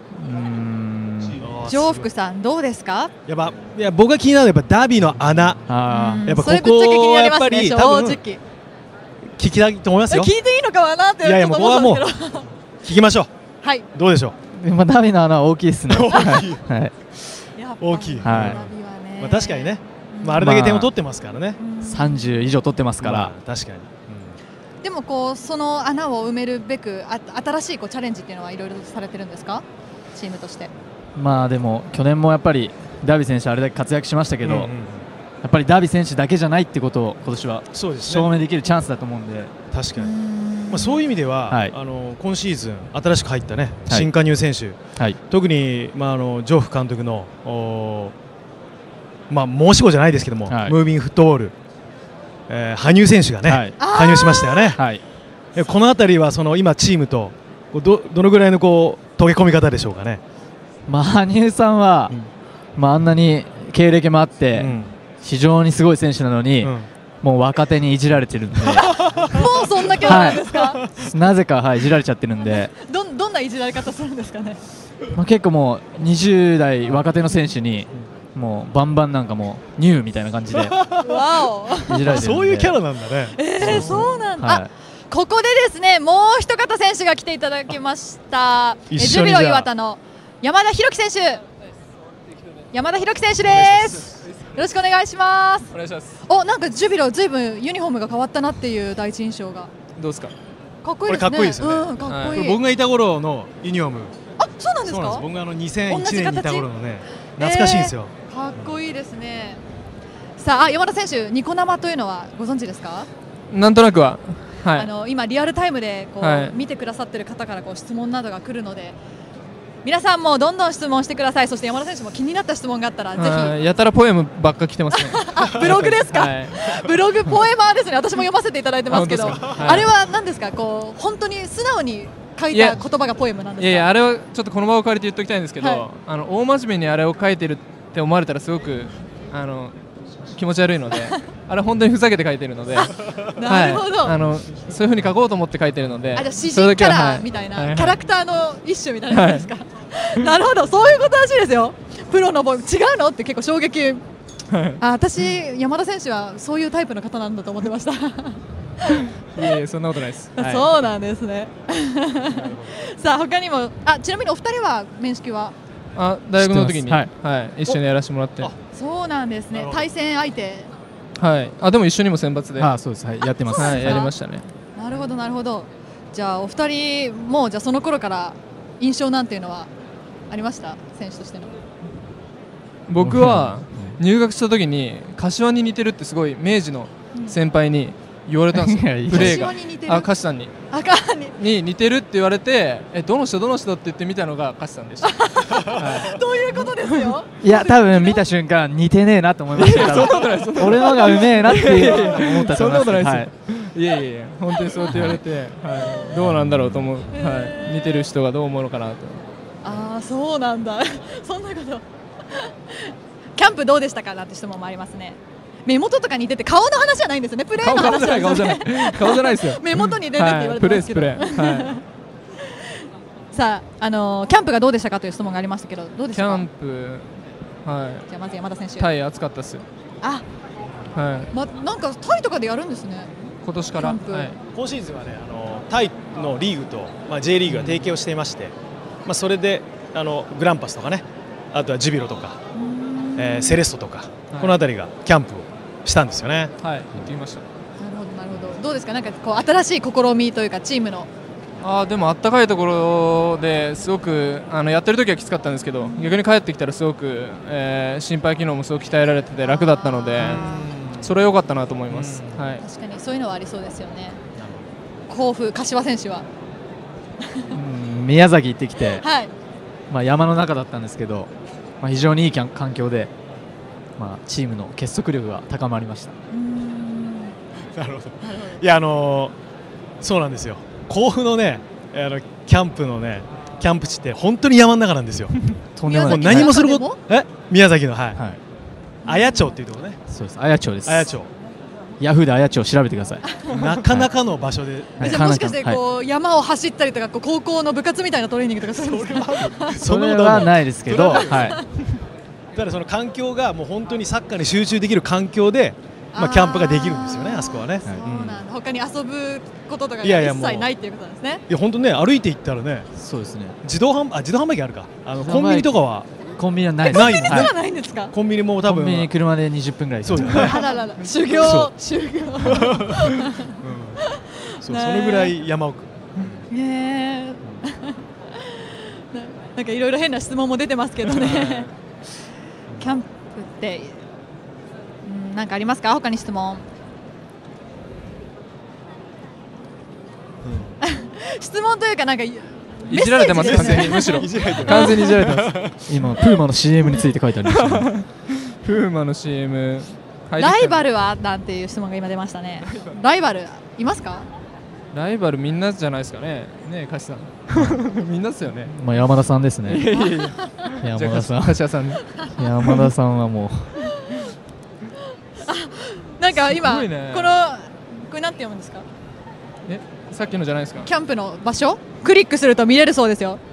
上福さんどうですか。 いや僕が気になるのはやっぱダービーの穴。やっぱこそれぶっちゃけ気にこはやっぱなりますね。正り多分直。 聞きたいと思いますよ。 聞いていいのかなってちょっと思ったんですけど。 聞きましょう。 はい。 どうでしょまあダビの穴は大きいですね。 大きいはい。 大きい。 はい。 まあ確かにね。まああれだけ点を取ってますからね。 30以上取ってますから。 まあ確かに。 でもこうその穴を埋めるべく新しいこうチャレンジっていうのはいろいろされてるんですか。チームとして。 まあでも去年もやっぱりダービー選手あれだけ活躍しましたけど、やっぱりダービー選手だけじゃないってことを今年は証明できるチャンスだと思うんで。 確かに。まあそういう意味では今シーズン新しく入ったね新加入選手、特にまあジョーフ監督のまあ申し子じゃないですけども、ムービングフットボール、羽生選手がね加入しましたよね。このあたりはその今チームとどのぐらいのこう溶け込み方でしょうかね。 まあ羽生さんは、まああんなに経歴もあって、非常にすごい選手なのに、もう若手にいじられてるんで。 もうそんなキャラなんですか。 なぜかいじられちゃってるんで。 どんないじられ方するんですかね。 まあ結構もう20代若手の選手にもうバンバンなんかもうニューみたいな感じでいじられてるんで。 そういうキャラなんだね。 そうなんだ。ここでですねもう一方選手が来ていただきました。ジュビロ磐田の山田裕樹選手。山田裕樹選手です。よろしくお願いします。 お願いします。 なんかジュビロずいぶんユニフォームが変わったなっていう第一印象が。 どうですか。 かっこいいですね。 これかっこいいですよね。 かっこいい。 僕がいた頃のユニフォーム。 あ、そうなんですか。 僕が2001年にいた頃のね懐かしいんですよ。 かっこいいですね。さあ山田選手ニコ生というのはご存知ですか。 なんとなくは。はい。 今リアルタイムでこう見てくださってる方からこう質問などが来るので。皆さんもどんどん質問してください。そして山田選手も気になった質問があったらぜひ。 やたらポエムばっか来てますね。 ブログですか。ブログポエマーですね。私も読ませていただいてますけど、あれは何ですか。こう本当に素直に書いた言葉がポエムなんですか。 いやあれはちょっとこの場を借りて言っておきたいんですけど、大真面目にあれを書いてるって思われたらすごく気持ち悪いので、あれ本当にふざけて書いてるので。 なるほど。 そういうふうに書こうと思って書いてるので。 じゃあ詩人キャラみたいなキャラクターの一種みたいな感じですか。なるほど、そういうことらしいですよ。プロのボール違うのって結構衝撃。私山田選手はそういうタイプの方なんだと思ってました。 いえそんなことないです。 そうなんですね。さあ他にもちなみにお二人は面識は。 大学の時に一緒にやらせてもらって。 そうなんですね。対戦相手。 はい。でも一緒にも選抜で。 そうです。やってます。 やりましたね。 なるほどなるほど。じゃあお二人もじゃあその頃から印象なんていうのはありました。選手としての。 僕は入学した時に柏に似てるってすごい明治の先輩に言われたんですよ。プレーが。柏さんに。に似てるって言われて、どの人って言ってみたのが柏さんでした。 どういうことですよ。 いや多分見た瞬間似てねえなと思いました。俺のがうめえなって思ったと思います。 そんなことないですよ。いや本当にそうって言われて、どうなんだろうと思う。似てる人がどう思うのかなと。 そうなんだ。そんなこと。キャンプどうでしたかなんて質問もありますね。目元とか似てて顔の話じゃないんですよね。プレーの話なんですよね。 顔じゃないですよ。 目元に似てるって言われてますけど。 プレー。 さあキャンプがどうでしたかという質問がありましたけどどうでしたか。 キャンプじゃあまず山田選手。 タイ暑かったっす。 なんかタイとかでやるんですね。 今年から。 今シーズンはねタイのリーグとJ リーグが提携をしていまして、それでグランパスとかね、あとはジュビロとかセレッソとかこの辺りがキャンプをしたんですよね。 行ってきました。 なるほど。どうですか。なんかこう新しい試みというかチームの。 でもあったかいところですごくやってる時はきつかったんですけど、逆に帰ってきたらすごく心肺機能もすごく鍛えられてて楽だったので、それは良かったなと思います。 確かにそういうのはありそうですよね。 甲府柏選手は。 宮崎行ってきて、 はい、 まあ山の中だったんですけど、まあ、非常にいい環境で、まあ、チームの結束力が高まりました。 なるほど。いやそうなんですよ。甲府のねキャンプのねキャンプ地って本当に山の中なんですよ。 とんでもない。 何もすること宮崎の綾町っていうところね。 そうです。綾町です。 綾町。 ヤフーで綾町を調べてください。 なかなかの場所で。 じゃあもしかしてこう山を走ったりとか高校の部活みたいなトレーニングとかするんですか？ それはないですけど、はい。 ただその環境がもう本当にサッカーに集中できる環境で、まあキャンプができるんですよね、あそこはね。 そうなんだ。他に遊ぶこととかが一切ないっていうことなんですね。 いや本当ね、歩いて行ったらね。 そうですね。 自動販売機あるか。コンビニとかは。 コンビニはないです。コンビニとかないんですか？ コンビニも多分。 コンビニ車で20分ぐらい。 そうですね。 あららら。修行。 そのぐらい山奥。 なんかいろいろ変な質問も出てますけどね。キャンプってなんかありますか？他に質問。質問というかなんか。 いじられてます完全にむしろ完全にいじられてます今プーマの CM について書いてありました、ね、 プーマの CM ライバルはなんていう質問が今出ましたね。ライバルいますか？ ライバルみんなじゃないですかね。ねえカシさんみんなですよね。 まあ山田さんですね。山田さん。 柏さん。 山田さんはもうなんか今これなんて読むんですか？ さっきのじゃないですか。 キャンプの場所クリックすると見れるそうですよ。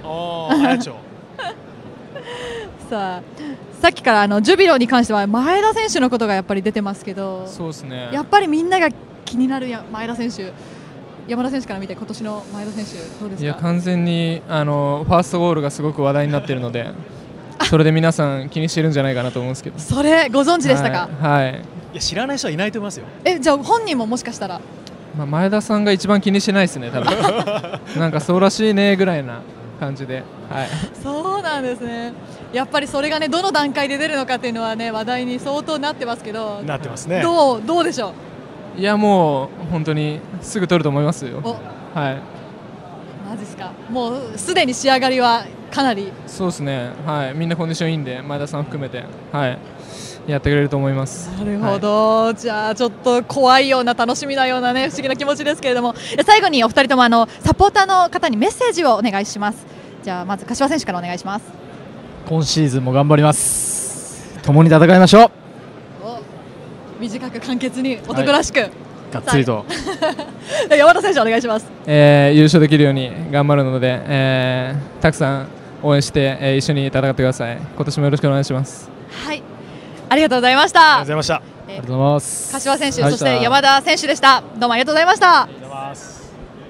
さっきからジュビロに関しては前田選手のことがやっぱり出てますけど、 そうですね。 やっぱりみんなが気になる前田選手、山田選手から見て今年の前田選手どうですか？ いや完全にファーストゴールがすごく話題になっているので、それで皆さん気にしてるんじゃないかなと思うんですけど。 それご存知でしたか？ はい。 いや知らない人はいないと思いますよ。 じゃあ本人ももしかしたら。 前田さんが一番気にしてないですね、多分なんかそうらしいねぐらいな感じで、はい、 そうなんですね。やっぱりそれがねどの段階で出るのかっていうのはね話題に相当なってますけど、 なってますね。 どうでしょう？いやもう本当にすぐ取ると思いますよ。はい。 マジですか？もうすでに仕上がりはかなり。 そうですね。はい。みんなコンディションいいんで前田さん含めて、はい。やってくれると思います。 なるほど、はい、じゃあちょっと怖いような楽しみなようなね不思議な気持ちですけれども、最後にお二人ともサポーターの方にメッセージをお願いします。じゃあまず柏選手からお願いします。 今シーズンも頑張ります。共に戦いましょう。 短く簡潔に男らしく、 がっつりと山田選手お願いします。 優勝できるように頑張るので、たくさん応援して、一緒に戦ってください。今年もよろしくお願いします。 はい、ありがとうございました。 ありがとうございました。 ありがとうございます。 柏選手、そして山田選手でした。どうもありがとうございました。 ありがとうございます。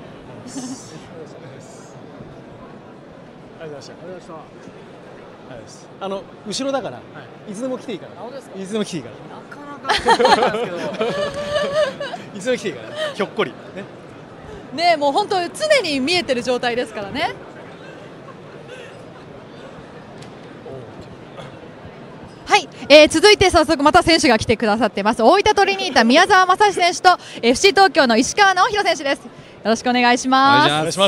後ろだから、いつでも来ていいから。いつでも来ていいから。なかなか。いつでも来ていいから。ひょっこり。 ね、もう本当常に見えてる状態ですからね。はい、続いて早速また選手が来てくださってます。大分トリニータ宮澤正史選手と FC 東京の石川直弘選手です。よろしくお願いします。 お願いします。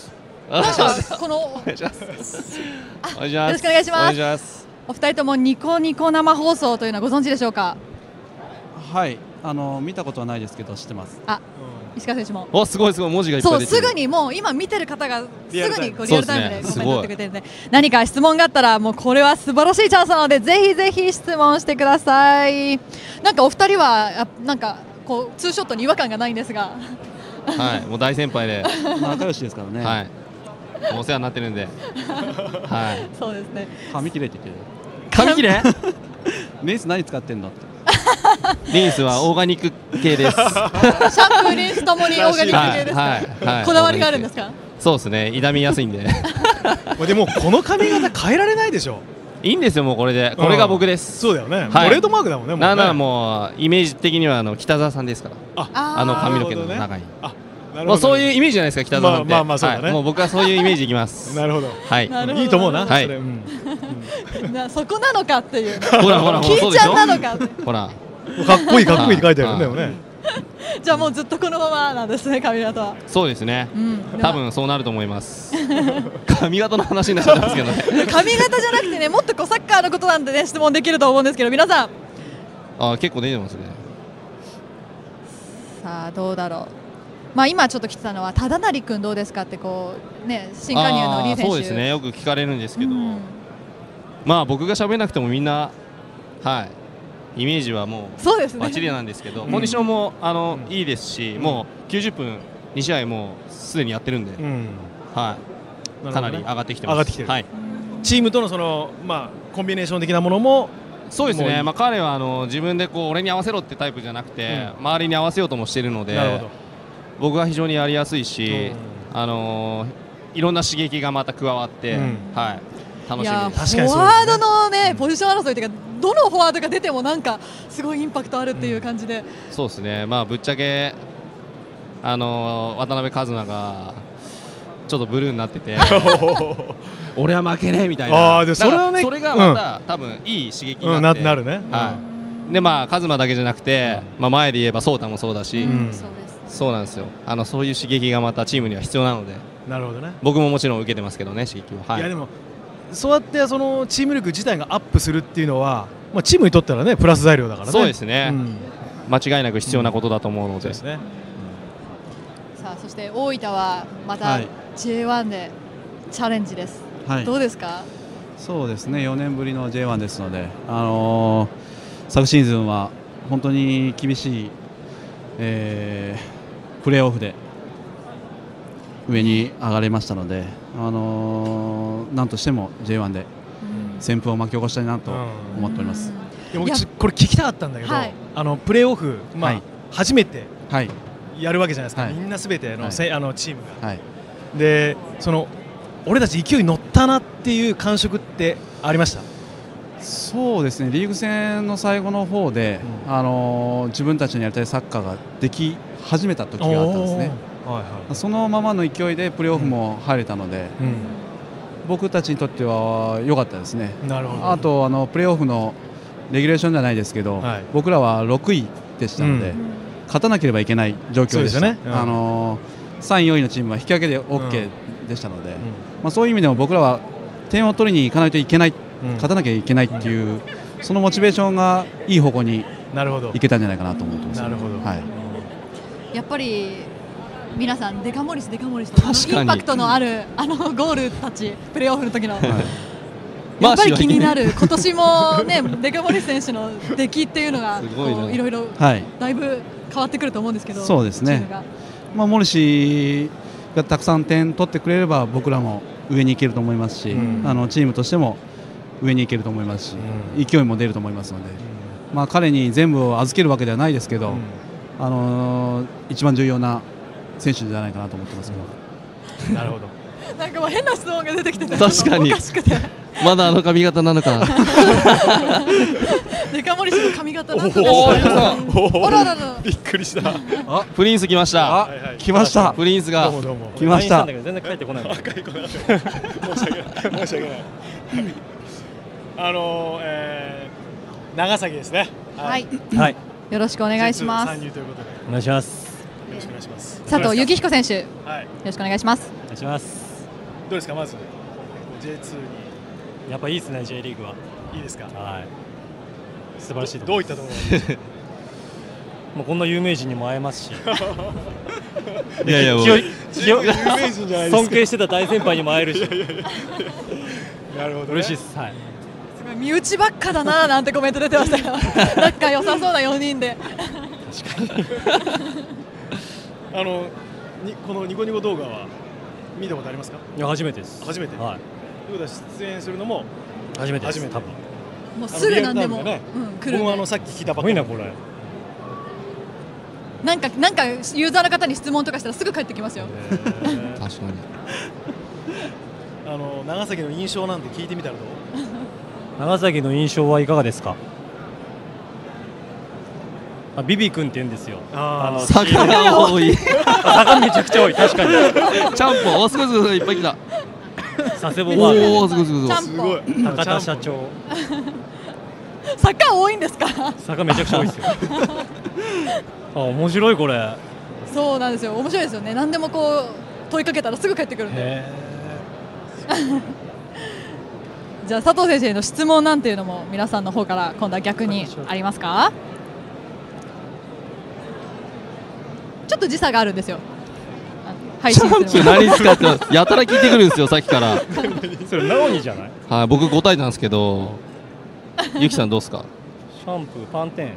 なんかこのよろしくお願いします。お二人ともニコニコ生放送というのはご存知でしょうか？ はい、見たことはないですけど知ってます。 石川選手も。 お、すごいすごい、文字がいっぱい出てる。 そう、すぐにもう今見てる方がすぐにリアルタイムでコメントやってくれてるんで、何か質問があったらもうこれは素晴らしいチャンスなのでぜひぜひ質問してください。なんかお二人はなんかこうツーショットに違和感がないんですが。 はい、もう大先輩で仲良しですからね。 はい。お世話になってるんで。はい。 そうですね。 紙切れって言ってる。 紙切れ？ リンス何使ってんのって。 リンスはオーガニック系です。シャンプー、リンスともにオーガニック系ですか？はい。こだわりがあるんですか？ そうですね。傷みやすいんで。 でもこの髪型変えられないでしょ。 いいんですよ、もうこれで。これが僕です。 そうだよね。トレードマークだもんね。 なんならもうイメージ的には北澤さんですから。髪の毛の中に。まあそういうイメージじゃないですか、北澤さんって。 まあまあそうだね。 もう僕はそういうイメージいきます。 なるほど。 はい。 いいと思うな。 はい。 そこなのかっていう。 ほらほら、 キーちゃんなのか。 ほら。 かっこいいかっこいいって書いてあるんだよね。 じゃあもうずっとこのままなんですね、髪型は。 そうですね、 うん多分そうなると思います髪型の話になっちゃってますけどね髪型じゃなくてね、もっとこうサッカーのことなんでね質問できると思うんですけど、皆さん結構出てますね。 さあどうだろう。まあ今ちょっと来てたのは忠成君どうですかってこうね、新加入のリー選手。 そうですね、よく聞かれるんですけど、まあ僕が喋らなくてもみんなイメージはもうそうですねバッチリなんですけど、コンディションもいいですし、もう90分2試合もうすでにやってるんで、かなり上がってきてます。 上がってきてる。チームとのそのコンビネーション的なものも。 そうですね、彼は自分でこう俺に合わせろってタイプじゃなくて、周りに合わせようともしているので、僕は非常にやりやすいし、いろんな刺激がまた加わって、楽しみです。 フォワードのねポジション争いというか、どのフォワードが出てもなんかすごいインパクトあるっていう感じで。 そうですね、ぶっちゃけ渡辺一馬がちょっとブルーになってて俺は負けねえみたいな。それがまた多分いい刺激になってなるね。 で一馬だけじゃなくて、前で言えば颯太もそうだし、そうなんですよ。そういう刺激がまたチームには必要なので。 なるほどね。 僕ももちろん受けてますけどね、刺激は。 いやでもそうやってそのチーム力自体がアップするっていうのは、チームにとってはねプラス材料だからね。 そうですね。間違いなく必要なことだと思うので。 さあそして大分はまた J1 でチャレンジです。どうですか？ そうですね、4年ぶりの J1 ですので、昨シーズンは本当に厳しい、プレーオフで上に上がれましたので、なんとしても J1 で旋風を巻き起こしたいなと思っております。 これ聞きたかったんだけど、プレーオフ、初めてやるわけじゃないですか、みんなすべてのチームが。でその俺たち勢い乗ったなっていう感触ってありました？ そうですね、リーグ戦の最後の方で、自分たちのやりたいサッカーができ始めた時があったんですね。そのままの勢いでプレーオフも入れたので、僕たちにとっては良かったですね。あとプレーオフのレギュレーションじゃないですけど、僕らは6位でしたので、勝たなければいけない状況でした。3位、4位のチームは引き分けで OK でしたので、そういう意味でも僕らは点を取りに行かないといけない、勝たなきゃいけないっていうそのモチベーションがいい方向にいけたんじゃないかなと思ってます。 やっぱり皆さんデカ盛りしてインパクトのあるゴールたち、プレーオフの時の、やっぱり気になる今年もねデカ盛り選手の出来っていうのがいろいろだいぶ変わってくると思うんですけど。 そうですね、モリシがたくさん点取ってくれれば僕らも上に行けると思いますし、チームとしても上に行けると思いますし、勢いも出ると思いますので、彼に全部を預けるわけではないですけど、一番重要な選手じゃないかなと思ってますけど。 なるほど。 なんかもう変な質問が出てきてて、 確かにおかしくてまだ髪型なのかなデカ盛り氏の髪型なんだびっくりした。 プリンス来ました。 来ました。 プリンスが来ました。 全然帰ってこない。 申し訳ない。申し訳ない。長崎ですね。 はい。よろしくお願いします。 参入ということで。 お願いします。 よろしくお願いします。 佐藤幸彦選手、よろしくお願いします。 お願いします。 どうですか、まず J2 に。 やっぱいいですね、J リーグは。 いいですか。 はい。素晴らしい。 どういったところ？ もうこんな有名人にも会えますし。 いやいや、 有名人じゃないですか。 尊敬してた大先輩にも会えるし。 なるほど。 嬉しいです。はい。 すごい身内ばっかだななんてコメント出てましたよ。仲良さそうな4人で。 確かに。このニコニコ動画は見たことありますか？ いや、初めてです。 初めて。 はい。 ということは出演するのも初めてです。多分。 もうすぐなんでも来る。僕もさっき聞いたばっかり。 すごいなこれ。 なんかユーザーの方に質問とかしたらすぐ帰ってきますよ。 確かに。 長崎の印象なんて聞いてみたらどう？ 長崎の印象はいかがですか？ビビ君って言うんですよ。 魚が多い。 魚めちゃくちゃ多い。確かに。 ちゃんぽん、すごいすごいいっぱい来た。 佐世保バーガー。 おお、すごいすごいすごい。 高田社長。 坂多いんですか？ 坂めちゃくちゃ多いですよ。あ、面白いこれ。 そうなんですよ、面白いですよね。何でもこう問いかけたらすぐ帰ってくるんで。じゃあ佐藤選手への質問なんていうのも皆さんの方から今度は逆にありますか？ちょっと時差があるんですよ。 シャンプー何使ってやたら聞いてくるんですよ、さっきから。 それナオニじゃない？ はい、僕答えたんですけど、ゆきさんどうですか？ シャンプーパンテン。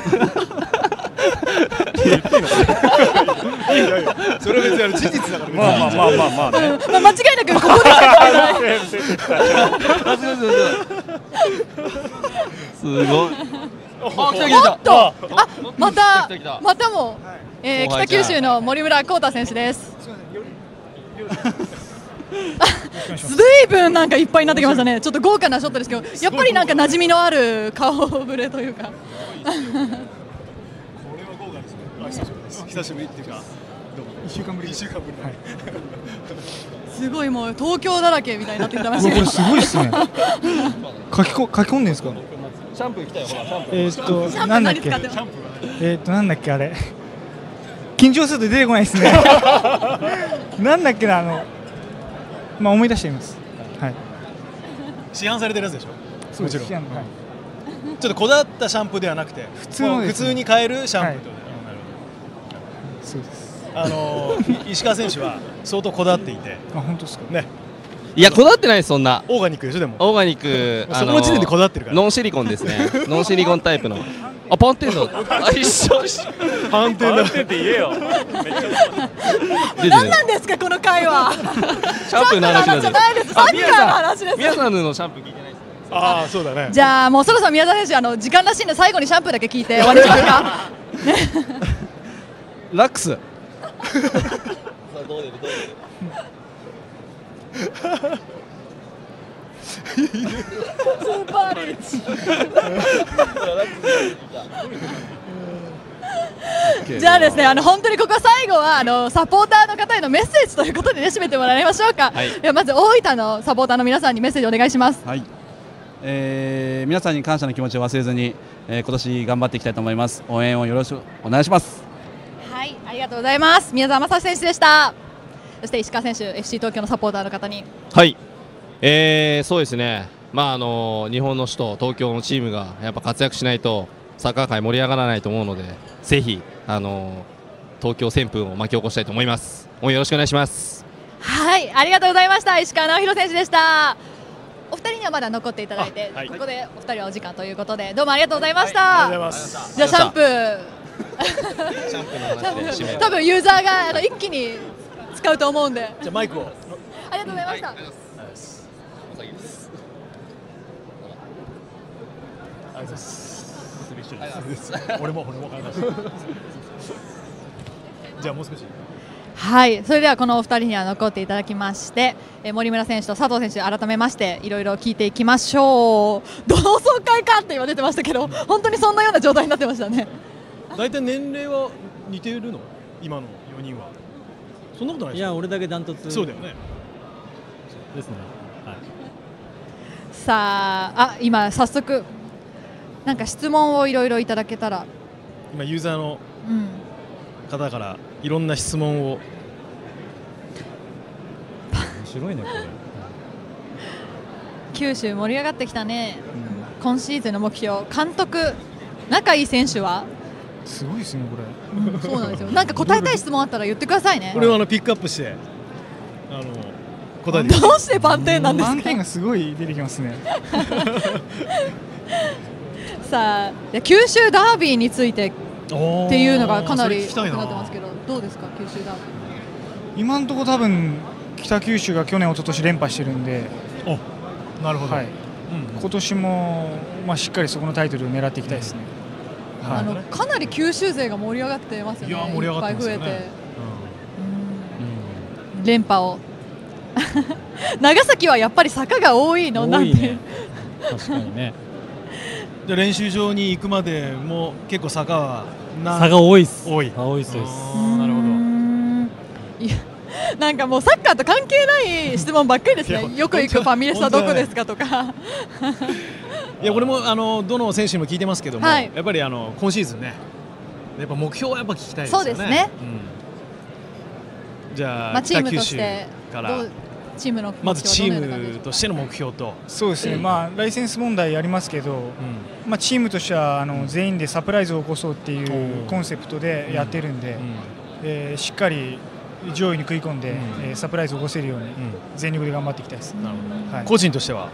いやいや、それは別に事実だから。 まあまあまあまあまあね。 間違いなくここでしかすごい。 おっと、またも北九州の森村浩太選手です。ずいぶんなんかいっぱいになってきましたね。ちょっと豪華なショットですけど、やっぱりなんか馴染みのある顔ぶれというか。 久しぶりっていうか、1週間ぶり。すごいもう東京だらけみたいになってきてましたけど。 これすごいっすね。書き込んでんですか？ シャンプー行きたいよ、ほらシャンプー。 なんだっけ？なんだっけあれ。緊張すると出てこないですね。なんだっけな、まあ思い出してみます。はい。 市販されてるやつでしょ。もちろん。 はい、 ちょっとこだわったシャンプーではなくて、普通に買えるシャンプーってことで。 そうです。 石川選手は相当こだわっていて。 あ、本当ですか。 ね。 いや、こだわってないです、そんな。 オーガニックでしょ、でも。 オーガニック、 その時点でこだわってるから。 ノンシリコンですね。ノンシリコンタイプの。あ、パンテンの。あ、一緒。 パンテンだ。 って言えよ。 何なんですか、この会話。 シャンプーの話なんじゃないです。サッカーの話です。 宮さんのシャンプー聞いてないです。 ああ、そうだね。 じゃあもうそろそろ宮澤選手、時間らしいんで最後にシャンプーだけ聞いて終わりにしますか。 ラックス。 スーパーリーチ。じゃあですね、本当にここ最後はサポーターの方へのメッセージということでね、締めてもらいましょうか。ではまず大分のサポーターの皆さんにメッセージお願いします。 はい。皆さんに感謝の気持ちを忘れずに、今年頑張っていきたいと思います。応援をよろしくお願いします。 はい、ありがとうございます。宮澤正史選手でした。そして石川選手、FC 東京のサポーターの方に。 はい、そうですね、まあ日本の首都東京のチームがやっぱ活躍しないとサッカー界盛り上がらないと思うので、ぜひ東京旋風を巻き起こしたいと思います。応援よろしくお願いします。 はい、ありがとうございました。石川直弘選手でした。お二人にはまだ残っていただいて、ここでお二人はお時間ということで、どうもありがとうございました。 ありがとうございます。 じゃあシャンプー多分ユーザーが一気に使うと思うんで。 じゃあマイクを。 ありがとうございました。 俺もじゃあもう少し。 はい、それではこのお二人には残っていただきまして、森村選手と佐藤選手改めましていろいろ聞いていきましょう。同窓会かって今出てましたけど、本当にそんなような状態になってましたね。 大体年齢は似ているの？今の4人は。そんなことないですか？ いや、俺だけダントツ。 そうだよね。 ですね。はい。 さあ、今早速なんか質問をいろいろいただけたら。 今ユーザーの方からいろんな質問を。面白いねこれ。 九州盛り上がってきたね。今シーズンの目標、監督、仲いい選手は？ すごいですねこれ。 そうなんですよ。なんか答えたい質問あったら言ってくださいね。 これをピックアップして答えて。 どうしてパンテンなんですか？ パンテンがすごい出てきますね。 さあ、九州ダービーについてっていうのがかなり多くなってますけど、どうですか九州ダービー？ 今のところ多分北九州が去年一昨年連覇してるんで。 なるほど。はい。 今年もしっかりそこのタイトルを狙っていきたいですね。 かなり九州勢が盛り上がってますよね。 盛り上がってますよね。 いっぱい増えて、連覇を長崎はやっぱり坂が多いのなんて。 確かにね。 で練習場に行くまでも結構坂は多いです。 多いです。 なるほど。 いや、なんかもうサッカーと関係ない質問ばっかりですね。よく行くファミレスはどこですかとか。 いや、俺もどの選手にも聞いてますけども、やっぱり今シーズンね、やっぱ目標はやっぱ聞きたいですよね。 そうですね。 じゃあチームとしてからチームのまずチームとしての目標と。 そうですね。ライセンス問題ありますけど、チームとしては全員でサプライズを起こそうっていうコンセプトでやってるんで、しっかり上位に食い込んで、サプライズを起こせるように全力で頑張っていきたいです。 個人としては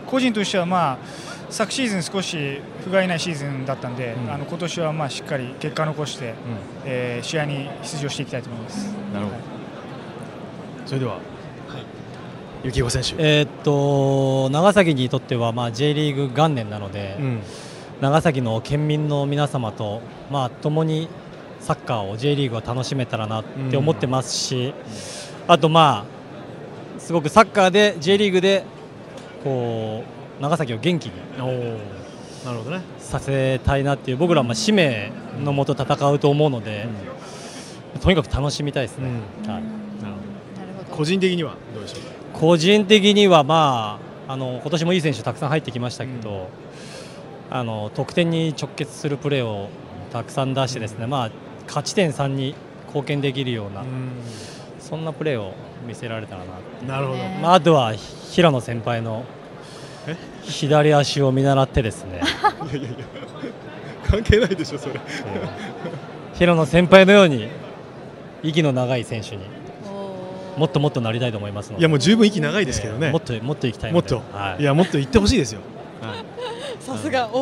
昨シーズン少し不甲斐ないシーズンだったんで、今年はしっかり結果残して、試合に出場していきたいと思います。 なるほど。それでは、幸彦選手。 長崎にとってはJ リーグ元年なので、長崎の県民の皆様と共にサッカーを J リーグを楽しめたらなって思ってますし、あとすごくサッカーで J リーグでこう長崎を元気にさせたいなっていう、僕らは使命のもと戦うと思うので、とにかく楽しみたいですね。 個人的にはどうでしょうか。 個人的には今年もいい選手たくさん入ってきましたけど、得点に直結するプレーをたくさん出してですね、勝ち点3に貢献できるような、そんなプレーを見せられたらな。 なるほど。 あとは平野先輩の左足を見習ってですね。 いや関係ないでしょそれ。 平野先輩のように息の長い選手にもっともっとなりたいと思いますので。 いやもう十分息長いですけどね。 もっと行きたいので。 いやもっと行ってほしいですよ。 さすが。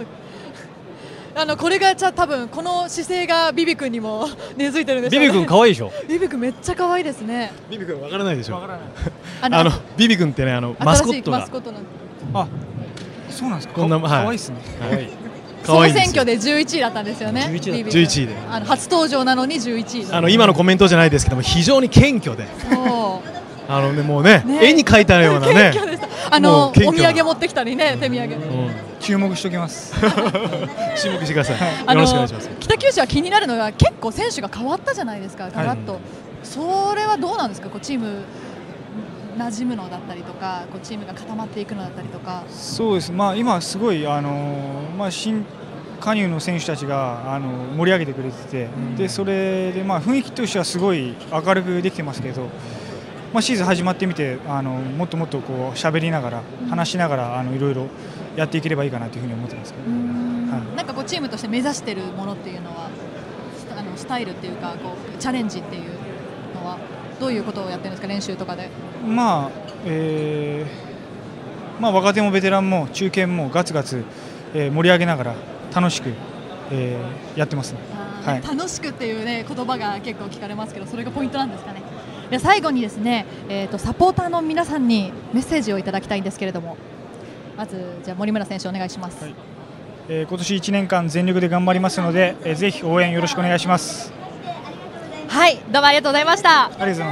これが多分この姿勢がビビ君にも根付いてるんですよね。 ビビ君可愛いでしょ。 ビビ君めっちゃ可愛いですね。 ビビ君わからないでしょ。ビビ君ってねマスコットが。 あ、そうなんですか。 こんな可愛いですね。 総選挙で11位だったんですよね。 11位で。 初登場なのに11位。 今のコメントじゃないですけども非常に謙虚で。もうね絵に描いたようなね。 お土産持ってきたりね、手土産。 注目しておきます。 注目してください。よろしくお願いします。 北九州は気になるのが結構選手が変わったじゃないですか、ガラッと。それはどうなんですか、チーム馴染むのだったりとか、チームが固まっていくのだったりとか。 そうです。今すごい新加入の選手たちが盛り上げてくれてて、でそれで雰囲気としてはすごい明るくできてますけど。シーズン始まってみてもっともっと喋りながら話しながらいろいろやっていければいいかなというふうに思ってますけど、 なんかチームとして目指しているものっていうのはスタイルっていうかチャレンジっていうのはどういうことをやってるんですか、練習とかで。 若手もベテランも中堅もガツガツ盛り上げながら楽しくやってますね。 楽しくっていうね言葉が結構聞かれますけど、それがポイントなんですかね。で最後にですね、サポーターの皆さんにメッセージをいただきたいんですけれども、まずじゃあ森村選手お願いします。 今年1年間全力で頑張りますので、ぜひ応援よろしくお願いします。 はい、どうもありがとうございました。 ありがとうございます。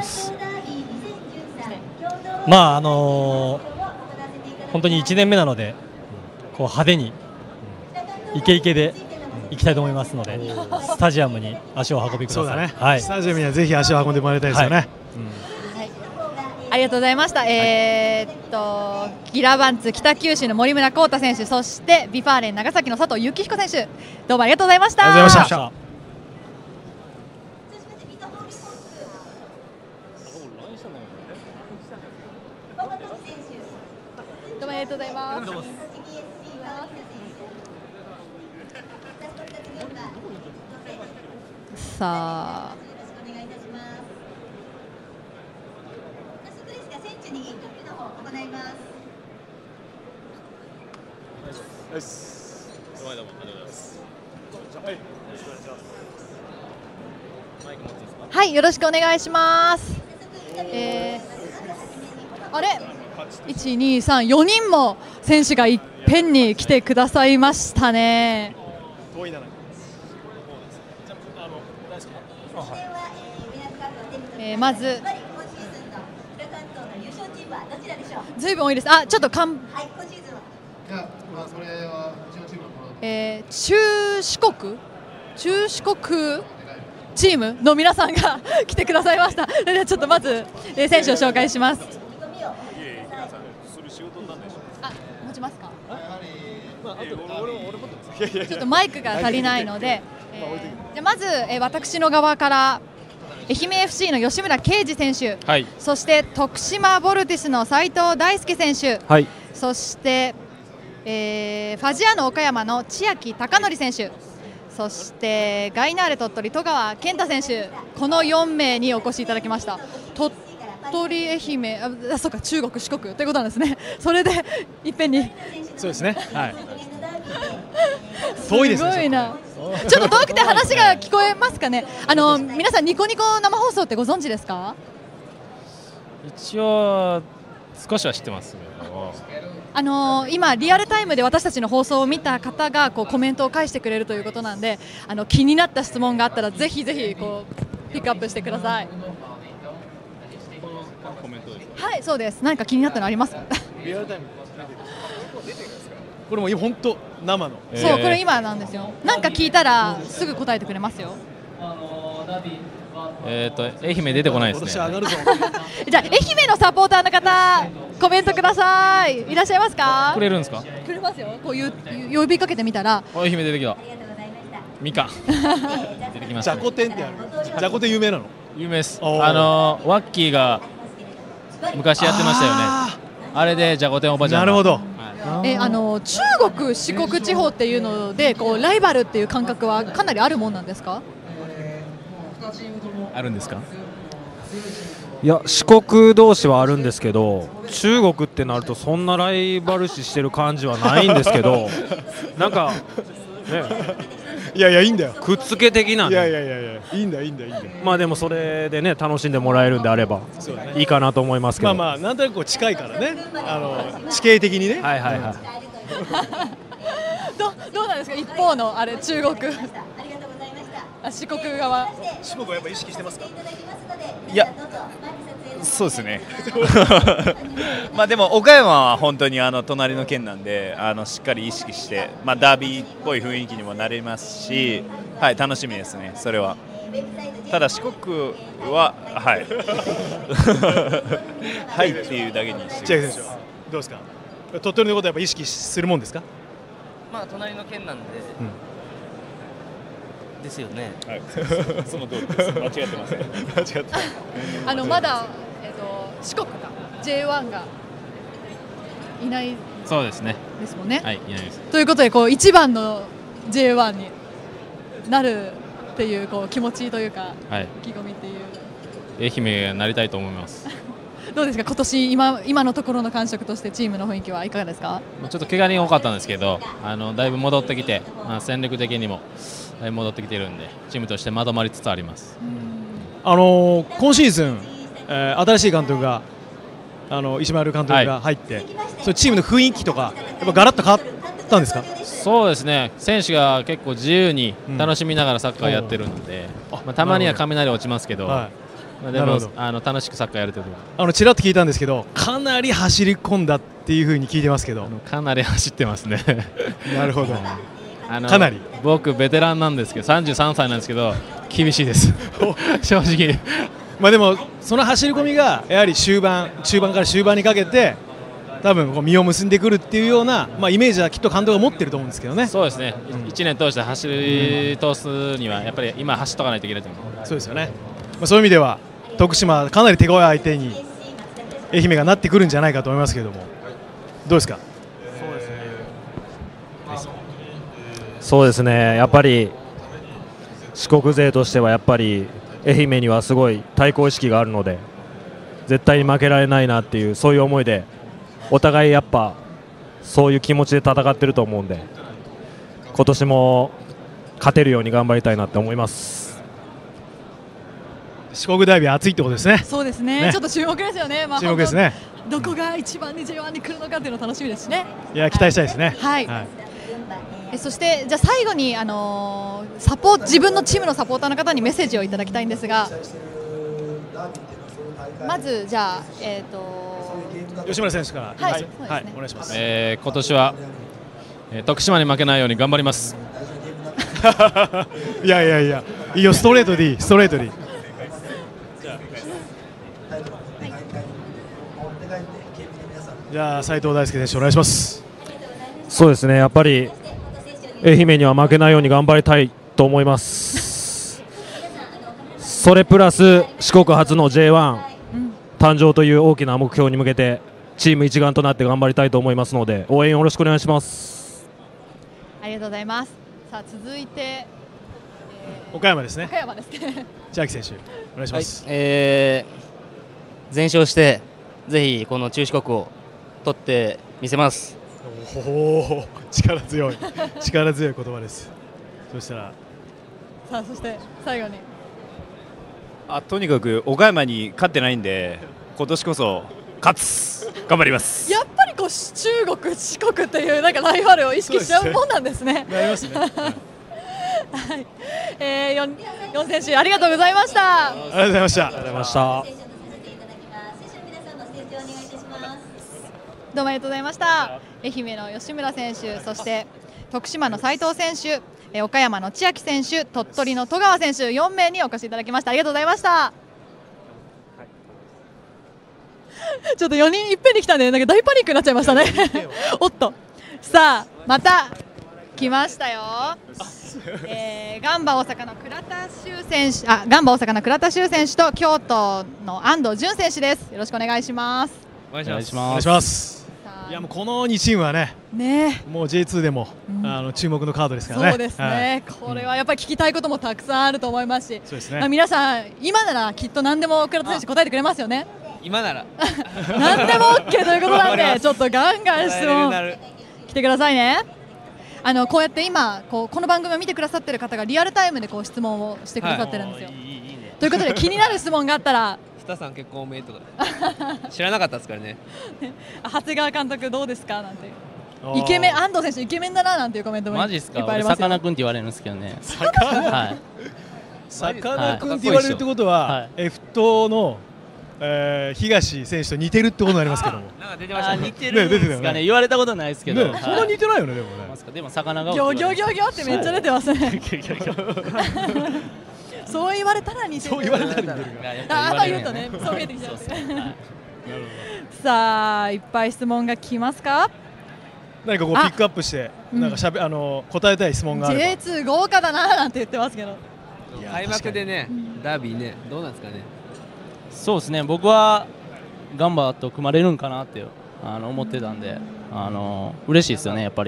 本当に1年目なので派手にイケイケで行きたいと思いますので、スタジアムに足を運びください。 そうだね。スタジアムにはぜひ足を運んでもらいたいですよね。 ありがとうございました。ギラバンツ北九州の森村浩太選手、そしてビファーレン長崎の佐藤幸彦選手、どうもありがとうございました。 ありがとうございました。 どうもありがとうございます。さあ。はい、よろしくお願いします。あれ、1、2、3、4人も選手がいっぺんに来てくださいましたね。まずずいぶん多いです。あ、ちょっと中四国チームの皆さんが来てくださいました。ではちょっとまず選手を紹介します。あ、持ちますか。 ちょっとマイクが足りないので、じゃまず、私の側から愛媛 FC の吉村圭司選手、 はい、 そして徳島ボルティスの斉藤大輔選手、 はい、 そして、ファジアーノ岡山の千秋貴則選手、そしてガイナーレ鳥取戸川健太選手、この4名にお越しいただきました。鳥取、愛媛、そうか、中国、四国ということなんですね。それでいっぺんに。 そうですね。はい。遠いですね。 すごいな。ちょっと遠くて話が聞こえますかね。皆さんニコニコ生放送ってご存知ですか？ 一応少しは知ってますけど。 今リアルタイムで私たちの放送を見た方がこうコメントを返してくれるということなんで、気になった質問があったらぜひぜひこうピックアップしてください。はい、そうです。何か気になったのあります？ リアルタイム。これも本当生の。 そう、これ今なんですよ。なんか聞いたらすぐ答えてくれますよ。 愛媛出てこないですね。 じゃあ愛媛のサポーターの方コメントください。いらっしゃいますか？ くれるんですか？ くれますよ。こういう呼びかけてみたら。 愛媛出てきた。みかん。出てきました。 じゃこ天ってある。じゃこ天有名なの？ 有名です。ワッキーが昔やってましたよね。あれでじゃこ天おばちゃん。 なるほど。 中国四国地方っていうのでこうライバルっていう感覚はかなりあるもんなんですか？ あるんですか？ いや、四国同士はあるんですけど、中国ってなるとそんなライバル視してる感じはないんですけどなんかね、 いやいやいいんだよ、 くっつけ的な、ね、 いやいいんだまあでもそれでね楽しんでもらえるんであればいいかなと思いますけど、 まあなんとなくこう近いからね、地形的にね。 はいはいはい。 どうなんですか、一方のあれ中国四国側。 四国はやっぱ意識してますか？ いや、そうですねまあでも岡山は本当に隣の県なんでしっかり意識して、まあ、ダービーっぽい雰囲気にもなれますし、はい、楽しみですね、それは。ただ四国ははいはいっていうだけにして千秋選手はどうですか？鳥取のことはやっぱ意識するもんですか？ まあ隣の県なんで、ですよね。 はい、その通りです。間違ってません。間違ってまだ、四国が J1 がいないそうですね。 ですもんね。 はい、いないです。 ということでこう一番の J1 になるっていうこう気持ちというか、 はい、 意気込みっていう。 愛媛がなりたいと思います。 どうですか、今年今のところの感触としてチームの雰囲気はいかがですか？ ちょっと怪我人多かったんですけど、だいぶ戻ってきて、戦力的にも戻ってきているんで、チームとしてまとまりつつあります。 今シーズン、新しい監督が石丸監督が入って、それチームの雰囲気とかやっぱガラッと変わったんですか？ そうですね、選手が結構自由に楽しみながらサッカーやってるので、たまには雷落ちますけど、でも楽しくサッカーやれてる。 ちらっと聞いたんですけど、かなり走り込んだっていうふうに聞いてますけど。 かなり走ってますねなるほどかなり。 僕ベテランなんですけど、33歳なんですけど厳しいです正直まあでもその走り込みがやはり中盤から終盤にかけて多分こう実を結んでくるっていうような、まあ、イメージはきっと監督が持ってると思うんですけどね。 そうですね、1年通して走り通すにはやっぱり今走っとかないといけないと思う。 そうですよね、まあ、そういう意味では徳島かなり手強い相手に愛媛がなってくるんじゃないかと思いますけれども、どうですか？ そうですね、やっぱり四国勢としてはやっぱり愛媛にはすごい対抗意識があるので、絶対に負けられないなっていう、そういう思いでお互いやっぱそういう気持ちで戦ってると思うんで、今年も勝てるように頑張りたいなって思います。 四国ダービー熱いってことですね。 そうですね、ちょっと注目ですよね。 注目ですね。 どこが一番に J1 に来るのかっていうの楽しみですしね。 いや、期待したいですね。 はい、そしてじゃあ最後に自分のチームのサポーターの方にメッセージをいただきたいんですが、まずじゃあ吉村選手から、 はい、 お願いします。 今年は、徳島に負けないように頑張りますいやいいよ、ストレートでいい、ストレートでいい。じゃあ斉藤大輔選手お願いします。 そうですね、やっぱり愛媛には負けないように頑張りたいと思いますそれプラス四国初の J1 誕生という大きな目標に向けてチーム一丸となって頑張りたいと思いますので応援よろしくお願いします。 ありがとうございます。さあ続いて、 岡山ですね。 岡山ですね千秋選手お願いします。 はい、全勝してぜひこの中四国を取ってみせます。 おお、力強い力強い言葉です。そしたらさあそして最後にとにかく岡山に勝ってないんで今年こそ勝つ頑張ります。 やっぱりこう中国四国というなんかライバルを意識しちゃうもんなんですね。 なりますね。はい 、4選手ありがとうございました。 ありがとうございました。 ありがとうございました。 どうもありがとうございました。愛媛の吉村選手、そして徳島の斉藤選手、岡山の千秋選手、鳥取の戸川選手、4名にお越しいただきました。ありがとうございました。ちょっと4人いっぺんに来たんでなんか大パニックになっちゃいましたねおっと、さあまた来ましたよ。ガンバ大阪の倉田修選手、ガンバ大阪の倉田修選手と京都の安藤潤選手です。よろしくお願いします。 お願いします。 お願いします。いやもうこの2チームはね、もう J2 でも、注目のカードですからね。 そうですね、これはやっぱり聞きたいこともたくさんあると思いますし、 そうですね、 皆さん今ならきっと何でも倉田選手答えてくれますよね。 今なら何でも OK ということなんでちょっとガンガン質問来てくださいね。こうやって今この番組を見てくださってる方がリアルタイムでこう質問をしてくださってるんですよ。ということで気になる質問があったらスタさん結婚おめでとう知らなかったですからね長谷川監督どうですかなんて、イケメン、安藤選手イケメンだななんていうコメントもいっぱいありますよ。 マジですか。さかなクンって言われるんですけどね。 さかなクンって言われるってことは F 党の東選手と似てるってことになりますけども。 なんか出てましたね。似てるんですかね。言われたことないですけど。 そんな似てないよねでもね。 でも魚がギョギョギョギョってめっちゃ出てますね。そう言われたら似てる。 そう言われたら似てる。 言うとね、そう見えてきちゃう。さあいっぱい質問が来ますか。 何かこうピックアップしてなんか答えたい質問があれば。 J2 豪華だななんて言ってますけど。 開幕でね、ダービーね、どうなんですかね。そうですね、僕はガンバと組まれるんかなって思ってたんで、嬉しいですよね、やっぱり。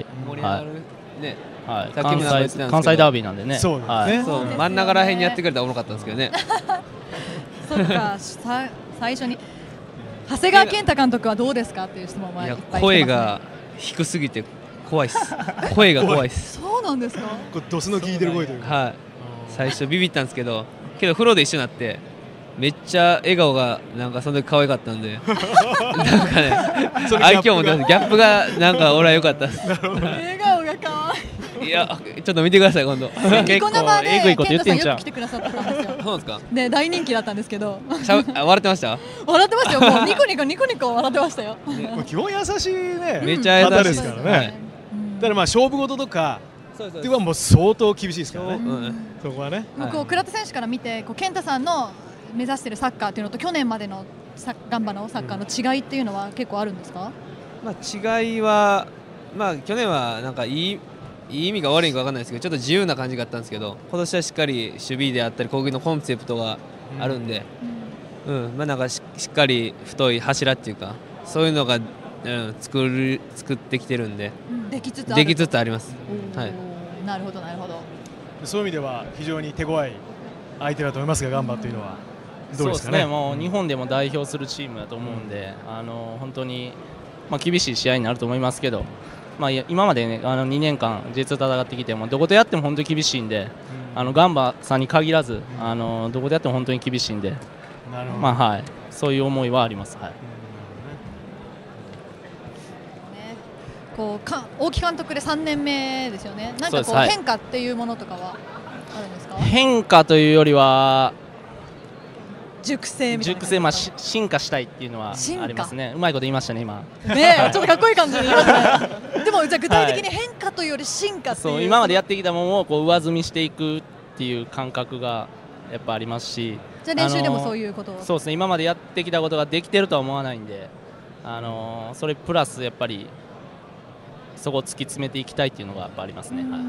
関西ダービーなんでね。 そう真ん中らへんにやってくれたらおもろかったんですけどね。 そうか、最初に長谷川健太監督はどうですかっていう質問はいっぱい来てますね。 声が低すぎて怖いっす。声が怖いっす。 そうなんですか。 ドスの効いてる声というか。 はい。最初ビビったんですけど風呂で一緒になってめっちゃ笑顔がなんかその時可愛かったんでなんかね愛嬌もギャップがなんか俺は良かったです。 笑顔が可愛い。 いやちょっと見てください今度。 結構えぐいこと言ってんじゃん。 健太さんよく来てくださったんですよ。 そうですか。 で大人気だったんですけど。 笑ってました？ 笑ってましたよ。もうニコニコ笑ってましたよ。 基本優しいね。 めっちゃ優しいですからね。だからまあ勝負事とか。っていうのはもう相当厳しいですからね。そこはね。 こう倉田選手から見て健太さんの目指しているサッカーというのと去年までのガンバのサッカーの違いっていうのは結構あるんですか？ 違いは去年はなんかいい意味が悪いか分かんないですけどちょっと自由な感じがあったんですけど今年はしっかり守備であったり攻撃のコンセプトがあるんで、なんかしっかり太い柱っていうかそういうのが作ってきてるんで、できつつあります。はい。 なるほどなるほど。 そういう意味では非常に手強い相手だと思いますがガンバというのはどうですかね。 もう日本でも代表するチームだと思うんで、本当に厳しい試合になると思いますけど、今までね2年間 J2 戦ってきてもどこでやっても本当に厳しいんで、ガンバさんに限らずどこでやっても本当に厳しいんで、はいそういう思いはあります。はい。 大木監督で3年目ですよね。なんか変化っていうものとかはあるんですか？ 変化というよりは熟成みたいな進化したいっていうのはありますね。うまいこと言いましたね今。 ねちょっとかっこいい感じで言いましたね。でもじゃあ具体的に変化というより進化っていう。 今までやってきたものを上積みしていくっていう感覚がやっぱありますし。 じゃあ練習でもそういうことを。 そうですね。今までやってきたことができてるとは思わないんで、それプラスやっぱりそこを突き詰めていきたいっていうのがやっぱありますね。はい、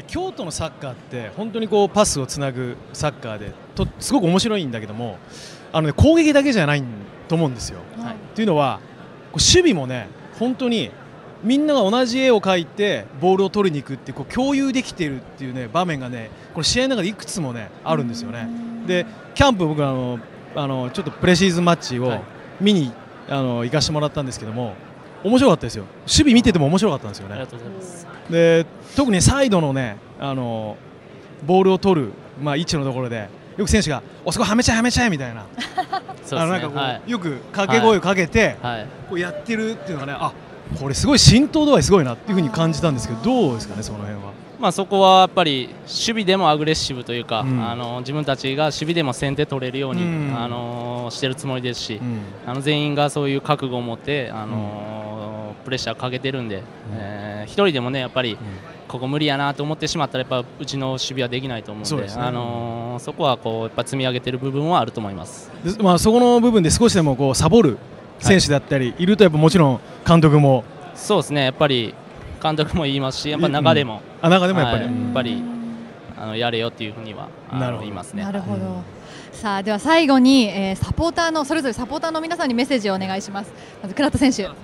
京都のサッカーって本当にパスをつなぐサッカーですごく面白いんだけども、攻撃だけじゃないと思うんですよ。はい、っていうのは守備もね、本当にみんなが同じ絵を描いてボールを取りに行くって共有できているっていうね場面がね、これ試合の中でいくつもねあるんですよね。でキャンプ僕ちょっとプレシーズンマッチを見に行かしてもらったんですけども、面白かったですよ。守備見てても面白かったんですよね。 ありがとうございます。 で特にサイドのねボールを取る、位置のところでよく選手がおそこはめちゃはめちゃえみたいななんかはい、よく掛け声をかけて、こうやってるっていうのがね、これすごい浸透度合いすごいなっていうふうに感じたんですけど、どうですかねその辺は。 そこはやっぱり守備でもアグレッシブというか、自分たちが守備でも先手取れるように、してるつもりですし、全員がそういう覚悟を持って、プレッシャーかけてるんで、一人でもねやっぱりここ無理やなと思ってしまったらやっぱうちの守備はできないと思うので、そこはやっぱ積み上げてる部分はあると思います。 そこの部分で少しでもサボる選手だったりいると、やっぱもちろん監督もそうですね、やっぱり監督も言いますし、やっぱ中でも、 中でもやっぱり、 やれよっていうふうには言いますね。 なるほど。さあでは最後に、サポーターのそれぞれサポーターの皆さんにメッセージをお願いします。まず倉田選手。はい。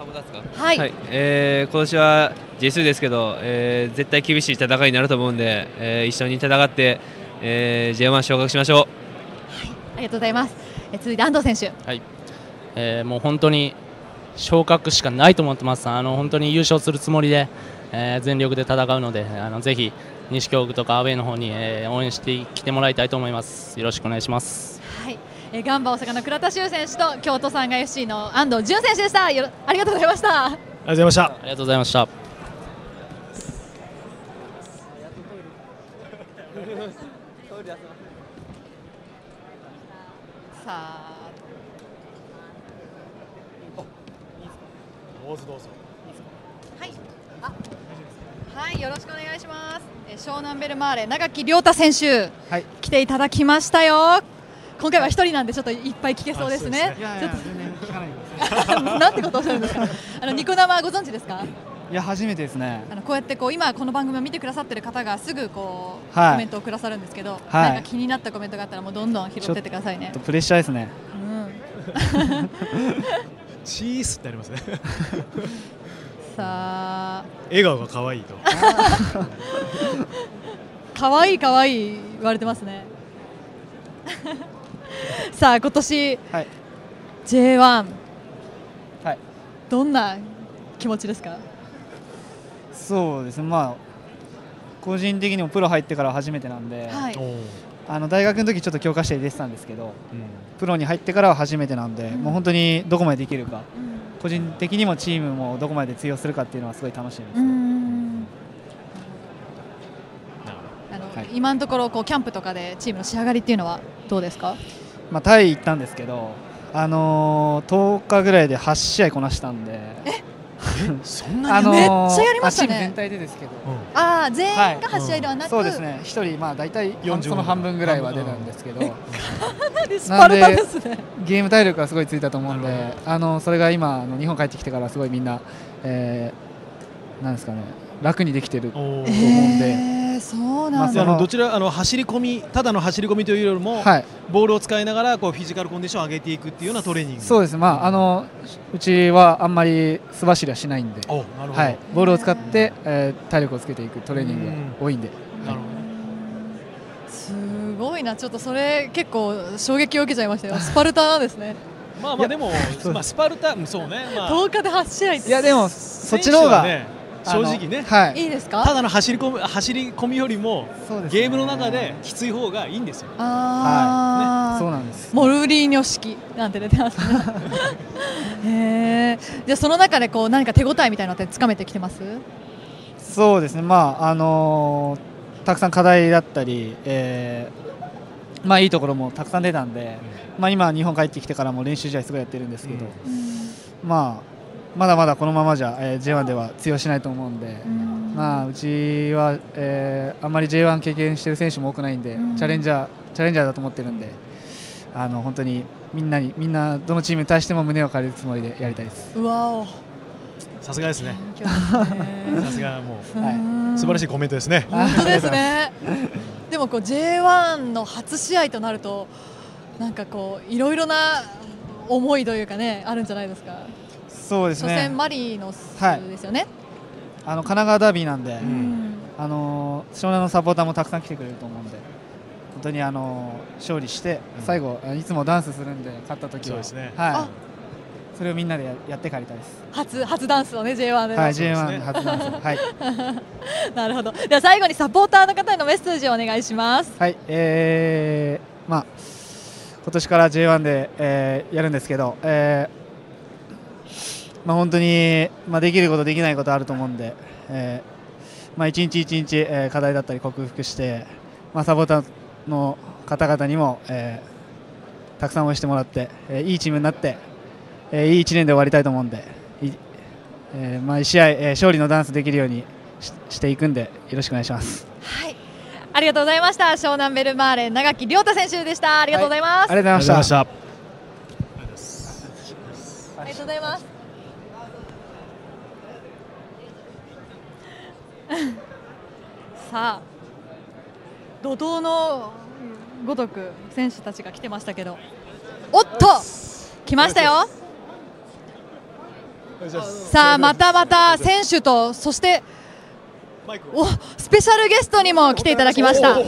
今年は J2 ですけど、絶対厳しい戦いになると思うんで、一緒に戦って、J1 昇格しましょう。 ありがとうございます。続いて安藤選手。 はい。もう本当に昇格しかないと思ってます。本当に優勝するつもりで、全力で戦うので、ぜひ西京区とかアウェーの方に、応援してきてもらいたいと思います。よろしくお願いします。 はい、ガンバ大阪の倉田修選手と京都サンガ FC の安藤純選手でした。ありがとうございました。 ありがとうございました。 ありがとうございました。 さあ。 どうぞどうぞ。 はい。はい、よろしくお願いします。湘南ベルマーレ長木亮太選手、来ていただきましたよ。今回は一人なんでちょっといっぱい聞けそうですね。 いや全然聞かないです。 なんてことをおっしゃるんですか。ニコ生ご存知ですか。 いや初めてですね。 こうやって今この番組を見てくださってる方がすぐコメントをくださるんですけど、なんか気になったコメントがあったらもうどんどん拾ってってくださいね。 プレッシャーですね。 チースってありますね。 さあ。 笑顔が可愛いと。 可愛い可愛い言われてますね。さあ今年、J1、 はい、 どんな気持ちですか。 そうですね、個人的にもプロ入ってから初めてなんで、大学の時ちょっと強化試合出てたんですけど、プロに入ってからは初めてなんで、もう本当にどこまでできるか、個人的にもチームもどこまで通用するかっていうのはすごい楽しみです。 今のところキャンプとかでチームの仕上がりっていうのはどうですか。 タイ行ったんですけど、10日ぐらいで8試合こなしたんで。 そんなにめっちゃやりましたね。 チーム全体でですけど。 全員が8試合ではなく、 そうですね。1人大体その半分ぐらいは出たんですけど。かなりスパルタですね。 ゲーム体力がすごいついたと思うんで、それが今日本帰ってきてからすごいみんな、なんですかね、楽にできてると思うんで。 そうなんだ。 どちら走り込み、ただの走り込みというよりも、ボールを使いながらフィジカルコンディションを上げていくっていうようなトレーニング。 そうです。うちはあんまり素走りはしないんで、ボールを使って、体力をつけていくトレーニングが多いんで。 すごいな、ちょっとそれ結構衝撃を受けちゃいましたよ。スパルタなんですね。 でもスパルタ、そうね。 10日で8試合。 いやでもそっちの方が。 正直ね、 いいですか。 ただの走り込みよりもゲームの中できつい方がいいんですよ。 そうなんです。 モルリーニョ式なんて出てますね。じゃあその中で何か手応えみたいなのってつかめてきてます。 そうですね。たくさん課題だったり、いいところもたくさん出たんで、今日本帰ってきてからも練習試合すごいやってるんですけど、まだまだこのままじゃ、J1 では通用しないと思うんで、うちは、あんまり J1 経験している選手も多くないんで、チャレンジャーだと思ってるんで、本当にみんなどのチームに対しても胸を借りるつもりでやりたいです。 うわお、 さすがですね。さすがもう、素晴らしいコメントですね。 本当ですね。でもこう J1 の初試合となるとなんかこういろいろな思いというかねあるんじゃないですか。 そうですね。 初戦マリノスですよね。 神奈川ダービーなんで、湘南のサポーターもたくさん来てくれると思うんで、本当に勝利して最後いつもダンスするんで勝った時は、はい。それをみんなでやって帰りたいです。 初ダンスをね J1 で。 はい、J1 初ダンス。はい。 なるほど。では最後にサポーターの方へのメッセージをお願いします。 はい。まあ今年から J1 で、やるんですけど、まあ本当にできることできないことあると思うんで、まあ一日一日、課題だったり克服して、サポーターの方々にも、たくさん応援してもらって、いいチームになって。いい1年で終わりたいと思うんで、1試合、勝利のダンスできるようにしていくんでよろしくお願いします。 はい、ありがとうございました。湘南ベルマーレ長木亮太選手でした。ありがとうございます。 ありがとうございました。 ありがとうございます。さあ、怒涛のごとく選手たちが来てましたけど、おっと来ましたよ。さあまたまた選手とそしてスペシャルゲストにも来ていただきました。はい、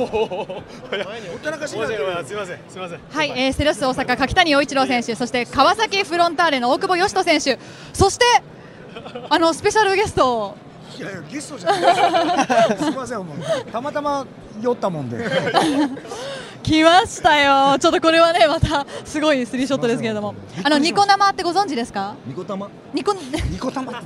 セレッソ大阪柿谷陽一郎選手、そして川崎フロンターレの大久保嘉人選手、そしてスペシャルゲストを。 いやいやゲストじゃないすみません、たまたま酔ったもんで来ましたよ。ちょっとこれはねまたすごいスリーショットですけれども、ニコ生ってご存知ですか？ ニコ玉？ ニコ玉？ ニコ玉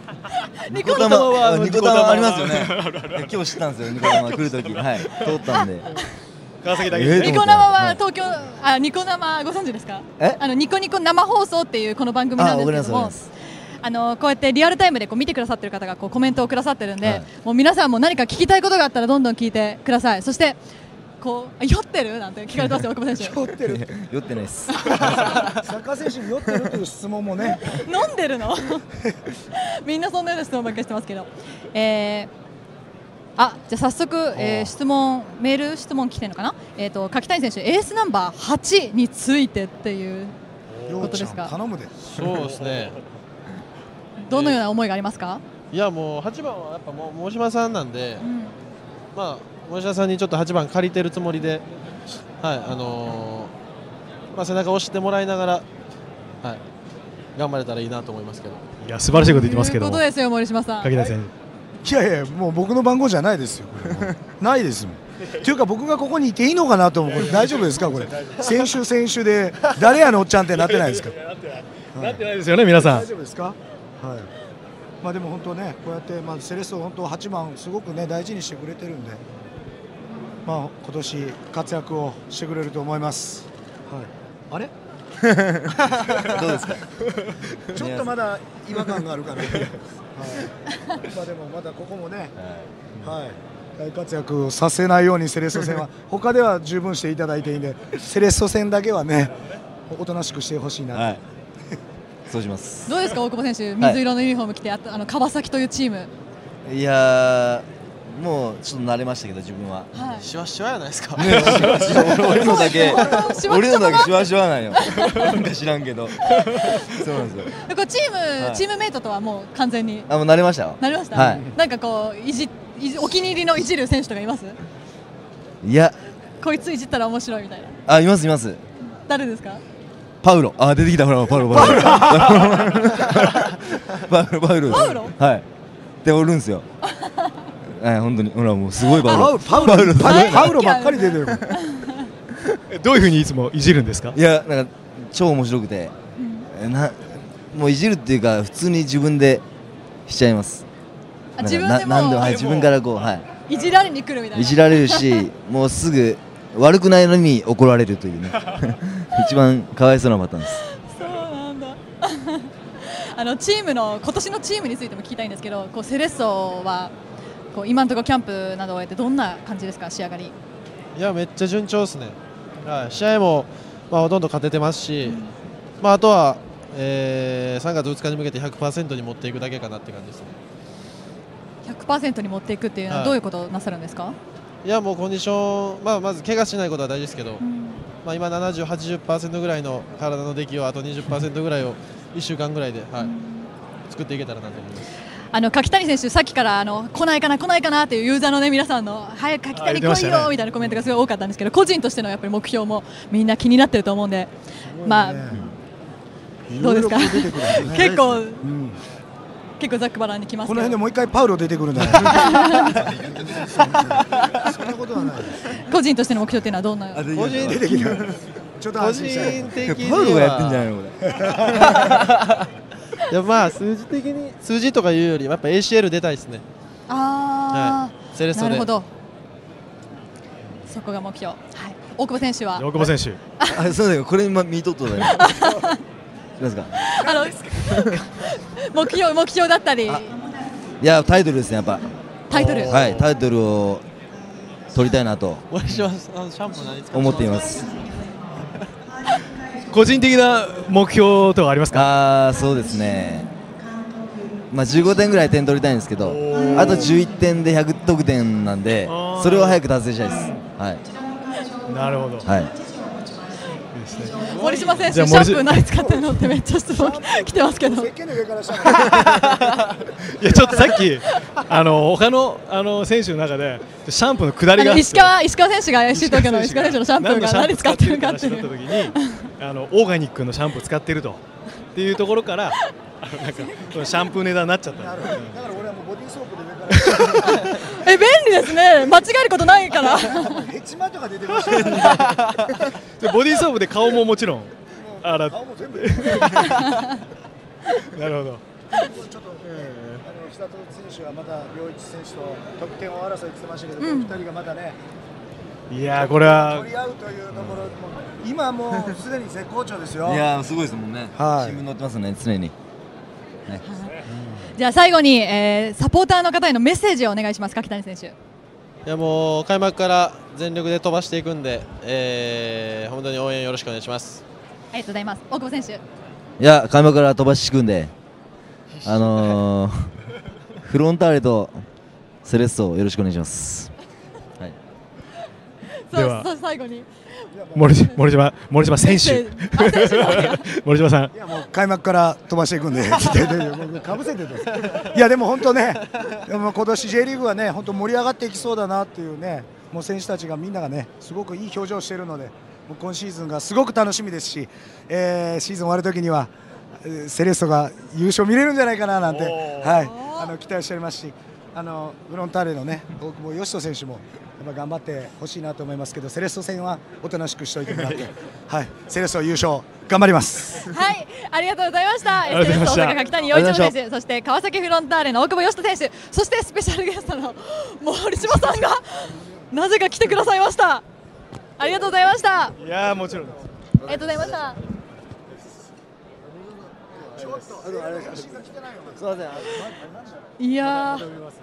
ありますよね。今日知ったんですよ。ニコ玉来るとき、はい、通ったんで。 川崎だけ。ニコ生は東京ニコ生ご存知ですか？ニコニコ生放送っていうこの番組なんですけれども。こうやってリアルタイムで見てくださってる方がコメントをくださってるんで、もう皆さんも何か聞きたいことがあったらどんどん聞いてください。そして酔ってるなんて聞かれてますよ、大久保選手。 酔ってる？酔ってないです。 サッカー選手に酔ってるという質問もね。 飲んでるの？みんなそんなような質問ばっかりしてますけど。じゃあ早速、メール質問来てるのかな。柿谷選手エースナンバー8についてっていうことですか？ 頼むで。 そうですね。 どのような思いがありますか？ いやもう8番はやっぱもう大島さんなんで、まあ大島さんにちょっと8番借りてるつもりで、はい、背中を押してもらいながら、はい、頑張れたらいいなと思いますけど。 いや素晴らしいこと言ってますけども。 ということですよ森島さん。 柿田選手。いやいやもう僕の番号じゃないですよ。ないですもん。というか僕がここにいていいのかなと思う。大丈夫ですかこれ？選手で誰やのおっちゃんってなってないですか？ なってないですよね皆さん。 大丈夫ですか？はい。でも本当ねこうやってセレッソ本当8番すごくね大事にしてくれてるんで、今年活躍をしてくれると思います。はい。あれ？ どうですか？ ちょっとまだ違和感があるかな。はい。でもまだここもね、はい。大活躍させないようにセレッソ戦は他では十分していただいていいんで、セレッソ戦だけはねおとなしくしてほしいな。はい。 そうします。 どうですか大久保選手、水色のユニフォーム着て川崎というチーム。 いやもうちょっと慣れましたけど自分は。 シワシワやないですか。 俺のだけシワシワなんよ。なんか知らんけど。そうなんですよ。 これチームメイトとはもう完全に。 もう慣れましたよ。 慣れました。 はい。 なんかお気に入りのいじる選手とかいます？ いや。 こいついじったら面白いみたいな。 います。 誰ですか？ パウロ、出てきたほらパウロ。パウロ。はい。でおるんですよ。本当にほらもうすごいパウロばっかり出てる。 どういうふうにいつもいじるんですか？ いやなんか超面白くて、もういじるっていうか普通に自分でしちゃいます。 自分でも自分からいじられに来るみたいな。 いじられるし、もうすぐ悪くないのに怒られるというね。一番かわいそうなパターンです。 そうなんだ。チームの今年のチームについても聞きたいんですけど、セレッソは今のところキャンプなどを終えてどんな感じですか仕上がり？ いやめっちゃ順調ですね。はい、試合もほとんど勝ててますし、あとは 3月2日に向けて 100% に持っていくだけかなって感じですね。 100% に持っていくっていうのはどういうことをなさるんですか？ いやもうコンディション、まず怪我しないことは大事ですけど、今70、80% ぐらいの体の出来をあと 20% ぐらいを1週間ぐらいで、作っていけたらなと思います。 柿谷選手、さっきから来ないかな来ないかなっていうユーザーの、皆さんの早く柿谷来いよみたいなコメントがすごい多かったんですけど、個人としてのやっぱり目標もみんな気になってると思うんで、どうですか？結構ざっくばらんにきますけど、 この辺でもう一回パウロ出てくるんじゃないそんなことはない。 個人としての目標っていうのはどんな？ 個人的にちょっと安心してパウロがやってんじゃないのこれ。いや数字とかいうよりやっぱ ACL 出たいですね。セレッソで。 なるほど。そこが目標。大久保選手は。 大久保選手。 そうだよ、これ今見とっとだよ。ですか。 目標だったり。いやタイトルですね、やっぱ。 タイトル。 はい、タイトルを取りたいなと思っています。 個人的な目標とかありますか？ そうですね。15点ぐらい点取りたいんですけど、あと11点で100得点なんで、それを早く達成したいです。はい。 なるほど。 はい。 森島選手、シャンプー何使ってるのってめっちゃ質問来てますけど。 いやちょっとさっき他の選手の中でシャンプーの下りが石川選手が FC 東京の石川選手のシャンプーが何使ってるかっていう。 オーガニックのシャンプー使ってるとっていうところからなんかシャンプー値段になっちゃった。だから俺はもうボディーソープで上から便利ですね。間違えることないから。 ヘチマとか出てましたね。 ボディーソープで顔ももちろん洗う。 顔も全部。 なるほど。 ちょっと久戸選手はまた良一選手と得点を争いって言ってましたけど、2人がまたね。 いやこれは取り合うというところ、今もうすでに絶好調ですよ。 いやすごいですもんね。新聞載ってますね、常に。 じゃあ最後に、サポーターの方へのメッセージをお願いします、柿谷選手。 いやもう開幕から全力で飛ばしていくんで、本当に応援よろしくお願いします。 ありがとうございます。大久保選手。 いや開幕から飛ばしていくんで、フロンターレとセレッソをよろしくお願いします。はい。 では最後に森島選手森島さん。 いやもう開幕から飛ばしていくんでかぶせていやでも本当ね、今年 J リーグはね本当盛り上がっていきそうだなっていうね、もう選手たちがみんながねすごくいい表情をしているので、もう今シーズンがすごく楽しみですし、シーズン終わるときにはセレッソが優勝見れるんじゃないかななんて、期待しておりますし、フロンターレのね大久保嘉人選手もやっぱ頑張ってほしいなと思いますけど、セレッソ戦はおとなしくしておいてもらってセレッソ優勝頑張ります。 はい、ありがとうございました。セレッソ大阪柿谷陽一選手、そして川崎フロンターレの大久保嘉人選手、そしてスペシャルゲストの森島さんがなぜか来てくださいました。ありがとうございました。 いやもちろんです。 ありがとうございました。いやどうも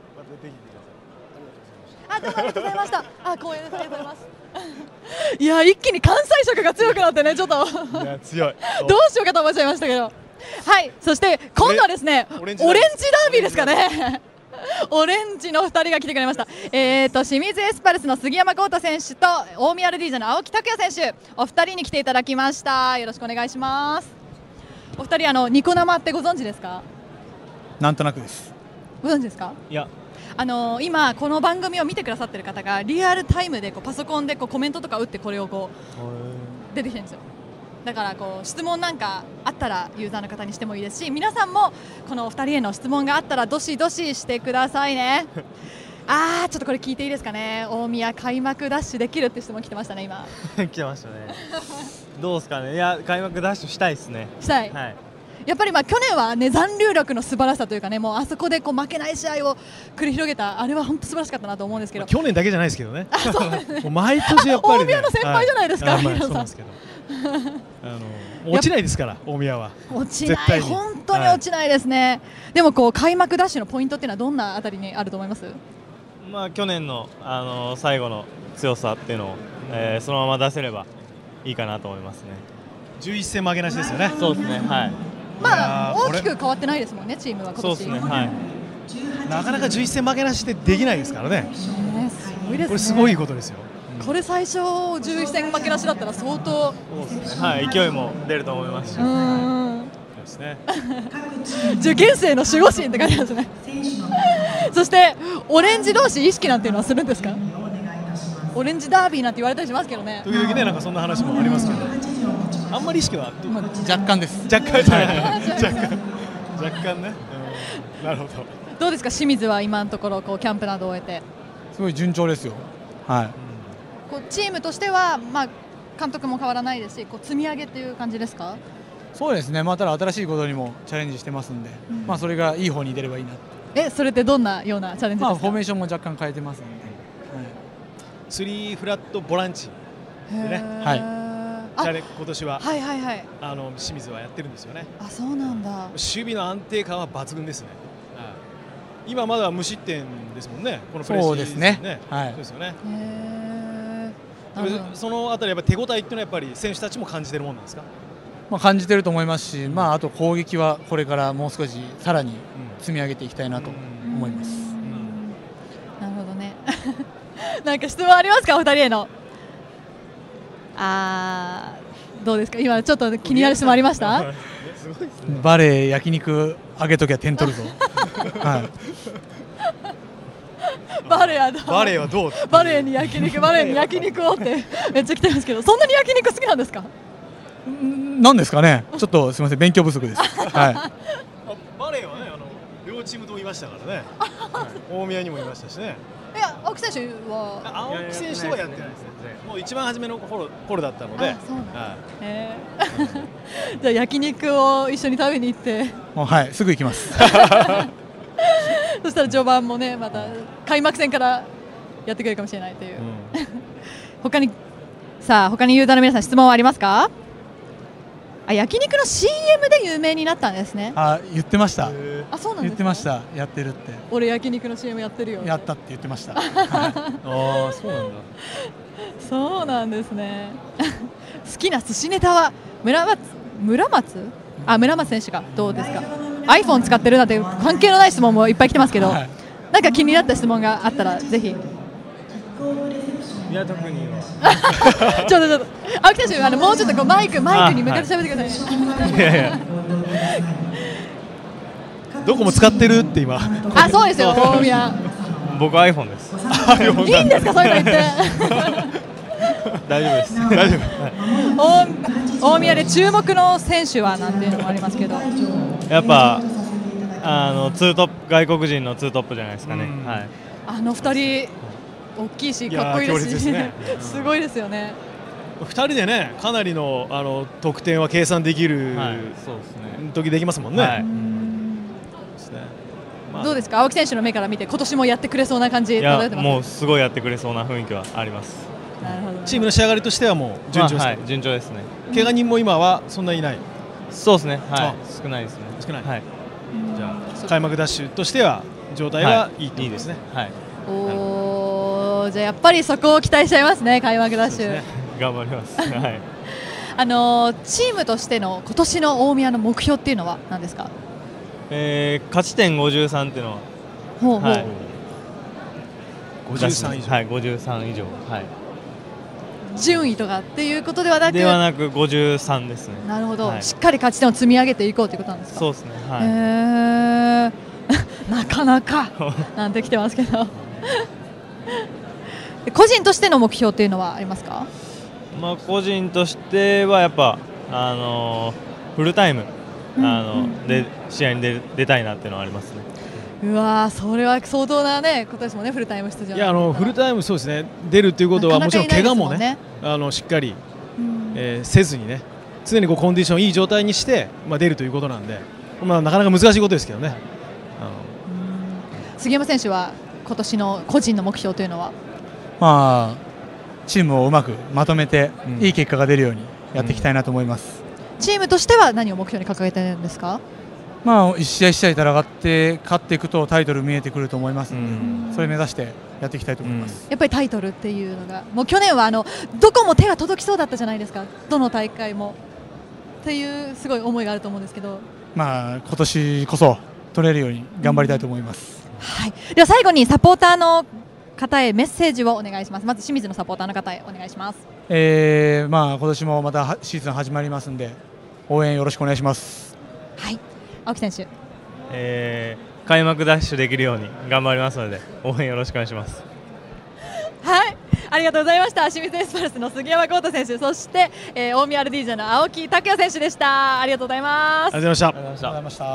ありがとうございました。光栄です。ありがとうございます。いや一気に関西色が強くなってね、ちょっといや強い。 どうしようかと思っちゃいましたけど。はい、そして今度はですね、オレンジダービーですかね。オレンジの2人が来てくれました。清水エスパルスの杉山豪太選手と大宮アルディージャの青木拓也選手、お二人に来ていただきました。よろしくお願いします。お二人ニコ生ってご存知ですか？ なんとなくです。 ご存知ですか？ いや。 今この番組を見てくださってる方がリアルタイムでパソコンでコメントとか打ってこれを出てきてるんですよ。だから質問なんかあったらユーザーの方にしてもいいですし、皆さんもこのお二人への質問があったらどしどししてくださいね。ちょっとこれ聞いていいですかね。大宮開幕ダッシュできるって質問来てましたね今。 来てましたね。どうですかね。いや開幕ダッシュしたいですね。 したい。はい。やっぱり去年はね残留力の素晴らしさというかね、もうあそこで負けない試合を繰り広げたあれは本当素晴らしかったなと思うんですけど、 去年だけじゃないですけどね。もう毎年やっぱり、 大宮の先輩じゃないですか。 そうなんですけど、落ちないですから大宮は。 落ちない、本当に落ちないですね。でも開幕ダッシュのポイントっていうのはどんなあたりにあると思います？ 去年の最後の強さっていうのを、そのまま出せればいいかなと思いますね。 11戦負けなしですよね。 そうですね。はい。 まあ大きく変わってないですもんね、チームは今年。 そうですね。はい。 なかなか11戦負けなしってできないですからね。 すごいですね。 これすごいことですよ。 これ最初11戦負けなしだったら相当。 そうですね。はい。勢いも出ると思いますし。 ですね。 受験生の守護神って感じですね。そしてオレンジ同士意識なんていうのはするんですか？オレンジダービーなんて言われたりしますけどね。 時々ね、なんかそんな話もありますけど、あんまり意識は若干です。 若干ね。なるほど。 どうですか、清水は今のところこうキャンプなどを終えて。 すごい順調ですよ。はい。 こうチームとしてはまあ監督も変わらないですし、こう積み上げっていう感じですか？ そうですね。まあただ新しいことにもチャレンジしてますんで、まあそれがいい方に出ればいいな。 それってどんなようなチャレンジですか？ まあフォーメーションも若干変えてますんで。 3フラットボランチでね。 はい。 今年は清水はやってるんですよね。 あ、そうなんだ。 守備の安定感は抜群ですね。今まだ無失点ですもんね。このプレーそうですね。はい。 そうですよね。そのあたりやっぱ手応えっていうのはやっぱり選手たちも感じてるもんなんですか？ まあ感じてると思いますし、まああと攻撃はこれからもう少しさらに積み上げていきたいなと思います。 なるほどね。なんか質問ありますか、お二人への。どうですか、今ちょっと気になる質問ありました？ バレー焼肉あげときゃ点取るぞ。はい。 バレーはどう？バレーに焼肉をってめっちゃ来てますけど、そんなに焼肉好きなんですか？ なんですかね。ちょっとすみません、勉強不足です。はい。 バレーはね、両チームともいましたからね。大宮にもいましたしね。 いや、青木選手は青木選手はやってないですね。もう一番初めの頃だったので。 そうなんです。じゃあ焼肉を一緒に食べに行って。 もうはい、すぐ行きます。 そしたら序盤もね、また開幕戦からやってくれるかもしれないという。他にユーザーの皆さん質問はありますか？焼肉の CM で有名になったんですね。 言ってました。 そうなんですか？ 言ってました。やってるって。 俺焼肉の CM やってるよ。 やったって言ってました。 そうなんだ。 そうなんですね。好きな寿司ネタは村松選手がどうですか？ iPhone 使ってるなんて関係のない質問もいっぱい来てますけど、なんか気になった質問があったらぜひ。 いや、特には。 ちょっと青木選手、もうちょっとこうマイクに向かって喋ってください。 いやいや。どこも使ってるって今。 そうですよ、大宮。 僕 iPhone です。 いいんですか、そういうの言って。 大丈夫です。 大丈夫。大宮で注目の選手はなんていうのもありますけど。 やっぱツートップ、外国人のツートップじゃないですかね。はい。 2人大きいしかっこいいですし、すごいですよね。 2人でね、かなりの得点は計算できる時できますもんね。 どうですか、青木選手の目から見て今年もやってくれそうな感じ。 もうすごいやってくれそうな雰囲気はあります。 なるほど。 チームの仕上がりとしてはもう順調ですね。 順調ですね。 怪我人も今はそんなにいない。 そうですね。はい。少ないですね。 少ない。 はい。 じゃあ開幕ダッシュとしては状態はいいといいですね。 はい。 じゃあやっぱりそこを期待しちゃいますね、開幕ダッシュ。 頑張ります。はい。 チームとしての今年の大宮の目標っていうのは何ですか？ 勝ち点53っていうのは。 ほうほう。 53以上。 はい、53以上。はい。 順位とかっていうことではなく。 53ですね。 なるほど。しっかり勝ち点を積み上げていこうということなんですか？ そうですね。はい。 なかなかなんてきてますけど。個人としての目標っていうのはありますか？ 個人としてはやっぱフルタイムで試合に出たいなっていうのはありますね。 うわー、それは相当なねことですもんね、フルタイム出場。 いやフルタイムそうですね、出るっていうことはもちろん怪我もねしっかりせずにね、常にコンディションいい状態にして出るということなんで、なかなか難しいことですけどね。 杉山選手は今年の個人の目標というのは？ チームをうまくまとめていい結果が出るようにやっていきたいなと思います。 チームとしては何を目標に掲げているんですか？ 一試合一試合戦って勝っていくとタイトル見えてくると思いますので、それ目指してやっていきたいと思います。 やっぱりタイトルっていうのがもう去年はどこも手が届きそうだったじゃないですか、どの大会も。 っていうすごい思いがあると思うんですけど、 まあ今年こそ取れるように頑張りたいと思います。 はい、では最後にサポーターの方へメッセージをお願いします。まず清水のサポーターの方へお願いします。 まあ今年もまたシーズン始まりますんで応援よろしくお願いします。 はい、青木選手。 開幕ダッシュできるように頑張りますので応援よろしくお願いします。 はい、ありがとうございました。清水エスパルスの杉山浩太選手、そして、大宮アルディージャの青木拓也選手でした。ありがとうございます。 ありがとうございました。 ありがとうございました。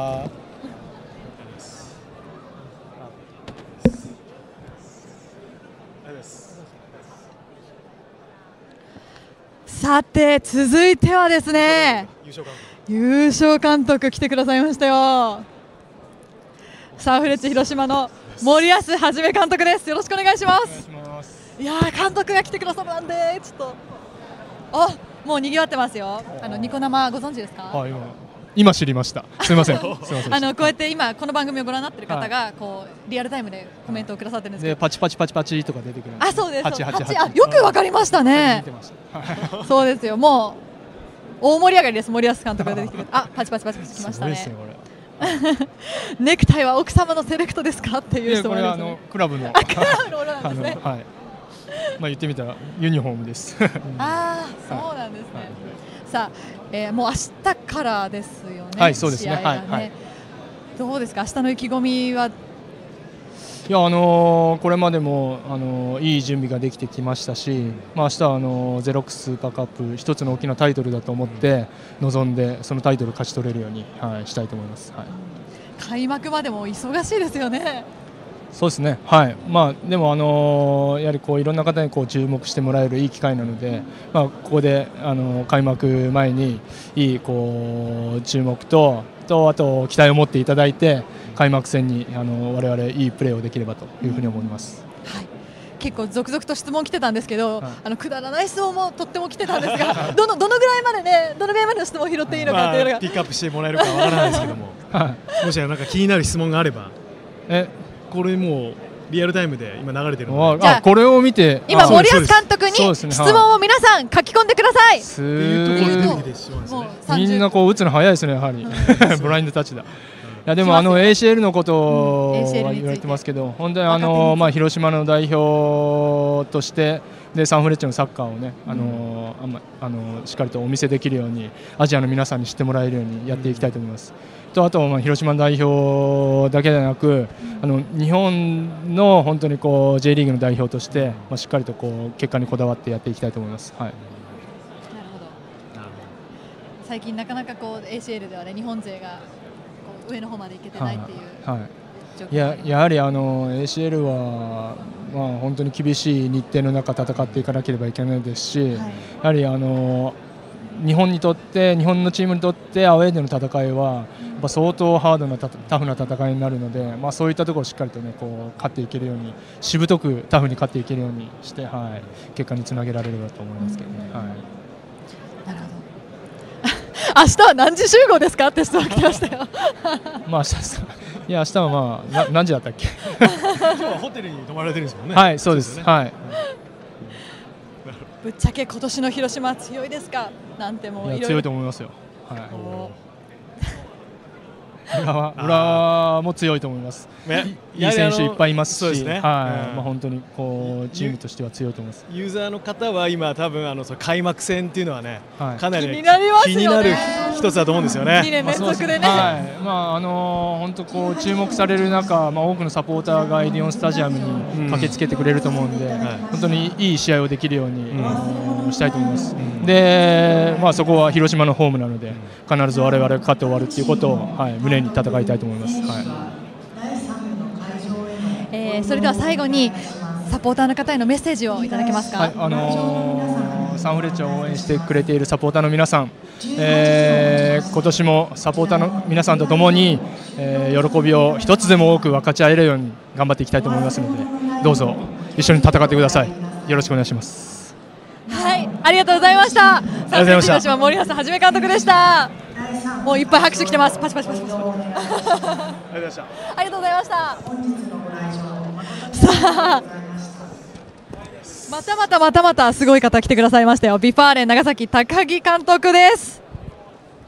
さて続いてはですね、優勝監督来てくださいましたよ。サンフレッチェ広島の森保一監督です。よろしくお願いします。いやー、監督が来てくださるなんでちょっともう賑わってますよ。ニコ生ご存知ですか？ 今知りました。すみません。すみません。 こうやって今この番組をご覧になっている方がこうリアルタイムでコメントをくださってるんですけど、 パチパチパチパチとか出てくる。 あ、そうです。よくわかりましたね。そうですよ。もう大盛り上がりです。森保監督が出てきて、パチパチパチパチ来ましたね。ネクタイは奥様のセレクトですかっていう質問ですね。 これはクラブの。 クラブのものなんですね。 はい。まあ言ってみたらユニフォームです。 ああ、そうなんですね。さあ、もう明日からですよね。 はい、そうですね。 はい。どうですか、明日の意気込みは。 いや、これまでもいい準備ができてきましたし、まあ明日はゼロックススーパーカップ一つの大きなタイトルだと思って臨んで、そのタイトルを勝ち取れるように、したいと思います。はい。 開幕までも忙しいですよね。 そうですね、はい、まあ、でも、やはりいろんな方に注目してもらえるいい機会なので、まあ、ここで開幕前にいい注目とあと期待を持っていただいて、開幕戦に我々いいプレーをできればというふうに思います。 はい、結構続々と質問来てたんですけど、くだらない質問もとっても来てたんですが、どのぐらいまでね、どのぐらいまでの質問を拾っていいのかっていうのが、 ピックアップしてもらえるかわからないですけども、もしなんか気になる質問があれば。これもうリアルタイムで今流れてるので、 これを見て今森保監督に質問を皆さん書き込んでください。 みんな打つの早いですね、やはりブラインドタッチだ。いやでもACL のことは言われてますけど、本当にまあ広島の代表としてでサンフレッチェのサッカーをね、しっかりとお見せできるようにアジアの皆さんに知ってもらえるようにやっていきたいと思います。あと広島の代表だけでなく、日本の本当にJ リーグの代表として、しっかりと結果にこだわってやっていきたいと思います。はい。なるほど。最近なかなかACL ではね、日本勢が上の方まで行けてないっていう状況。 やはりACL は本当に厳しい日程の中戦っていかなければいけないですし、やはり日本のチームにとってアウェーでの戦いは相当ハードなタフな戦いになるので、そういったところをしっかりとね勝っていけるように、しぶとくタフに勝っていけるようにして、結果につなげられればと思いますけどね。 なるほど。明日は何時集合ですかって質問来てましたよ。 明日は何時だったっけ？ 今日はホテルに泊まられてるんですもんね。 はい、そうです。はい。 ぶっちゃけ今年の広島強いですか？なんてもう強いと思いますよ。はい。浦も強いと思います。いい選手いっぱいいますし、本当にチームとしては強いと思います。 ユーザーの方は今多分開幕戦っていうのはね、かなり気になる一つだと思うんですよね。 2年連続でね。 本当注目される中、多くのサポーターがエディオンスタジアムに駆けつけてくれると思うんで、本当にいい試合をできるようにしたいと思います。で、そこは広島のホームなので、必ず我々が勝って終わるっていうことを胸に戦いたいと思います。 それでは最後にサポーターの方へのメッセージをいただけますか？ サンフレッチェを応援してくれているサポーターの皆さん、今年もサポーターの皆さんとともに、喜びを一つでも多く分かち合えるように頑張っていきたいと思いますので、どうぞ一緒に戦ってください。よろしくお願いします。 はい、ありがとうございました。サンフレッチェ広島森保一監督でした。もういっぱい拍手来てます。パチパチパチパチ。ありがとうございました。さあ、またすごい方来てくださいましたよ。ビファーレン長崎高木監督です。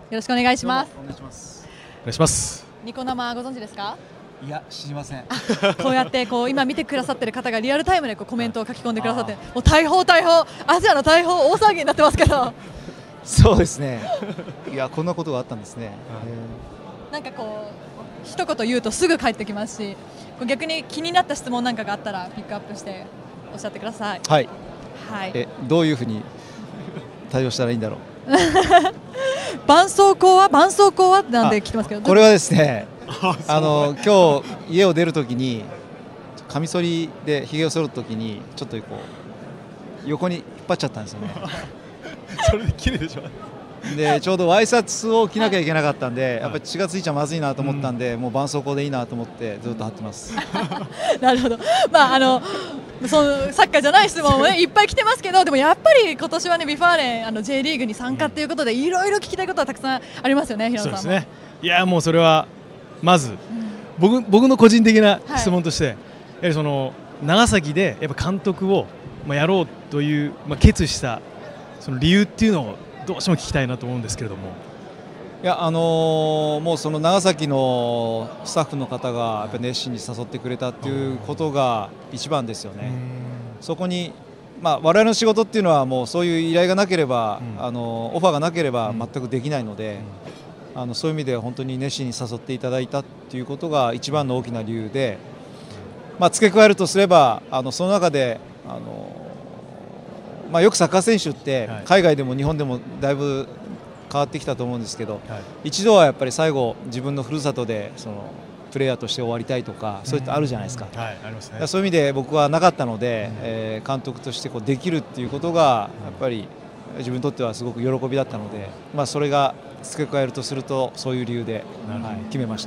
ろしくお願いします。 お願いします。 お願いします。 ニコ生ご存知ですか？ いや、知りません。 こうやって今見てくださってる方がリアルタイムでコメントを書き込んでくださって、もう大砲アジアの大砲大騒ぎになってますけど。 そうですね。いや、こんなことがあったんですね。 なんか一言言うとすぐ返ってきますし、逆に気になった質問なんかがあったらピックアップしておっしゃってください。 はい。 はい。 どういうふうに対応したらいいんだろう。 絆創膏はなんで聞いてますけど。 これはですね。今日家を出るときにカミソリでひげを剃るときにちょっと横に引っ張っちゃったんですよね。 それで綺麗でしょ。 でちょうどワイシャツを着なきゃいけなかったんで、やっぱり血がついちゃまずいなと思ったんで、もう絆創膏でいいなと思ってずっと貼ってます。 なるほど。そのサッカーじゃない質問もいっぱい来てますけど、でもやっぱり今年はね、ビファーレンJ リーグに参加ということでいろいろ聞きたいことはたくさんありますよね、平野さんも。 そうですね。いや、もうそれはまず、僕の個人的な質問として、やはりその長崎でやっぱ監督をやろうという決意したその理由っていうのをどうしても聞きたいなと思うんですけれども。 いや、もうその長崎のスタッフの方がやっぱり熱心に誘ってくれたっていうことが一番ですよね。そこに我々の仕事っていうのはもうそういう依頼がなければ、オファーがなければ全くできないので。そういう意味で本当に熱心に誘っていただいたということが一番の大きな理由で、付け加えるとすればその中でよくサッカー選手って海外でも日本でもだいぶ変わってきたと思うんですけど、一度はやっぱり最後自分のふるさとでプレイヤーとして終わりたいとか、そういったあるじゃないですか。そういう意味で僕はなかったので、監督としてできるっていうことがやっぱり自分にとってはすごく喜びだったので、それが付け加えるとするとそういう理由で、決めました。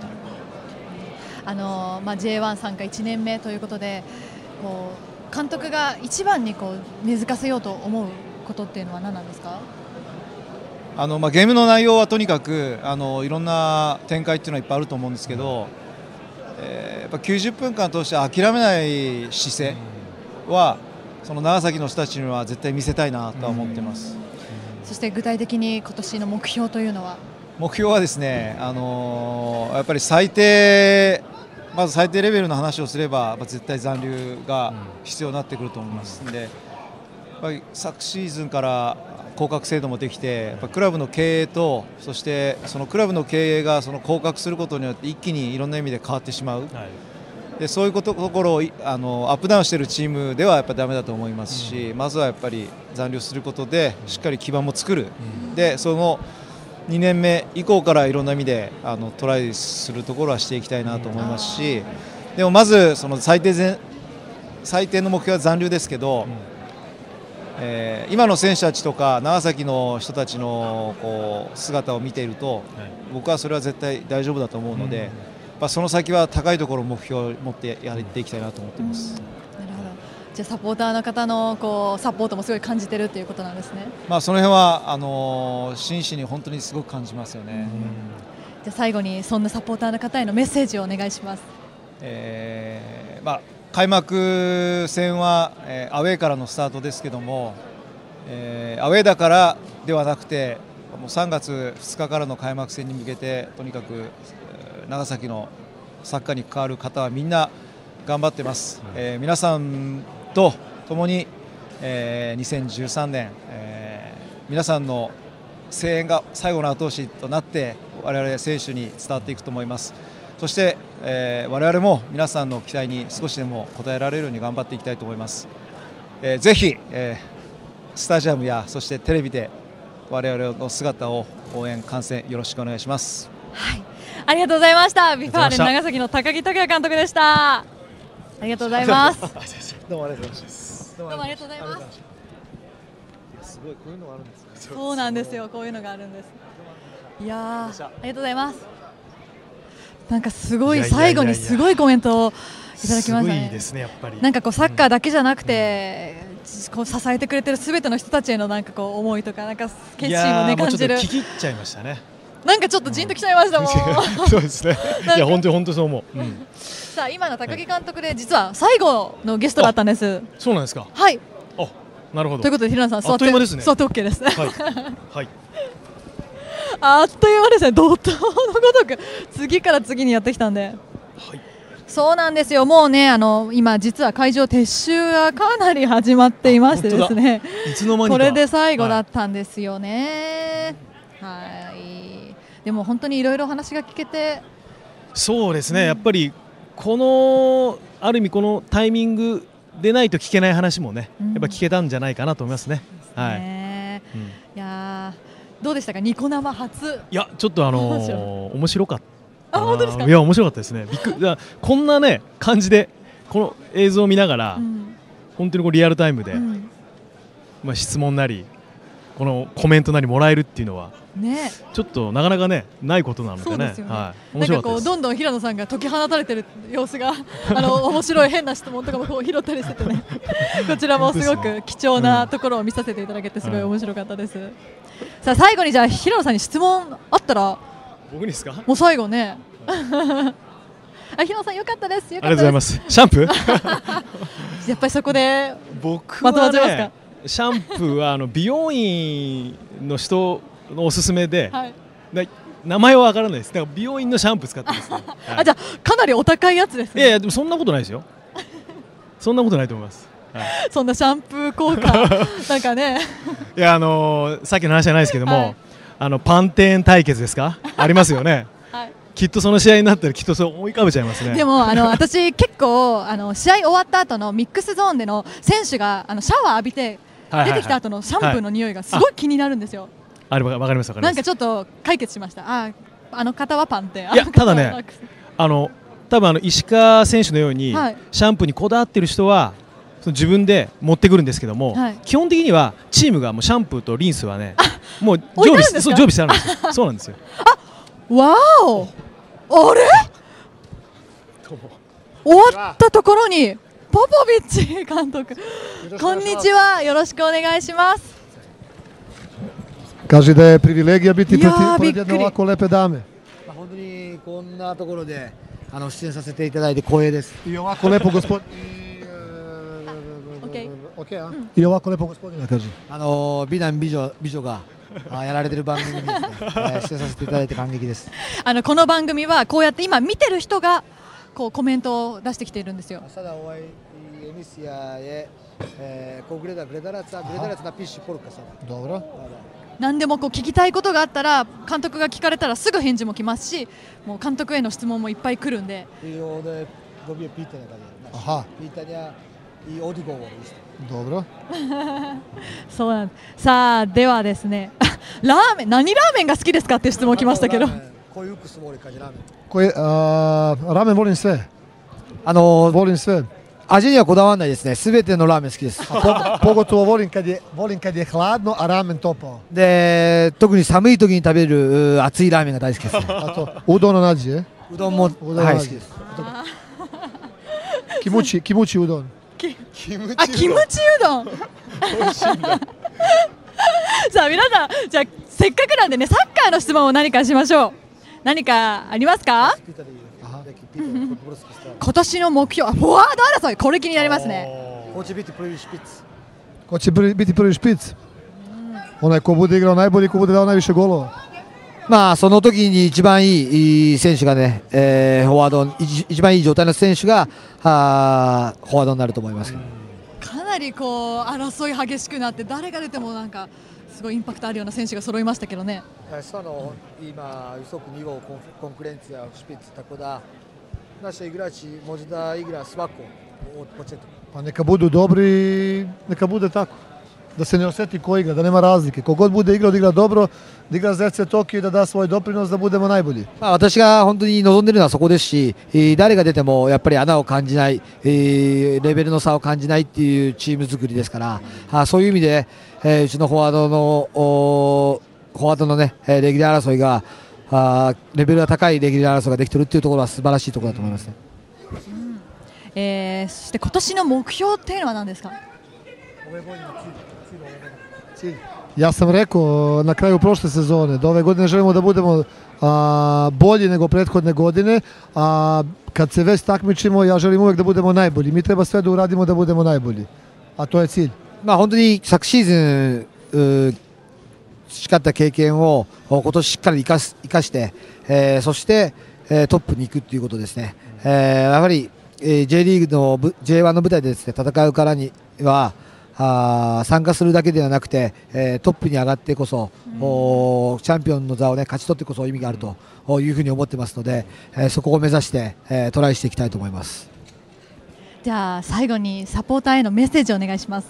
J1 参加1年目ということで、監督が一番に根付かせようと思うことっていうのは何なんですか？ ゲームの内容はとにかくいろんな展開っていうのはいっぱいあると思うんですけど、やっぱ90分間通して諦めない姿勢はその長崎の人たちには絶対見せたいなとは思ってます。 そして具体的に今年の目標というのは？ 目標はですね、やっぱりまず最低レベルの話をすれば絶対残留が必要になってくると思いますので、やっぱり昨シーズンから降格制度もできて、やっぱクラブの経営とそしてそのクラブの経営が降格することによって一気にいろんな意味で変わってしまう。でそういうところをアップダウンしているチームではやっぱりダメだと思いますし、まずはやっぱり残留することでしっかり基盤も作る、でその2年目以降からいろんな意味でトライするところはしていきたいなと思いますし、でもまずその最低の目標は残留ですけど、今の選手たちとか長崎の人たちの姿を見ていると、僕はそれは絶対大丈夫だと思うので。その先は高いところを目標を持ってやっていきたいなと思っています。 なるほど。じゃあサポーターの方のサポートもすごい感じてるということなんですね。 その辺は真摯に本当にすごく感じますよね。 じゃあ最後にそんなサポーターの方へのメッセージをお願いします。 開幕戦はアウェーからのスタートですけども、アウェーだからではなくてもう3月2日からの開幕戦に向けてとにかく長崎のサッカーに関わる方はみんな頑張ってます。皆さんと共に、2013年、皆さんの声援が最後の後押しとなって我々選手に伝わっていくと思います。そして、我々も皆さんの期待に少しでも応えられるように頑張っていきたいと思います。ぜひ、スタジアムやそしてテレビで我々の姿を応援観戦よろしくお願いします。 はい、ありがとうございました。ビファーレン長崎の高木拓也監督でした。ありがとうございます。 どうもありがとうございます。 どうもありがとうございます。 すごいこういうのがあるんですね。 そうなんですよ。こういうのがあるんです。いやー、ありがとうございます。なんかすごい最後にすごいコメントをいただきましたね。 すごいですね、やっぱり。 なんかサッカーだけじゃなくて、支えてくれてるすべての人たちへのなんか思いとか決心をね感じる。 聞き入っちゃいましたね。 なんかちょっとジンときちゃいましたもん。 そうですね。いや本当そう思う。 さあ今の高木監督で実は最後のゲストだったんです。 そうなんですか。 はい。 なるほど。 ということで平野さん座って OK です。 はい。 あっという間ですね、怒涛のごとく次から次にやってきたんで、そうなんですよ、もうね、今、実は会場、撤収がかなり始まっていましてですね、 いつの間にかこれで最後だったんですよね。はい、でも本当にいろいろ話が聞けて、 そうですね、やっぱりこのある意味このタイミングでないと聞けない話もね、やっぱ聞けたんじゃないかなと思いますね。はい。 いやどうでしたか、ニコ生初。 いやちょっと面白かった。 あ、本当ですか。 いや面白かったですね。こんなね感じでこの映像を見ながら、本当にリアルタイムで、まあ質問なりこのコメントなりもらえるっていうのは。 ね、 ちょっとなかなかねないことなのでね、 なんかこうどんどん平野さんが解き放たれてる様子が面白い変な質問とかもこう拾ったりしててねこちらもすごく貴重なところを見させていただけてすごい面白かったです。さあ最後にじゃあ平野さんに質問あったら。 僕にですか。 もう最後ねあ、平野さんよかったです。 ありがとうございます。シャンプーやっぱりそこで僕はね、シャンプーは美容院の人のおすすめで、名前はわからないです。だから美容院のシャンプー使ってますね。 あ、じゃあかなりお高いやつですね。 いやいやでもそんなことないですよ。そんなことないと思います。 そんなシャンプー効果なんかね。 いやさっきの話じゃないですけども、パンテーン対決ですかありますよね。きっとその試合になったらきっとそう思い浮かべちゃいますね。 でも私結構試合終わった後のミックスゾーンでの選手がシャワー浴びて出てきた後のシャンプーの匂いがすごい気になるんですよ。 わかりますわかります。 なんかちょっと解決しました。あの方はパンテ。 いやただね、多分石川選手のようにシャンプーにこだわってる人は自分で持ってくるんですけども、基本的にはチームがもうシャンプーとリンスはねもう常備してあるんですよ。そうなんですよ。 わお、あれ終わったところにポポビッチ監督、こんにちは、よろしくお願いします。 Kaže da je privilegija biti pored jedne ovako lepe dame. 本当にこんなところで出演させていただいて光栄です。 I ovako lepo gospodina. I ovako lepo gospodina kaže. 美男美女がやられてる番組にですね、出演させていただいて感激です。 この番組はこうやって今見てる人がこうコメントを出してきているんですよ。何でもこう聞きたいことがあったら監督が聞かれたらすぐ返事も来ますし、もう監督への質問もいっぱい来るんで。そうなんです。さあではですね、ラーメン、何ラーメンが好きですかっていう質問来ましたけど。 ラーメンvolim sve。volim sve。 味にはこだわらないですね。すべてのラーメン好きです。 Pogotovo volim kad je hladno, a ramen topao。 で、特に寒い時に食べる熱いラーメンが大好きです。 あとうどんの味。うどんもはい好きです。 キムチうどん。 キムチうどん。さあ皆さん、じゃあせっかくなんでね、サッカーの質問を何かしましょう。何かありますか？今年の目標、フォワード争い、これ気になりますね。 Ko će biti prvi špic? Onaj ko bude igrao najbolje, ko bude dao najviše golova。 まあその時に一番いい選手がね、フォワード一番いい状態の選手がフォワードになると思います。 かなりこう争い激しくなって、誰が出てもなんかすごいインパクトあるような選手が揃いましたけどね。 今высок ниво конкуренция špic, tako da naši igrači možda igra svako od početka. Pa neka budu dobri, neka bude tako. Da se ne osjeti ko igra, da nema razlike. Kogod bude igrao, da igra dobro, da igra za ZC Tokio i da da svoj doprinos da budemo najbolji。 私が本当に望んでいるのはそこですし、誰が出てもやっぱり穴を感じない、レベルの差を感じないっていうチーム作りですから、そういう意味で、うちのフォワードのね、レギュラー争いがレベルが高いレギュラー争いができているっていうところは素晴らしいところだと思いますね。そして今年の目標っていうのは何ですか ？Ja sam rekao na kraju prošle sezone da ove godine želimo da budemo bolji nego prethodne godine, a kad se već takmičimo ja želim uvek da budemo najbolji. Mi treba sve da uradimo da budemo najbolji, a to je cilj。 本当に昨シーズン培った経験を今年しっかり生かして、そして、トップに行くということですね。やはり、J リーグの J1 の舞台でですね、戦うからには参加するだけではなくて、トップに上がってこそ、チャンピオンの座を、ね、勝ち取ってこそ意味があるというふうに思ってますので、そこを目指して、トライしていきたいと思います。 じゃあ最後にサポーターへのメッセージをお願いします。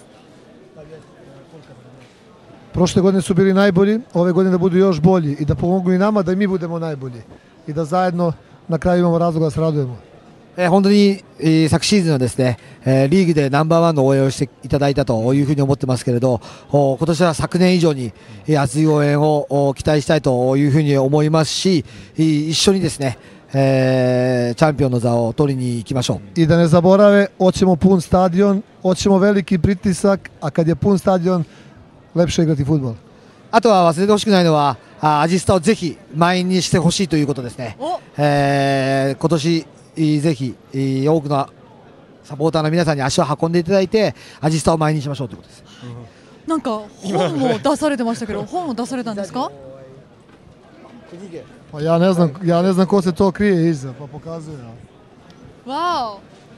Prošle godine su bili najbolji, ove godine da budu još bolji i da pomogu i nama da i mi budemo najbolji i da zajedno na kraju imamo razloga da se radujemo. 本当に、昨シーズンはですね、リーグでナンバーワンの応援をしていただいたというふうに思ってますけれど、今年は昨年以上に、熱い応援を期待したいというふうに思いますし、一緒にですね、チャンピオンの座を取りに行きましょう。 I da ne zaborave, hoćemo pun stadion, hoćemo veliki pritisak, a kad je pun stadion, lepše igrati fudbal. あとは忘れてほしくないのは、アジスタをぜひ満員にしてほしいということですね。今年ぜひ多くのサポーターの皆さんに足を運んでいただいて、アジスタを満員にしましょうということです。 なんか本も出されてましたけど、本を出されたんですか Ja ne znam ko se to krije iza, pa pokazuje. Wow.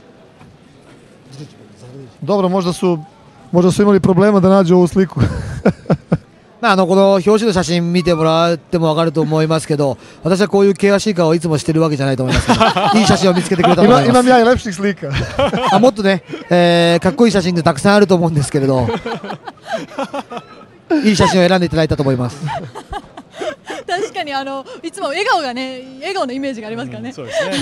Dobro, možda su imali problema da nađu ovu sliku. この表紙の写真見てもらっても分かると思いますけど、私はこういう険しい顔をいつもしてるわけじゃないと思いますけど、いい写真を見つけてくれたと思います。 Imam ja i lepših slika. もっとね、かっこいい写真がたくさんあると思うんですけれど、いい写真を選んでいただいたと思います。 確かにいつも笑顔がね、笑顔のイメージがありますからね。 そうですね。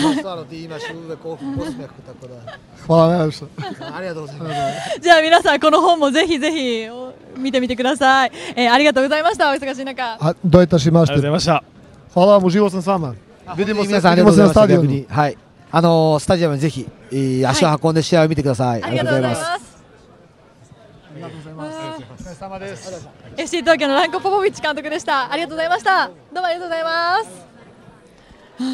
ありがとうございます。 じゃあ皆さんこの本もぜひぜひ見てみてください。ありがとうございました。お忙しい中。 どういたしまして。 ありがとうございました。 Hvala vam, uživao sam s vama. Vidimo se na stadionu. はい。スタジアムにぜひ足を運んで試合を見てください。 ありがとうございます。FC 東京のランコ・ポポビッチ監督でした。ありがとうございました。どうもありがとうございます。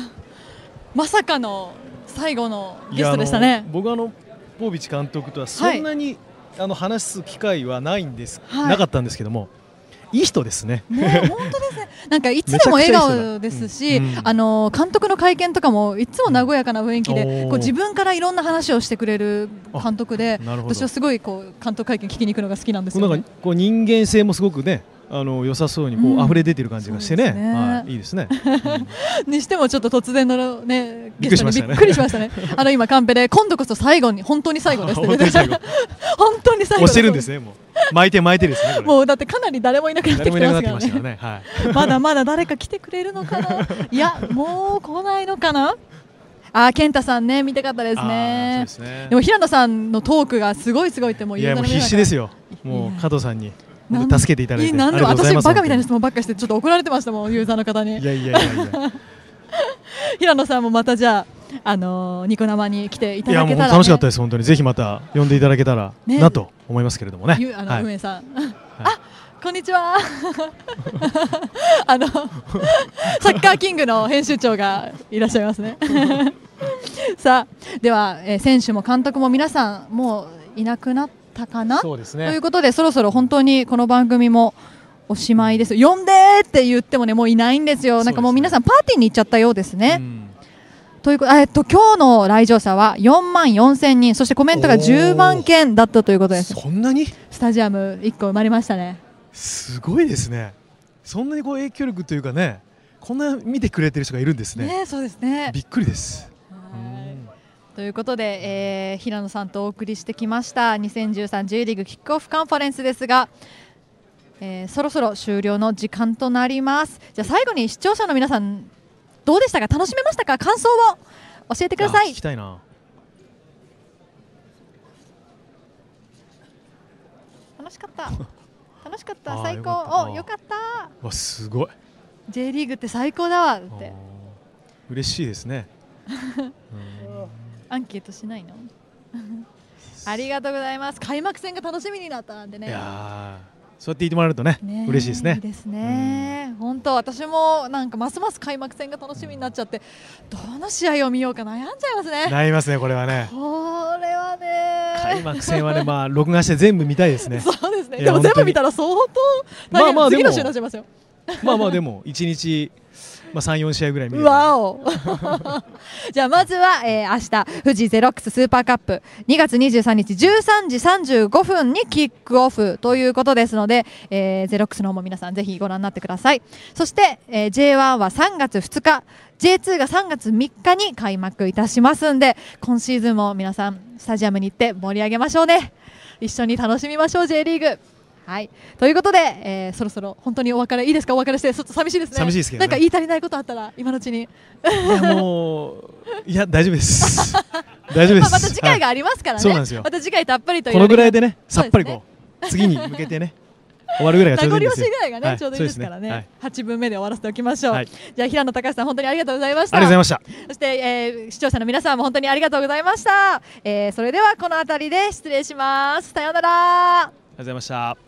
まさかの最後のゲストでしたね。 僕ポポビッチ監督とはそんなに、話す機会はなかったんですけども、いい人ですね。 本当ですね。なんかいつでも笑顔ですし、監督の会見とかもいつも和やかな雰囲気で、自分からいろんな話をしてくれる監督で、私はすごい監督会見聞きに行くのが好きなんですよね。 人間性もすごくね、良さそうに溢れ出てる感じがしてね、いいですね。 にしてもちょっと突然のねゲストにびっくりしましたね。今カンペで今度こそ最後に本当に最後ですって。本当に最後。 押してるんですね。もう巻いてですね。 もうだってかなり誰もいなくなってきてますからね。まだまだ誰か来てくれるのかな。いやもう来ないのかな。健太さんね見たかったですね。でも平野さんのトークがすごいってもうもう必死ですよ。もう加藤さんに。助けていただいて私バカみたいな質問ばっかしてちょっと怒られてましたもん、ユーザーの方に。 いや平野さんもまたじゃあニコ生に来ていただけたら、 もう楽しかったです。本当にぜひまた呼んでいただけたらなと思いますけれどもね。 運営さん、こんにちは。サッカーキングの編集長がいらっしゃいますね。さあでは、選手も監督も皆さんもういなくなってかなということで、そろそろ本当にこの番組もおしまいです。呼んでって言ってもねもういないんですよ。なんかもう皆さんパーティーに行っちゃったようですね。ということ今日の来場者は4万4000人、そしてコメントが10万件だったということです。 そんなにスタジアム1個生まれましたね。 すごいですね。そんなに影響力というかね、こんな見てくれてる人がいるんですね。 そうですね。 びっくりです。 ということで、平野さんとお送りしてきました2013 J リーグキックオフカンファレンスですが、そろそろ終了の時間となります。じゃあ最後に視聴者の皆さんどうでしたか、楽しめましたか、感想を教えてください。 聞きたいな。 楽しかった最高、よかった。 わすごい。 J リーグって最高だわって。 嬉しいですね。 アンケートしないの？ありがとうございます。開幕戦が楽しみになったなんてね。 いやそうやって言ってもらえるとね嬉しいですね。 いいですね。本当私もなんかますます開幕戦が楽しみになっちゃって、どの試合を見ようか悩んじゃいますね。 悩みますねこれはね。 これはね。 開開幕戦はね、まあ録画して全部見たいですね。 そうですね。でも全部見たら相当大変、次の週になっちゃいますよ。 まあまあでも1日、まあ、3、4試合ぐらい見る。 わおじゃあまずは、明日富士ゼロックススーパーカップ2月23日13時35分にキックオフということですので、ゼロックスの方も皆さんぜひご覧になってください。そして、J1 は3月2日 J2 が3月3日に開幕いたしますんで、今シーズンも皆さんスタジアムに行って盛り上げましょうね。一緒に楽しみましょう J リーグ。はい、ということで、そろそろ本当にお別れいいですか？お別れしてちょっと寂しいですね。 寂しいですけどね。 なんか言い足りないことあったら今のうちに。 いやもういや大丈夫です。大丈夫です。 また次回がありますからね。 そうなんですよ。 また次回たっぷりとこのぐらいでね、さっぱりこう次に向けてね終わるぐらいがちょうどいいですよ。 名残惜しいぐらいがね、ちょうどいいですからね。8分目で終わらせておきましょう。じゃあ平野隆さん本当にありがとうございました。 ありがとうございました。 そして、視聴者の皆さんも本当にありがとうございました。それではこの辺りで失礼します。さようなら。 ありがとうございました。